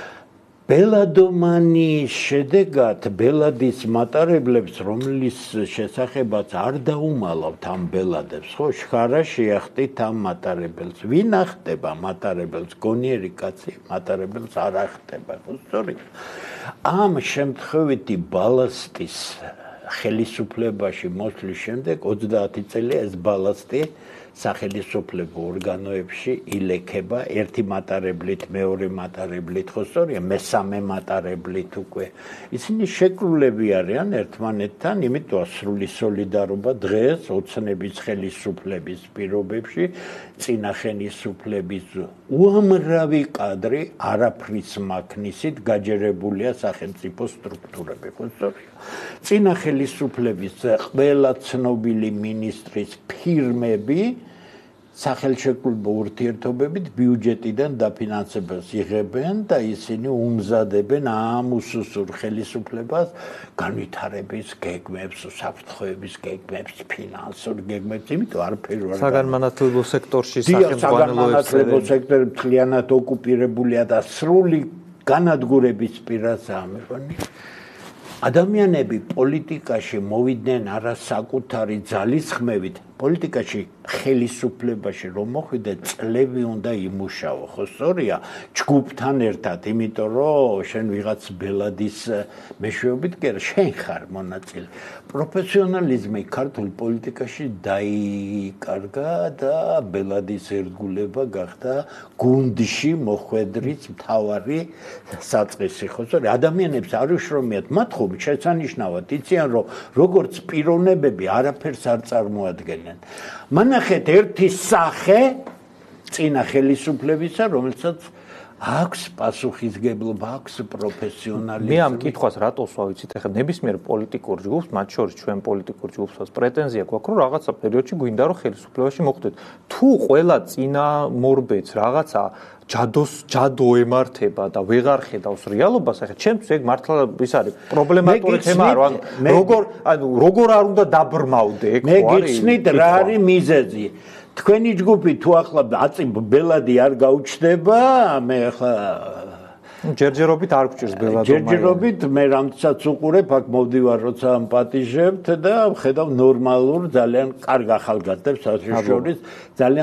ბელადომანის შედეგად ბელადის მატარებლებს, რომლის შესახებაც არ დაუმალავთ ამ ბელადებს, ხო, შხარა შეახტით ამ მატარებელს. ვინ ახტება მატარებელს? გონიერი კაცი მატარებელს არ ახტება, ხო, სწორედ. ამ შემთხვევითი ბალასტის ხელისუფლებაში მოსვლის შემდეგ 30 წელი ეს ბალასტი სახელისუფლებო ორგანოებში ილექება ერთი მატარებლით, მეორე მატარებლით, ხო სწორია, მესამე მატარებლით უკვე. ისინი შეკრულები არიან ერთმანეთთან, იმიტომ სრული სოლიდარობა დღეს ოცნების ხელისუფლების პირობებში, წინა ხელისუფლების უამრავი კადრი არაფრის მაქნისით გაჯერებულია სახელმწიფო სტრუქტურები, ხო სწორია. წინა ხელისუფლების ყველა ცნობილი მინისტრის ფირმები სახელშეკრულებო ურთიერთობებით ბიუჯეტიდან დაფინანსებას იღებენ და ისინი უმზადებენ ამ უსუსურ ხელისუფლებას განვითარების გეგმებს, საფრთხეების გეგმებს, ფინანსურ გეგმებს, იმიტომ არაფერი არ საგანმანათლებლო სექტორში საგანმანათლებლო სექტორი მთლიანად ოკუპირებულია და სრული განადგურების პირასაა მეგონი. ადამიანები პოლიტიკაში მოვიდნენ არა საკუთარი ძალის ხმევით, პოლიტიკაში ხელისუფლებაში რომ მოხვიდე წლები უნდა იმუშაო, ხო სწორია, ჯგუფთან ერთად, იმიტომ რომ შენ ვიღაც ბელადის მეშვეობით კი არა, შენ ხარ მონაწილე. პროფესიონალიზმი ქართულ პოლიტიკაში დაიკარგა და ბელადის ერთგულება გახდა გუნდში მოხვედრის მთავარი საწყისი, ხო სწორია, ადამიანებს არ უშრომიათ მათ ხომ შესანიშნავად იციან, რომ როგორც პიროვნებები არაფერს არ წარმოადგენენ. მანახეთ ერთი სახე წინა ხელისუფლებისა, რომელსაც აქვს პასუხისგებლობა, აქვს პროფესიონალიზმი. მე ამ კითხვას რატოს ვავიცით, ახლა ნებისმიერ პოლიტიკურ ჯგუფს, მათ შორის ჩვენ პოლიტიკურ ჯგუფსაც პრეტენზია გვაქვს, რომ რაღაცა პერიოდში გვინდა რომ ხელისუფლებაში მოხვდეთ. თუ ყველა წინა მორბედს რაღაცა ჯადო ემართება და ვეღარ ხედავს რეალობას, ახლა ჩემთვის ეგ მართლა ის არის პრობლემატური თემაა, რომ როგორ არ უნდა დაბრმავდე, ეგ ხო არის? მე გიცნით რა არის მიზეზი. თქვენი ჯგუფი თუ ახლა აწი ბელადი არ გაუჩნდება, მე ახლა ჯერჯერობით არ გჭირს ბელადო. ჯერჯერობით მე რამცაც უყურებ, აქ მოვდივარ როცა ამპატიჟებთ და ხედავ ნორმალურ, ძალიან კარგ ახალგაზრდებს საშუალების, ძალიან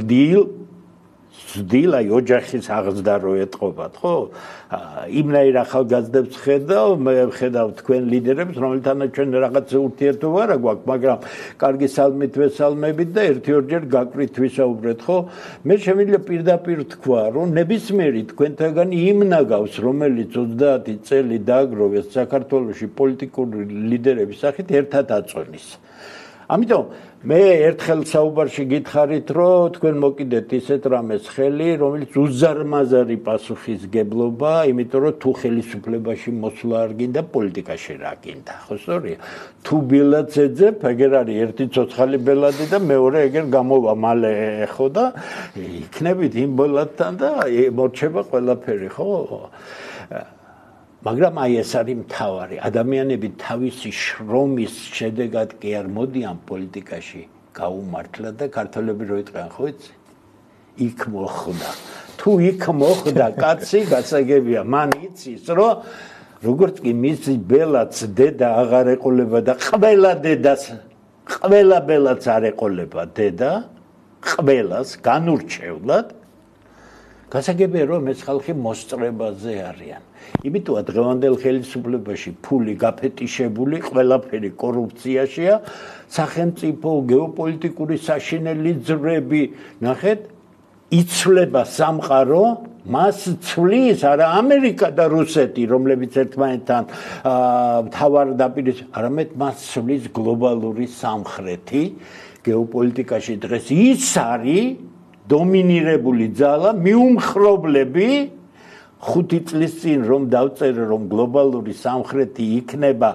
ზრდილ აი ოჯახის აღზრდა რო ეტყობათ, ხო? იმნაირ ახალგაზრდებს ხედავ, მე ხედავ თქვენ ლიდერებს, რომელთანაც ჩვენ რაღაც ურთიერთობა არ გვაქვს, მაგრამ კარგი სალმით ვესალმებით და ერთი-ორჯერ გაკვირით ვისაუბრეთ, ხო? მე შემიძლია პირდაპირ თქვა, რომ ნებისმიერი თქვენთაგანი იმნაგავს, რომელიც 30 წელი დააგროვეს საქართველოში პოლიტიკური ლიდერების სახით ერთად აწონის. ამიტომ მე ერთხელ საუბარში გითხარით, რომ თქვენ მოკიდეთ ისეთ რამეს ხელი, რომელიც უზარმაზარი პასუხისგებლობა, იმიტომ რომ თუ ხელისუფლებაში მოსვლა არ გინდა, პოლიტიკაში რა გინდა, ხო სწორია? თუ ბილადს ეძებ, ეგერ არის ერთი ცოცხალი ბელადი და მეორე ეგერ გამოვა მალე, ხო და იქნებით იმ ბელადთან და მორჩება ყველაფერი, ხო? მაგრამ აი ეს არის მთავარი. ადამიანები თავისი შრომის შედეგად კი არ მოდიან პოლიტიკაში გაუმართლა და ქართველები რო იტყვიან, ხო იცი? იქ მოხვდა. თუ იქ მოხვდა კაცი, გასაგებია, მან იცის, რომ როგორც კი მისი ბელაც დედა აღარ ეყოლება და ყველა ბელაც არ ეყოლება დედა, ყველას განურჩევლად, გასაგებია რომ ეს ხალხი მოსწრებაზე არიან. იმიტომ დღევანდელ ხელისუფლებაში ფული გაფეტიშებული, ყველაფერი კორუფციაშია, სახელმწიფო გეოპოლიტიკური საშინელი ძვრები, ნახეთ, იცვლება სამყარო, მას ცვლის არა ამერიკა და რუსეთი, რომლებიც ერთმანეთთან მთავარ დაპირისპირებას, არამედ მას ცვლის გლობალური სამხრეთი. გეოპოლიტიკაში დღეს ის არის დომინირებული ძალა, მიუმხრობლები 5 წლის წინ რომ დავწერე რომ გლობალური სამხრეთი იქნება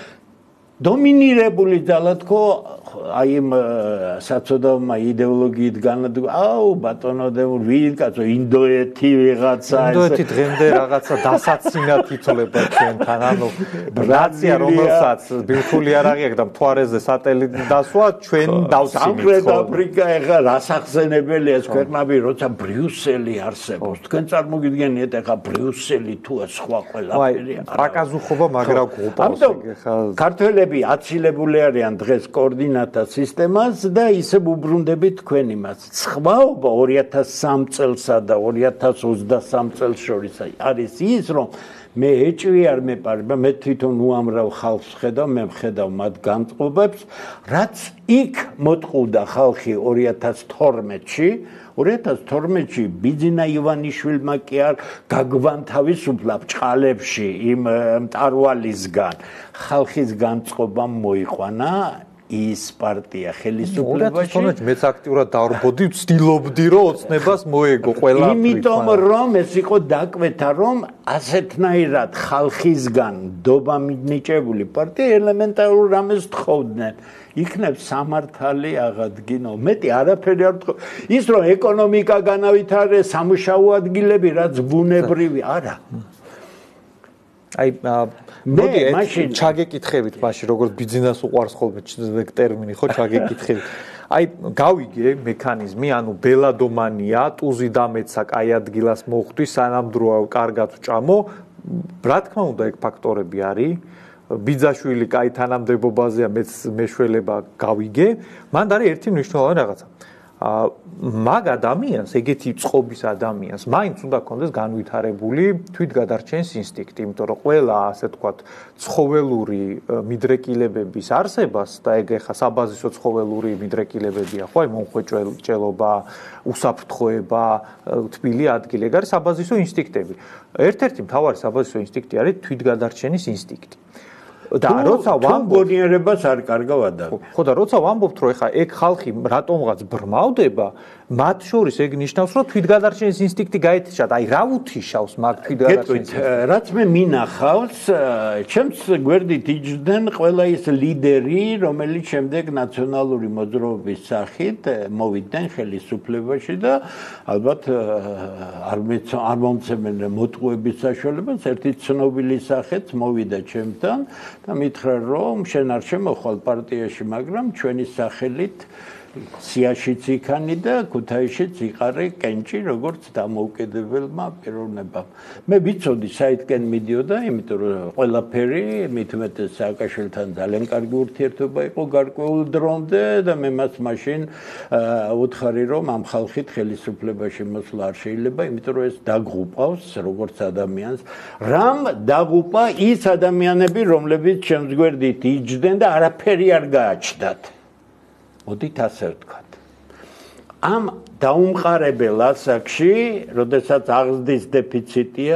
დომინირებული ძალა თქო აი იმ საწოდავმა იდეოლოგიით განადგა აუ ბატონო ვინ კაცო ინდოეთი ვიღაცა ინდოეთი დღემდე რაღაცა დასაცინად ითვლება ჩვენთან ანუ ნაცია რომელსაც ბირთვული არ აღიაქვს და მთვარეზე სატელიტი დასვა ჩვენ დავცინეთ სამხრეთ აფრიკა ეხა რასახსენებელია ეს ქვეყნები როცა ბრიუსელი არსებობს თქვენ წარმოგიდგენიათ ეხა ბრიუსელი თუ სხვა ყველაფერი აკაზუხობა მაგრა გუპავს ეხა ქართველები აცილებული არიან დღეს კოორდინატა სისტემას და ისევ უბრუნდებით თქვენ იმას. სხვაობა 2003 წელსა და 2023 წელს შორის არის ის, რომ მე ეჭვი არ მეპარება, მე თვითონ უამრავ ხალხს ხედავ, მე ვხედავ მათ განწყობებს, რაც იქ მოტყუდა ხალხი 2012-ში 2012-ში ბიძინა ივანიშვილმა კი არ გაგვანთავისუფლა ბჭყალებში იმ მტარვალისგან ხალხის განწყობა მოიყვანა ის პარტია ხელისუფლებაში 2012-ში მეც აქტიურად დავრბოდი ვცდილობდი რომ ოცნებას მოეგო ყველაფერი იმიტომ რომ ეს იყო დაკვეთა რომ ასეთნაირად ხალხისგან დობა მინიჭებული პარტია ელემენტარულ რამეს თხოვდნენ იქნებ სამართალი აღადგინო მეტი არაფერი არ თქო ის რომ ეკონომიკა განავითარეს სამუშაო ადგილები რაც ბუნებრივი არა აი მოდი ჩაგეკითხებით მაშინ როგორც ბიზნეს უყარს ხოლმე ტერმინი ხო ჩაგეკითხებით აი გავიგე მექანიზმი ანუ ბელადომანია ტუზი დამეცა კაი ადგილას მოხვდი სანამდროა კარგად ვჭამო რა თქმა უნდა ეგ ფაქტორები არის ბიძაშვილი კაი თანამდებობაზეა მეც მეშველება გავიგე მან არის ერთი მნიშვნელოვანი რაღაცა მაგ ადამიანს ეგეთი წყობის ადამიანს მაინც უნდა ქონდეს განვითარებული თვითგადარჩენის ინსტინქტი იმიტომ რომ ყველა ასე თქვათ ცხოველური მიდრეკილებების არსებას და ეგ ეხა საბაზისო ცხოველური მიდრეკილებებია ხო აი მომხვეჭელობა უსაფრთხოება თბილი ადგილი ეგ არის საბაზისო ინსტინქტები ერთ-ერთი მთავარი საბაზისო ინსტინქტი არის თვითგადარჩენის ინსტინქტი და როცა ვამბობთ არ კარგავ ადამიანს ხო და როცა ვამბობთ რომ ეხა ეგ ხალხი რატომღაც ბრმავდება მათ შორის ეგ ნიშნავს რომ თვითგადარჩენის ინსტინქტი გაეთიშათ აი რა უთიშავს მაგ თვითგადარჩენის რაც მე მინახავს ჩემს გვერდით იჯდნენ ყველა ის ლიდერი რომელიც შემდეგ ნაციონალური მოძრაობის სახით მოვიდნენ ხელისუფლებაში და ალბათ არ მომცემენ მოტყუების საშუალებას ერთი ცნობილი სახეც მოვიდა ჩემთან და მითხრა რომ შენ არ შემოხვალ პარტიაში მაგრამ ჩვენი სახელით სიაშიც იქანი და ქუთაისშიც იყარე კენჭი როგორც დამოუკიდებელმა პიროვნებამ. მე ვიცოდი საითკენ მიდიოდა, იმიტომ რომ ყველაფერი მithumetes სააკაშვილთან ძალიან კარგი ურთიერთობა იყო გარკვეულ დრომდე და მე მას მაშინ უთხარი რომ ამ ხალხით ხელისუფლებაში მოსვლა არ შეიძლება, იმიტომ რომ ეს დაგღუპავს როგორც ადამიანს. რამ დაგღუპა ის ადამიანები, რომლებიც ჩემს გვერდით იჯდნენ და არაფერი არ გააჩნდათ. მოდით ასე ვთქვათ. ამ დაუმყარებელ ასაკში, როდესაც აღზრდის დეფიციტია,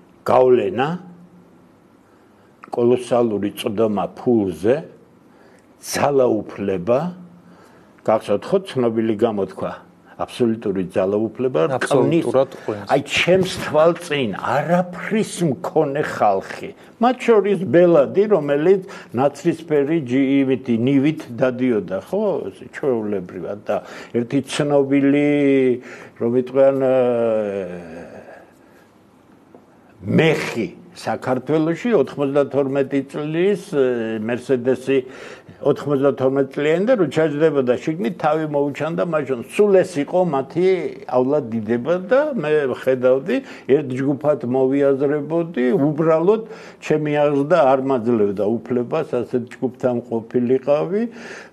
გავლენა, კოლოსალური წვდომა ფულზე, ძალაუფლება გახსოვთ ხო ცნობილი გამოთქვა აბსოლუტური ძალაუფლება აბსოლუტურად აი ჩემს თვალწინ არაფრის მქონე ხალხი მათ შორის ბელადი რომელიც ნაცრისფერი ჯიმითი ნივით დადიოდა ხო ჩვეულებრივად და ერთი ცნობილი რომ ვიტყვიან მეხი საქართველოში 92 წლის მერსედესი 92 წლიანი და რო ჩაჯდებოდა შიგნით თავი მოუჩანდა მაშინ სულ ეს იყო მათი აულად დიდება და მე ხედავდი ერთ ჯგუფად მოვიაზრებოდი უბრალოდ ჩემი აღზრდა არ მაძლევდა უფლებას ასეთ ჯგუფთან ყოფილიყავი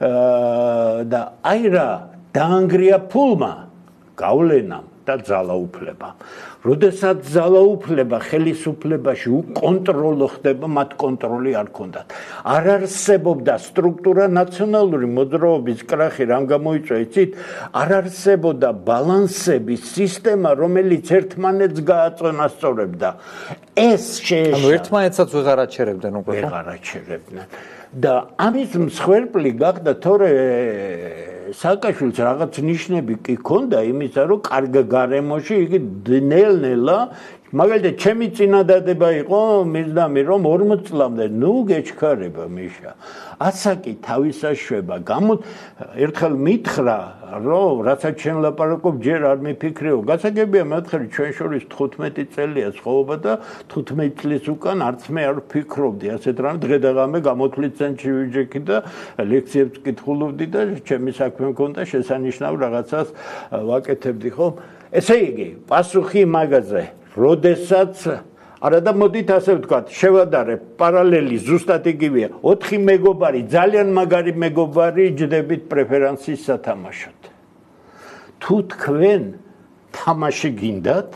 და აი რა დაანგრია ფულმა გავლენამ და ძალაუფლებამ როდესაც ძალაუფლება ხელისუფლებაში უკონტროლო ხდება მათ კონტროლი არ ქონდათ არ არსებობდა სტრუქტურა ნაციონალური მოძრაობის კრახი რამ გამოიწვია იცით არ არსებობდა ბალანსების სისტემა რომელიც ერთმანეთს გააწონასწორებდა ეს შეეშა ანუ ერთმანეთსაც ვეღარ აჩერებდნენ უკვე ვეღარ აჩერებდნენ და ამის მსხვერპლი გახდა თორე სააკაშვილს რაღაც ნიშნები კი ქონდა იმისა რომ კარგ გარემოში იგი ნელ-ნელა მაგალითად ჩემი წინადადება იყო მისდამი რომ 40 წლამდე ნუ გეჩქარება მიშა ასაკი თავისაშვება ერთხელ მითხრა რომ რასაც შენ ლაპარაკობ ჯერ არ მიფიქრეო გასაგებია მეთქარი ჩვენ შორის 15 წელია ცხოვრება და 15 წლის უკან არც მე არ ვფიქრობდი ასეთ რამ დღე და ღამე გამოთვლით ცენტრში ვიჯექი და ლექციებს კითხულობდი და ჩემი საქმე მქონდა შესანიშნავ რაღაცას ვაკეთებდი ხო ესე იგი პასუხი მაგაზე როდესაც არა და მოდით ასე ვთქვათ შევადარებ პარალელი ზუსტად იგივეა 4 მეგობარი ძალიან მაგარი მეგობარი ჯდებით პრეფერენსის სათამაშოდ თუ თქვენ თამაში გინდათ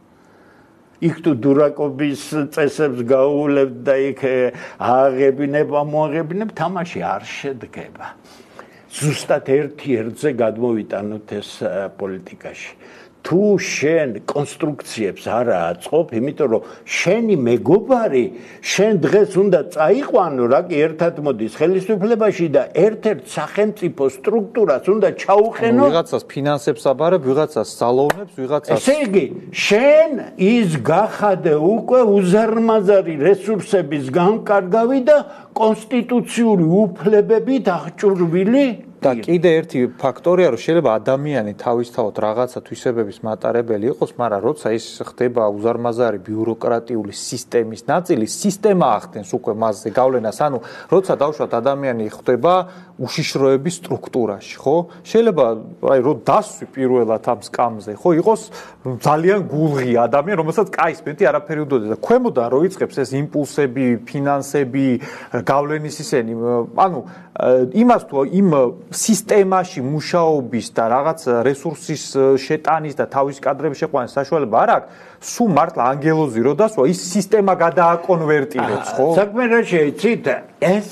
იქ თუ დურაკობის წესებს გაუულებთ და იქ აღებინებ ამოაღებინებ თამაში არ შედგება ზუსტად ერთი ერთზე გადმოვიტანოთ ეს პოლიტიკაში თუ შენ კონსტრუქციებს არ აწყობ, იმიტომ რომ შენი მეგობარი შენ დღეს უნდა წაიყვანო, რა კი ერთად მოდის ხელისუფლებაში და ერთ-ერთ სახელმწიფო სტრუქტურას უნდა ჩაუყენო. ვიღაცას ფინანსებს აბარებ, ვიღაცას ძალოვნებს, ვიღაცას. ესე იგი, შენ ის გახადე უკვე უზარმაზარი რესურსების განკარგავი და კონსტიტუციური უფლებებით აღჭურვილი და კიდე ერთი ფაქტორია, რომ შეიძლება ადამიანი თავისთავად რაღაცა თვისებების მატარებელი იყოს, მაგრამ როცა ის ხდება უზარმაზარი ბიუროკრატიული სისტემის ნაწილი, სისტემა ახდენს უკვე მასზე გავლენას, ანუ როცა დავუშვათ ადამიანი ხდება უშიშროების სტრუქტურაში, ხო? შეიძლება აი რო დასვი პირველად ამ სკამზე, ხო, იყოს ძალიან გულღი ადამიანი, რომელსაც კაის მეტი არაფერი უდოდა და ქვემოდან რო იწყებს ეს იმპულსები, ფინანსები, გავლენის ისენი, ანუ იმას თუ იმ სისტემაში მუშაობის და რაღაც რესურსის შეტანის და თავის კადრების შეყვანის საშუალება არ აქვს, სულ მართლა ანგელოზი რო დასვა, ის სისტემა გადააკონვერტირებს, ხო? საქმე რა შეიცით, ეს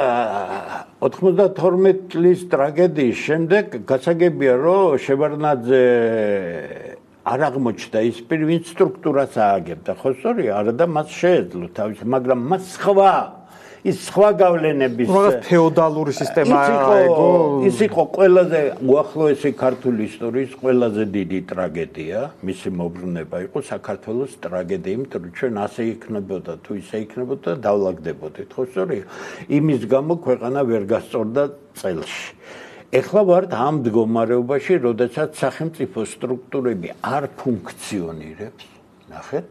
92 წლის ტრაგედიის შემდეგ გასაგებია, რომ შევარდნაძე არ აღმოჩნდა ის პირი, ვინც სტრუქტურას ააგებდა, ხო სწორია? არა და მას შეეძლო თავის, მაგრამ მას სხვა ის სხვა გავლენების რაღაც ფეოდალური სისტემა ის იყო ყველაზე უახლოესი ქართული ისტორიის ყველაზე დიდი ტრაგედია მისი მოbrunება იყო საქართველოს ტრაგედია იმიტომ რომ ჩვენ ასე იქნებოდა თუ ისე იქნებოდა დავლაგდებოდით ხო სწორია იმის გამო ქვეყანა ვერ გასწორდა წელში ეხლა ვართ ამ მდგომარეობაში როდესაც სახელმწიფო სტრუქტურები არ ფუნქციონირებს ნახეთ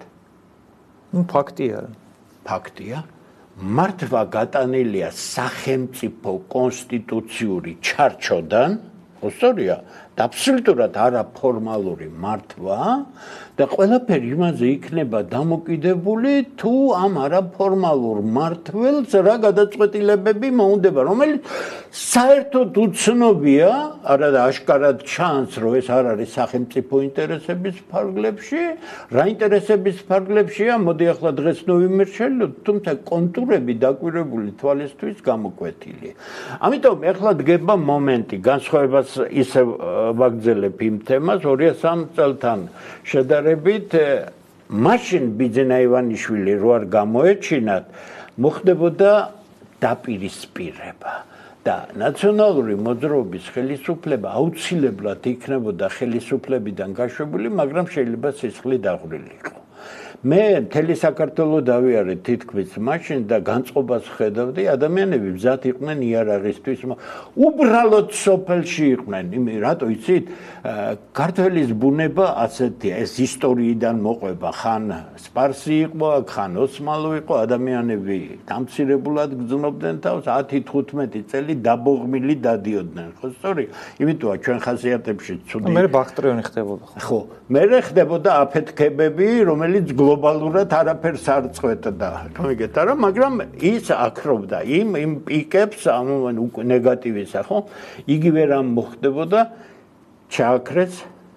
ფაქტია მართვა გატანილია სახელმწიფო კონსტიტუციური ჩარჩოდან, ხო სწორია? და აბსოლუტურად არაფორმალური მართვა და ყველაფერი იმაზე იქნება დამოკიდებული თუ ამ არაფორმალურ მართველს რა გადაწყვეტილებები მოუნდება, რომელიც საერთოდ უცნობია, არა და აშკარად ჩანს, რომ ეს არ არის სახელმწიფო ინტერესების ფარგლებში, რა ინტერესების ფარგლებშია, მოდი ახლა დღეს ნოემბერში შევიდოთ, თუმცა კონტურები დაკვირვებული თვალისთვის გამოკვეთილია. ამიტომ ახლა დგება მომენტი, განსხვავებას ისევ ვაგრძელებ იმ თემას 2003 წელთან შედარებით მაშინ ბიძინა ივანიშვილი რო არ გამოეჩინათ მოხდებოდა დაპირისპირება და ნაციონალური მოძრაობის ხელისუფლება აუცილებლად იქნებოდა ხელისუფლებიდან გაშვებული, მაგრამ შეიძლება სისხლი დაღვრილი იყო. მე მთელი საქართველოს დავიარე თითქმის მაშინ და განწყობას ხედავდი, ადამიანები მზად იყვნენ იარაღისთვის, უბრალოდ სოფელში იყვნენ. რატო იცით? ქართველის ბუნება ასეთია, ეს ისტორიიდან მოყვება, ხან სპარსი იყო, ხან ოსმალო იყო, ადამიანები დამცირებულად გრძნობდნენ თავს, 10-15 წელი დაბოღმილი დადიოდნენ, ხო სწორი? იმიტომა ჩვენ ხასიათებში ცუდი. მე ბახტრიონი ხდებოდა. ხო, მე ხდებოდა აფეთქებები, რომელიც გლობალურად არაფერს არ წვეთდა, თქო არა, მაგრამ ის აკრობდა იმ პიკებს, ამ ნეგატივისა, ხო? იგივე რამ მოხდებოდა, ჩააქრეს,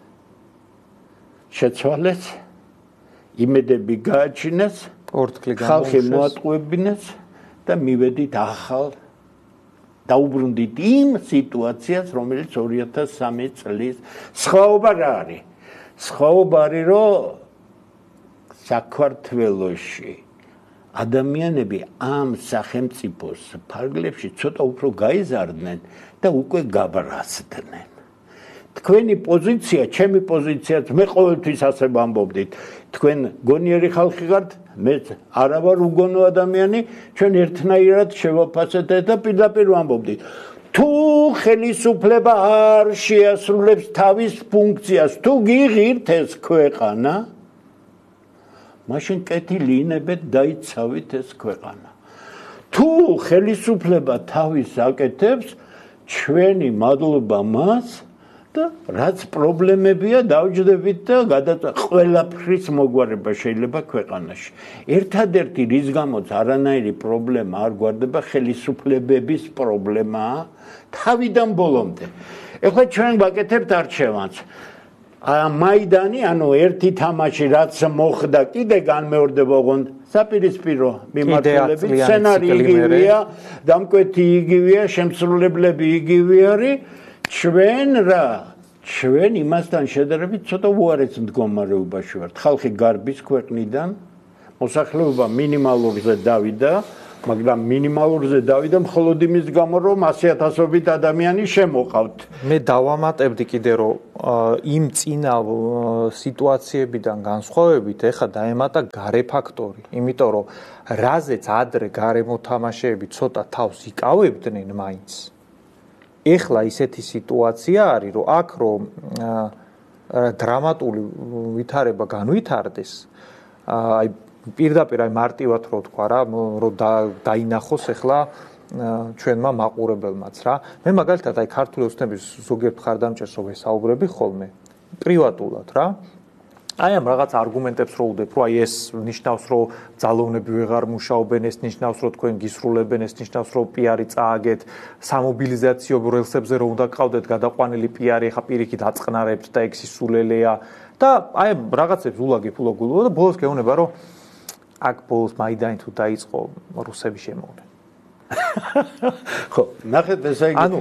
შეცვალეს, იმედები გააჩინეს, ხალხი მოატყუებინეს და მივედით ახალ დაუბრუნდით იმ სიტუაციას, რომელიც 2003 წლის სხვაობა რა არის? სხვაობა არის, რომ საქართველოში ადამიანები ამ სახელმწიფოს ფარგლებში ცოტა უფრო გაიზარდნენ და უკვე გაბრაზდნენ. თქვენი პოზიცია, ჩემი პოზიციაც, მე ყოველთვის ასე ვამბობდით, თქვენ გონიერი ხალხი ხართ, მე არა ვარ უგონო ადამიანი, ჩვენ ერთნაირად შევაფასეთ და პირდაპირ ვამბობდით. თუ ხელისუფლება არ შეასრულებს თავის ფუნქციას, თუ გიღირთ ეს ქვეყანა, მაშინ კეთილი ინებეთ დაიცავით ეს ქვეყანა. თუ ხელისუფლება თავის აკეთებს, ჩვენი მადლობა მას და რაც პრობლემებია დავჯდებით და ყველაფრის მოგვარება შეიძლება ქვეყანაში. ერთადერთი რის გამოც არანაირი პრობლემა არ გვარდება ხელისუფლებების პრობლემაა თავიდან ბოლომდე. ეხლა ჩვენ ვაკეთებთ არჩევანს. მაიდანი, ანუ ერთი თამაში რაც მოხდა, კიდე განმეორდება ოღონდ საპირისპირო მიმართულებით, სცენარი იგივეა, დამკვეთი იგივეა, შემსრულებლები იგივე არის. ჩვენ იმასთან შედარებით ცოტა უარეს მდგომარეობაში ვართ. ხალხი გარბის ქვეყნიდან, მოსახლეობა მინიმალურზე დავიდა, მაგრამ მინიმალურზე დავიდა მხოლოდ იმის გამო, რომ 100,000-ობით ადამიანი შემოყავთ. მე დავამატებდი კიდე, რომ იმ წინა სიტუაციებიდან განსხვავებით, ეხლა დაემატა გარე ფაქტორი, იმიტომ რომ რაზეც ადრე გარე მოთამაშეები ცოტა თავს იკავებდნენ მაინც. ეხლა ისეთი სიტუაცია არის, რომ აქ რომ დრამატული ვითარება განვითარდეს, აი პირდაპირ აი მარტივად რო თქვა რა, რომ დაინახოს ეხლა ჩვენმა მაყურებელმაც რა. მე მაგალითად აი ქართული ოცნების ზოგიერთ მხარდამჭერს რო ვესაუბრები ხოლმე პრივატულად რა. აი ამ რაღაც არგუმენტებს რო უდებ, რომ აი ეს ნიშნავს, რომ ძალოვნები ვეღარ მუშაობენ, ეს ნიშნავს, რომ თქვენ გისრულებენ, ეს ნიშნავს, რომ პიარი წააგეთ, სამობილიზაციო რელსებზე რო უნდა გყავდეთ გადაყვანილი პიარი, ეხა პირიქით აწყნარებთ და ეგ სისულელეა და აი რაღაცებს ულაგებ და ბოლოს გეუბნება, რომ აქ ბოლოს მაიდანი თუ დაიწყო, რუსები შემოვიდნენ. ხო, ნახეთ ესე იგი,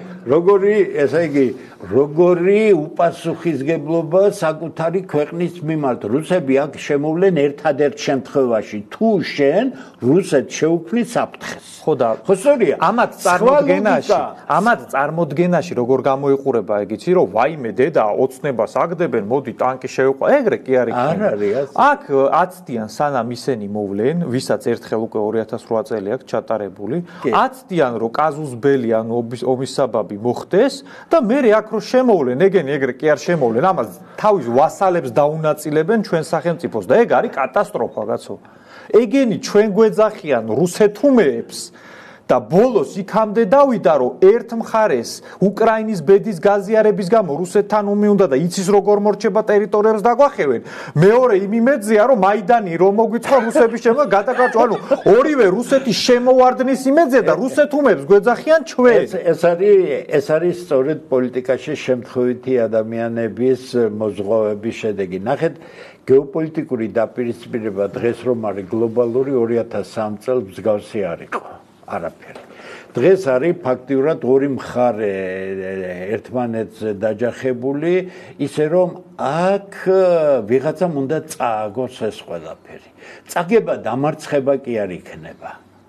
როგორი უპასუხისგებლობა საკუთარი ქვეყნის მიმართ. რუსები აქ შემოვლენ ერთადერთ შემთხვევაში, თუ შენ რუსეთს შეუქმნის საფრთხეს. ხო და ხო სწორია. ამათ წარმოდგენაში როგორ გამოიყურება ეგ იცი, რომ ვაიმე დედა ოცნებას აგდებენ, მოდი ტანკი შევიყვა. ეგრე კი არის. აქ აცდიან სანამ ისინი მოვლენ, ვისაც ერთხელ უკვე 2008 წელი აქვს ჩატარებული. აცდიან რომ კაზუსბელი ან ომის საბაბი მოხდეს და მე აქ რო შემოვლენ ეგენი ეგრე კი არ შემოვლენ ამას თავის ვასალებს დაუნაწილებენ ჩვენ სახელმწიფოს და ეგ არის კატასტროფა კაცო ეგენი ჩვენ გვეძახიან რუსეთუმეებს და ბოლოს იქამდე დავიდა რომ ერთ მხარეს უკრაინის ბედის გაზიარების გამო რუსეთთან ომი უნდა და იცის როგორ მორჩება ტერიტორიებს დაგვახევენ მეორე იმ იმედზეა რომ მაიდანი რომ მოგვიწყო რუსების შემო გადაგარჩო ანუ ორივე რუსეთის შემოვარდნის იმედზე და რუსეთუმეებს გვეძახიან ჩვენ ეს არის სწორედ პოლიტიკაში შემთხვევითი ადამიანების მოზღვავების შედეგი ნახეთ გეოპოლიტიკური დაპირისპირება დღეს რომ არის გლობალური 2003 წელს მსგავსი არ იყო არაფერი. დღეს არის ფაქტიურად ორი მხარე ერთმანეთზე დაჯახებული, ისე რომ აქ ვიღაცამ უნდა წააგოს ეს ყველაფერი. წაგება დამარცხება კი არ იქნება.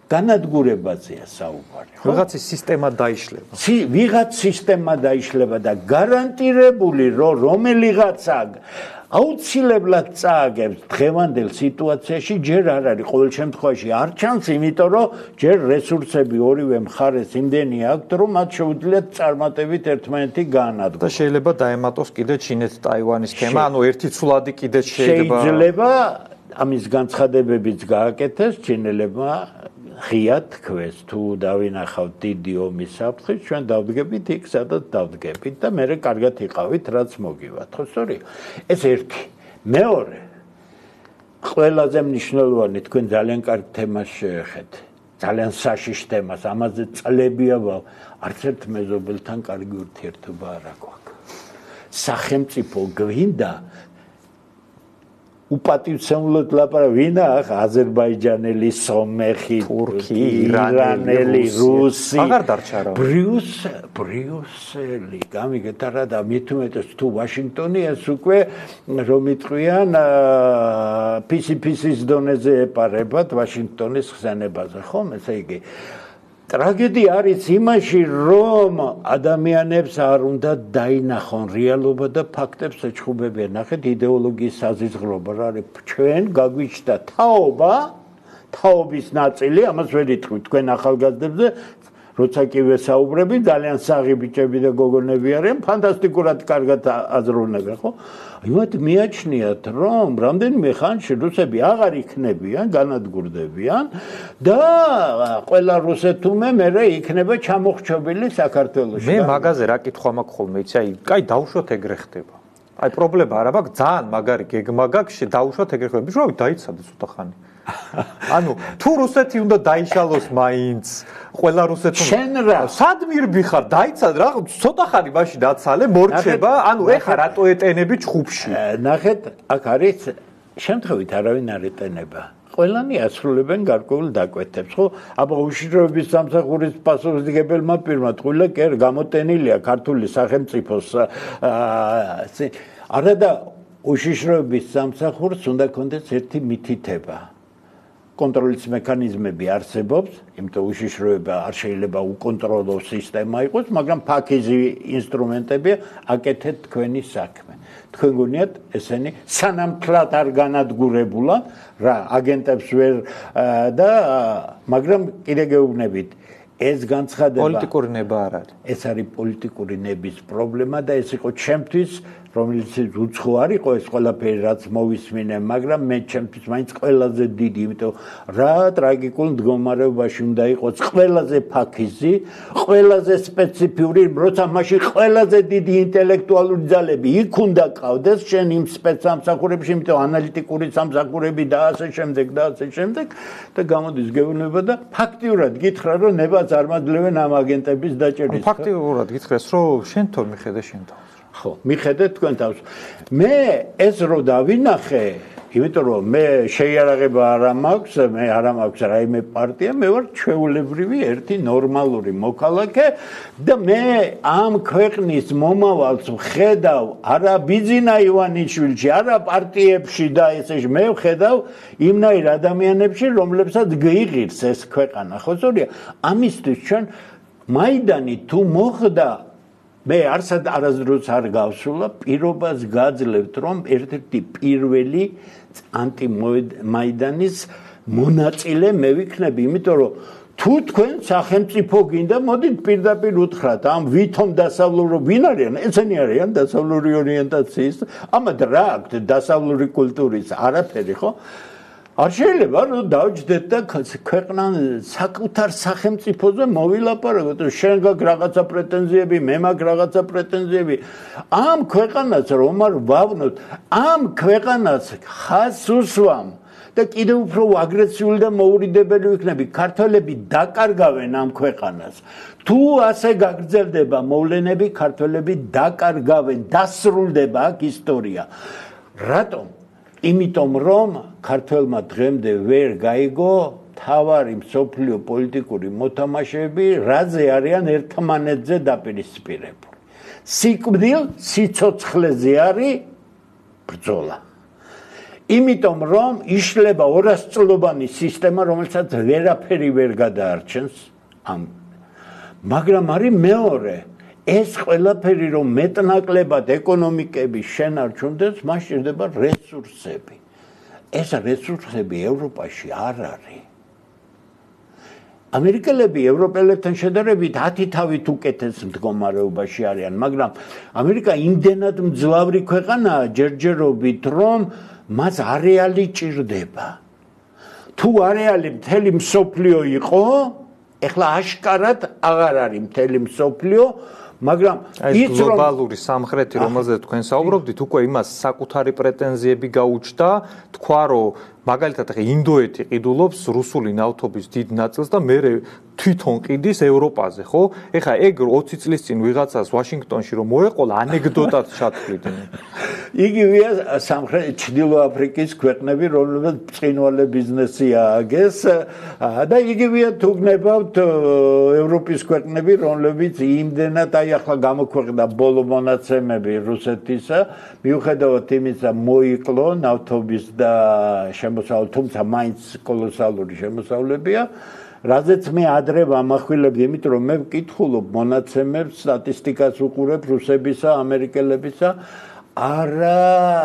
განადგურებაზეა საუბარი. ვიღაცის სისტემა დაიშლება. ვიღაც სისტემა დაიშლება და გარანტირებული რომ რომელიღაცა აუცილებლად წააგებს დღევანდელ სიტუაციაში ჯერ არ არის ყოველ შემთხვევაში არ ჩანს, იმიტომ რომ ჯერ რესურსები ორივე მხარეს იმდენი აქვთ, რომ მათ შეუძლიათ წარმატებით ერთმანეთი გაანადგურონ. და შეიძლება დაემატოს კიდე ჩინეთ-ტაივანის თემა, ანუ ერთი ცვლადი კიდე შეიძლება ამის განცხადებებიც გააკეთეს ჩინელებმა ღია თქვეს თუ დავინახავთ დიდი ომის საფრთხეს ჩვენ დავდგებით იქ სადაც დავდგებით და მე კარგად იყავით რაც მოგივათ ხო სწორია ეს ერთი მეორე ყველაზე მნიშვნელოვანი თქვენ ძალიან კარგ თემას შეეხეთ ძალიან საშიშ თემას ამაზე წლებია არც ერთ მეზობელთან კარგი ურთიერთობა არ აქვს სახელმწიფო გვინდა უპატივცემლად ლაპარაკ ვინა აზერბაიჯანელი, სომეხი, თურქი, ირანელი, რუსი. აღარ დარჩა რა. ბრიუსელი, გამიგეთ არა და მით უმეტეს თუ ვაშინგტონი ეს უკვე რომ იტყვიან PCPC-ის დონეზე ეპარებათ ვაშინგტონის ხსენებაზე, ხომ? ესე იგი ტრაგედია არის იმაში, რომ ადამიანებს არ უნდა დაინახონ რეალობა და ფაქტებს ეჩხუბებიან. ნახეთ იდეოლოგიის საზიზღრობა რა არის. ჩვენ გაგვიჩნდა თაობის ნაწილი, ამას ვერ იტყვით თქვენ ახალგაზრდებზე, როცა კი ვესაუბრები, ძალიან საღი ბიჭები და გოგონები არიან, ფანტასტიკურად კარგად აზროვნებენ, ხო? იმათ მიაჩნიათ, რომ რამდენიმე ხანში რუსები აღარ იქნებიან, განადგურდებიან და ყველა რუსეთუმე მერე იქნება ჩამოხრჩობილი საქართველოში. მე მაგაზე რა კითხვა მაქვს ხოლმე, იცი, აი, კაი დავუშვათ ეგრე ხდება. აი, პრობლემა არა მაქვს, ძალიან მაგარი გეგმა გაქვს, დავუშვათ ეგრე ხდება. ბიჭო, დაიცადე ცოტა ხანი. ანუ თუ რუსეთი უნდა დაიშალოს მაინც ყველა რუსეთო სად მირბი ხარ დაიცად რა ცოტა ხანი მაშინ დაცალე მორჩება ანუ ეხა რატო ეტენები ჩხუბში ნახეთ აქ არის შემთხვევით არავინ არ ეტენება ყველანი ასრულებენ გარკვეულ დაკვეთებს ხო აბა უშიშროების სამსახურის პასუხისმგებელმა პირმა თქულა კი გამოტენილია ქართული სახელმწიფოს არა და უშიშროების სამსახურს უნდა კონდეს ერთი მითითება კონტროლის მექანიზმები არსებობს, იმიტომ უშიშროება არ შეიძლება უკონტროლო სისტემა იყოს, მაგრამ ფაქიზი ინსტრუმენტები აკეთეთ თქვენი საქმე. თქვენ გონიათ ესენი სანამ თლად არ განადგურებულა, რა აგენტებს ვერ და მაგრამ კიდე გეუბნებით ეს განცხადება პოლიტიკური ნება არ არის. ეს არის პოლიტიკური ნების პრობლემა და ეს იყო ჩემთვის რომელიც უცხო არ იყო ეს ყველაფერი რაც მოვისმინე, მაგრამ მე ჩემთვის მაინც ყველაზე დიდი, იმიტომ რა ტრაგიკულ მდგომარეობაში უნდა იყოს ყველაზე ფაქიზი, ყველაზე სპეციფიური, როცა მაშინ ყველაზე დიდი ინტელექტუალური ძალები იქ უნდა ყავდეს შენ იმ სპეცსამსახურებში, იმიტომ ანალიტიკური სამსახურები და ასე შემდეგ და გამოდის გეუბნება და ფაქტიურად გითხრა რომ ნებას არ მაძლევენ ამ აგენტების დაჭერას. ფაქტიურად გითხრას რომ შენ თო მიხედე შენ თავს. ხო, მიხედეთ თქვენ თავს. მე ეს რო დავინახე, იმიტომ რომ მე შეიარაღება არ მაქვს, მე არ მაქვს რაიმე პარტია, მე ვარ ჩვეულებრივი ერთი ნორმალური მოქალაქე და მე ამ ქვეყნის მომავალს ვხედავ არა ბიძინა ივანიშვილში, არა პარტიებში და ესეში, მე ვხედავ იმნაირ ადამიანებში, რომლებსაც გიღირს ეს ქვეყანა, ხო სწორია? ამისთვის ჩვენ მაიდანი თუ მოხდა მე არასდროს არ გავსულა პირობას გაძლევთ რომ ერთ-ერთი პირველი ანტიმაიდანის მონაწილე მე ვიქნები, იმიტომ რომ თუ თქვენ სახელმწიფო გინდა, მოდით პირდაპირ უთხრათ, ამ ვითომ დასავლური ვინ არიან? ესენი არიან დასავლური ორიენტაციის, ამათ რა აქვთ დასავლური კულტურის არაფერი, ხო? არ შეიძლება რომ დავჯდეთ და ქვეყნა საკუთარ სახელმწიფოზე მოვილაპარაკოთ, შენ გაქვს რაღაცა პრეტენზიები, მე მაქვს რაღაცა პრეტენზიები. ამ ქვეყანას რომ არ ვავნოთ, ამ ქვეყანას ხაზს უსვამ და კიდევ უფრო აგრესიული და მოურიდებელი ვიქნები. ქართველები დაკარგავენ ამ ქვეყანას. თუ ასე გაგრძელდება მოვლენები, ქართველები დაკარგავენ, დასრულდება აქ ისტორია. რატომ? იმიტომ რომ ქართველმა დღემდე ვერ გაიგო თავარი მსოფლიო პოლიტიკური მოთამაშეები რაზე არიან ერთმანეთზე დაპირისპირებული. სიკვდილ სიცოცხლეზე არის ბრძოლა. იმიტომ რომ იშლება 200 წლოვანი სისტემა, რომელსაც ვერაფერი ვერ გადაარჩენს მაგრამ არის მეორე ეს ყველაფერი რომ მეტნაკლებად ეკონომიკები შენარჩუნდეს, მას სჭირდება რესურსები. ეს რესურსები ევროპაში არ არის. ამერიკელები ევროპელებთან შედარებით 10 თავით უკეთეს მდგომარეობაში არიან, მაგრამ ამერიკა იმდენად მძლავრი ქვეყანაა ჯერჯერობით, რომ მას არეალი ჭირდება. თუ არეალი მთელი მსოფლიო იყო, ეხლა აშკარად აღარ არის მთელი მსოფლიო, მაგრამ ის გლობალური სამხრეთი, რომელზეც თქვენ საუბრობდით, უკვე იმას საკუთარი პრეტენზიები გაუჩნდა, თქვა, რომ მაგალითად ინდოეთი ყიდულობს რუსული ნავთობის დიდ ნაწილს და მე თვითონ ყიდის ევროპაზე, ხო? ეხლა ეგ 20 წლის წინ ვიღაცას ვაშინგტონში რომ მოეყოლა, ანეკდოტად ჩათვლიდნენ. იგივეა სამხრეთ ჩრდილო აფრიკის ქვეყნები, რომლებიც ბრწყინვალე ბიზნესი ააგეს და იგივეა თუ გნებავთ ევროპის ქვეყნები, რომლებიც იმდენად აი ახლა გამოქვეყნდა ბოლო მონაცემები რუსეთისა, მიუხედავად იმისა მოიკლო ნავთობის და შემოსავლები, თუმცა მაინც კოლოსალური შემოსავლებია. რაზეც მე ადრე ვამახვილებდი, იმიტომ რომ მე ვკითხულობ მონაცემებს, სტატისტიკას ვუყურებ რუსებისა, ამერიკელებისა, არა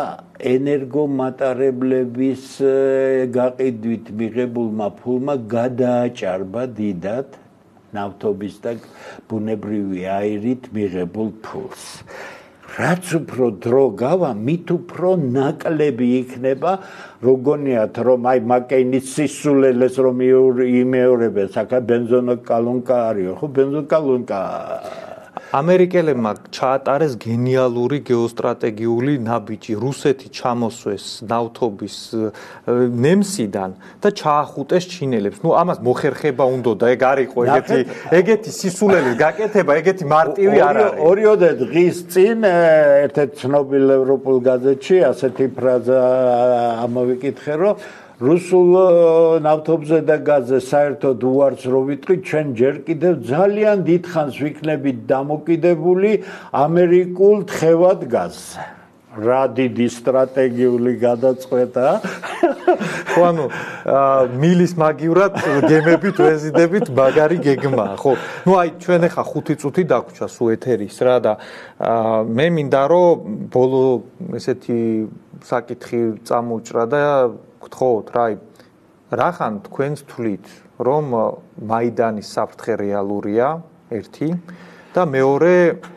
ენერგომატარებლების გაყიდვით მიღებულმა ფულმა გადააჭარბა დიდად ნავთობის და ბუნებრივი აირით მიღებულ ფულს. რაც უფრო დრო გავა, მით უფრო ნაკლები იქნება, როგორიათ რომ აი მაკეინის სისულელეს რომ იმეორებენ, საკა ბენზონოკალონკა არისო, ხო ბენზონკალონკა ამერიკელებმა ჩაატარეს გენიალური გეოსტრატეგიული ნაბიჯი, რუსეთი ჩამოსვეს ნავთობის ნემსიდან და ჩაახუტეს ჩინელებს. ნუ ამას მოხერხება უნდოდა, ეგ არ იყო ეგეთი სისულელის გაკეთება, ეგეთი მარტივი არ არის. ორიოდე დღის წინ ერთ-ერთ ცნობილ ევროპულ გაზეთში ასეთი ფრაზა ამოვიკითხე, რომ რუსულ ნავთობზე და გაზზე საერთოდ უარს რო ვიტყვით, ჩვენ ჯერ კიდევ ძალიან დიდხანს ვიქნებით დამოკიდებული ამერიკულ თხევად გაზზე. რა დიდი სტრატეგიული გადაწყვეტა. ხო, ანუ მილის მაგივრად გემებით ვეზიდებით მაგარი გეგმაა, ხო. ნუ აი ჩვენ ახლა 5 წუთი დაგვრჩა სულ ეთერის რა და მე მინდა რომ ბოლო ესეთი საკითხი წამოუჭრა და გთხოვოთ რა, რახან თქვენს თვლით, რომ მაიდანის საფრთხე რეალურია, ერთი და მეორე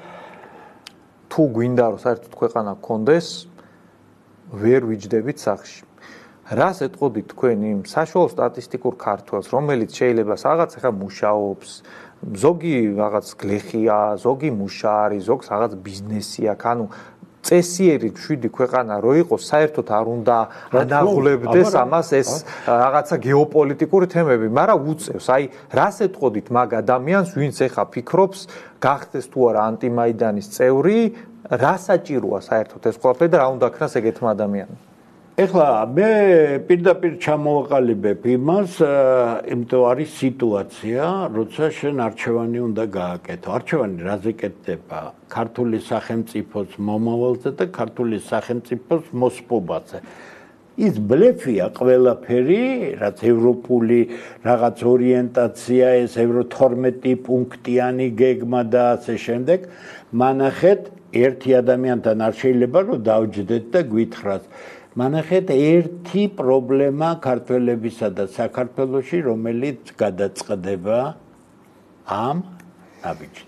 თუ გვინდა რომ საერთოდ ქვეყანა გქონდეს, ვერ ვიჯდებით სახში. რას ეტყოდით თქვენ იმ საშუალო სტატისტიკურ ქართველს, რომელიც შეიძლება რაღაც ახლა მუშაობს, ზოგი რაღაც გლეხია, ზოგი მუშა არის, ზოგს რაღაც ბიზნესი აქვს, ანუ წესიერი 7 ქვეყანა რო იყოს, საერთოდ არ უნდა ანაღლებდეს ამას ეს რაღაცა გეოპოლიტიკური თემები, მაგრამ უწევს. აი, რას ეტყოდით მაგ ადამიანს, ვინც ეხა ფიქრობს, გახდეს თუ არა ანტიმაიდანის წევრი, რა საჭიროა საერთოდ ეს ყველაფერი და რა უნდა ქნას ეგეთმა ადამიანმა? ეხლა მე პირდაპირ ჩამოვაყალიბებ იმას, იმიტომ არის სიტუაცია, როცა შენ არჩევანი უნდა გააკეთო. არჩევანი რაზე კეთდება? ქართული სახელმწიფოს მომავალზე და ქართული სახელმწიფოს მოსპობაზე. ის ბლეფია ყველაფერი, რაც ევროპული რაღაც ორიენტაცია, ეს ევრო 12 პუნქტიანი გეგმა და ასე შემდეგ, მანახეთ ერთი ადამიანთან არ შეიძლება რომ დავჯდეთ და გვითხრათ. მანახეთ ერთი პრობლემა ქართველებისა და საქართველოში, რომელიც გადაწყდება ამ ნაბიჯით.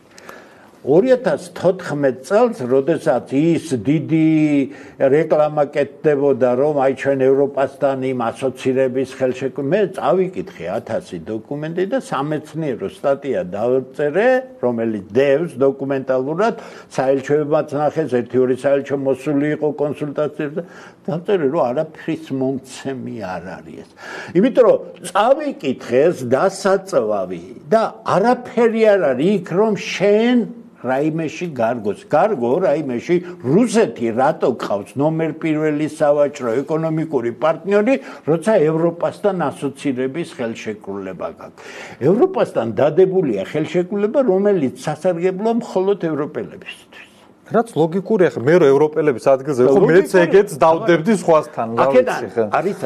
2014 წელს, როდესაც ის დიდი რეკლამა კეთდებოდა, რომ აი ჩვენ ევროპასთან იმ ასოცირების ხელშეკრულება, მე წავიკითხე 1000 დოკუმენტი და სამეცნიერო სტატია დავწერე, რომელიც დევს დოკუმენტალურად, საელჩოებმაც ნახეს, 1-2 საელჩო მოსული იყო კონსულტაციებს და დავწერე, რომ არაფრის მომცემი არ არის ეს. იმიტომ რომ წავიკითხე ეს დასაწვავი და არაფერი არ არის იქ, რომ შენ რაიმეში გარგოს. გარგო რაიმეში რუსეთი რატო ყავს ნომერ პირველი სავაჭრო ეკონომიკური პარტნიორი, როცა ევროპასთან ასოცირების ხელშეკრულება გაქვს. ევროპასთან დადებულია ხელშეკრულება, რომელიც სასარგებლოა მხოლოდ ევროპელებისთვის. რაც ლოგიკურია ხა მე რო ევროპელების ადგილზე ხო მეც ეგეც დავდებდი სხვასთან რა ვიცი ხა არის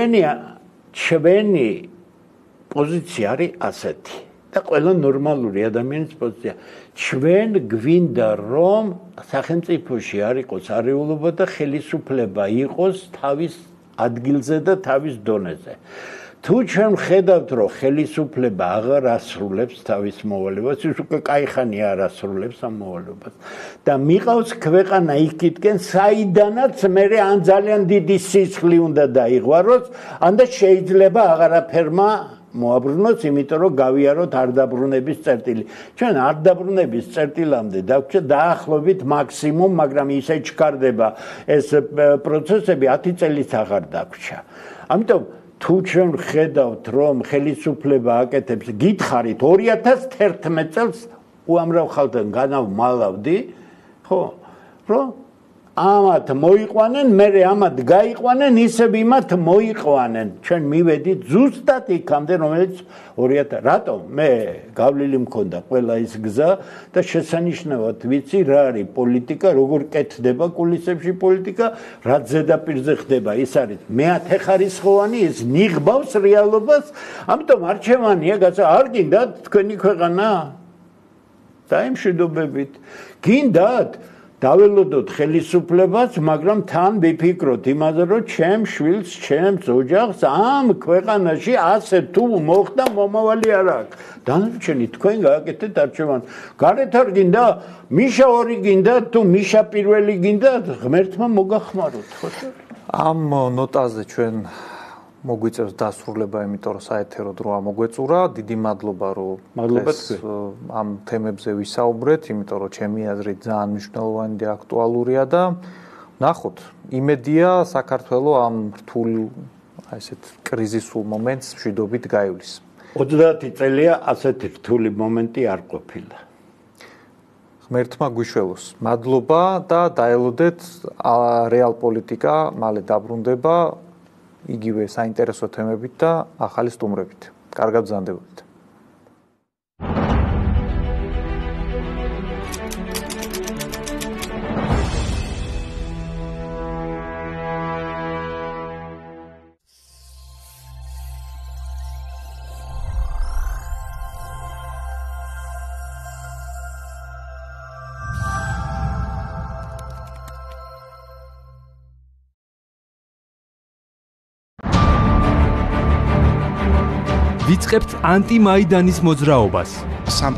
ჩვენი პოზიცია არის ასეთი და ყველა ნორმალური ადამიანის პოზიცია ჩვენ გვინდა რომ სახელმწიფოში არ იყოს არეულობა და ხელისუფლება იყოს თავის ადგილზე და თავის დონეზე თუ ჩვენ ხედავთ რომ ხელისუფლება აღარ ასრულებს თავის მოვალეობას ის უკვე кайხანი არ ასრულებს ამ მოვალეობას და მიყავს ქვეყანა იქითკენ საიდანაც მე ან ძალიან დიდი სისხლი უნდა დაიღვაროს ან და შეიძლება აღარაფერმა მოაბრუნოს იმიტომ რომ გავიაროთ არდაბრუნების წერტილი ჩვენ არდაბრუნების წერტილამდე დაახლოებით მაქსიმუმ მაგრამ ისე ჩქარდება ეს პროცესები 10 წელიც აღარ დაგვრჩა ამიტომ თუ ჩვენ ხედავთ რომ ხელისუფლება აკეთებს გითხარით 2011 წელს უამრავ ხალხთან განავმალავდი ხო რომ ამათ მოიყვანენ მე ამათ გაიყვანენ ისევ იმათ მოიყვანენ ჩვენ მივედით ზუსტად იქამდე რომელიც 2000 რატომ მე გავლილი მქონდა ყველა ის გზა და შესანიშნავად ვიცი რა არის პოლიტიკა როგორ კეთდება კულისებში პოლიტიკა რა ზედაპირზე ხდება ის არის მეათე ხარისხოვანი ის ნიღბავს რეალობას ამიტომ არჩევანია არ გინდათ თქვენი ქვეყანა დაიმშვიდობებით გინდათ დაველოდოთ ხელისუფლებას, მაგრამ თან ვიფიქროთ იმაზე, რომ ჩემ შვილს, ჩემს ოჯახს ამ ქვეყანაში ასე თუ მოხდა მომავალი არ აქვს. დანარჩენი თქვენ გააკეთეთ არჩევანი. გარეთ არ გინდა, მიშა ორი გინდა, თუ მიშა პირველი გინდა, ღმერთმა მოგახმაროთ, ხო? ამ ნოტაზე ჩვენ მოგვიწევს დასრულება, იმიტომ რომ საეთერო დროა მოგვეწურა. დიდი მადლობა, რომ ამ თემებზე ვისაუბრეთ, იმიტომ რომ ჩემი აზრით ძალიან მნიშვნელოვანი და აქტუალურია და ნახოთ, იმედია საქართველოს ამ რთულ ესეთ კრიზისულ მომენტს მშვიდობით გაივლის. 30 წელია ასეთი რთული მომენტი არ ყოფილა. ღმერთმა გვიშველოს. მადლობა და დაელოდეთ რეალ პოლიტიკა მალე დაბრუნდება იგივე საინტერესო თემებით და ახალი სტუმრებით. კარგად ბრძანდებოდეთ. ვიწყებთ ანტიმაიდანის მოძრაობას.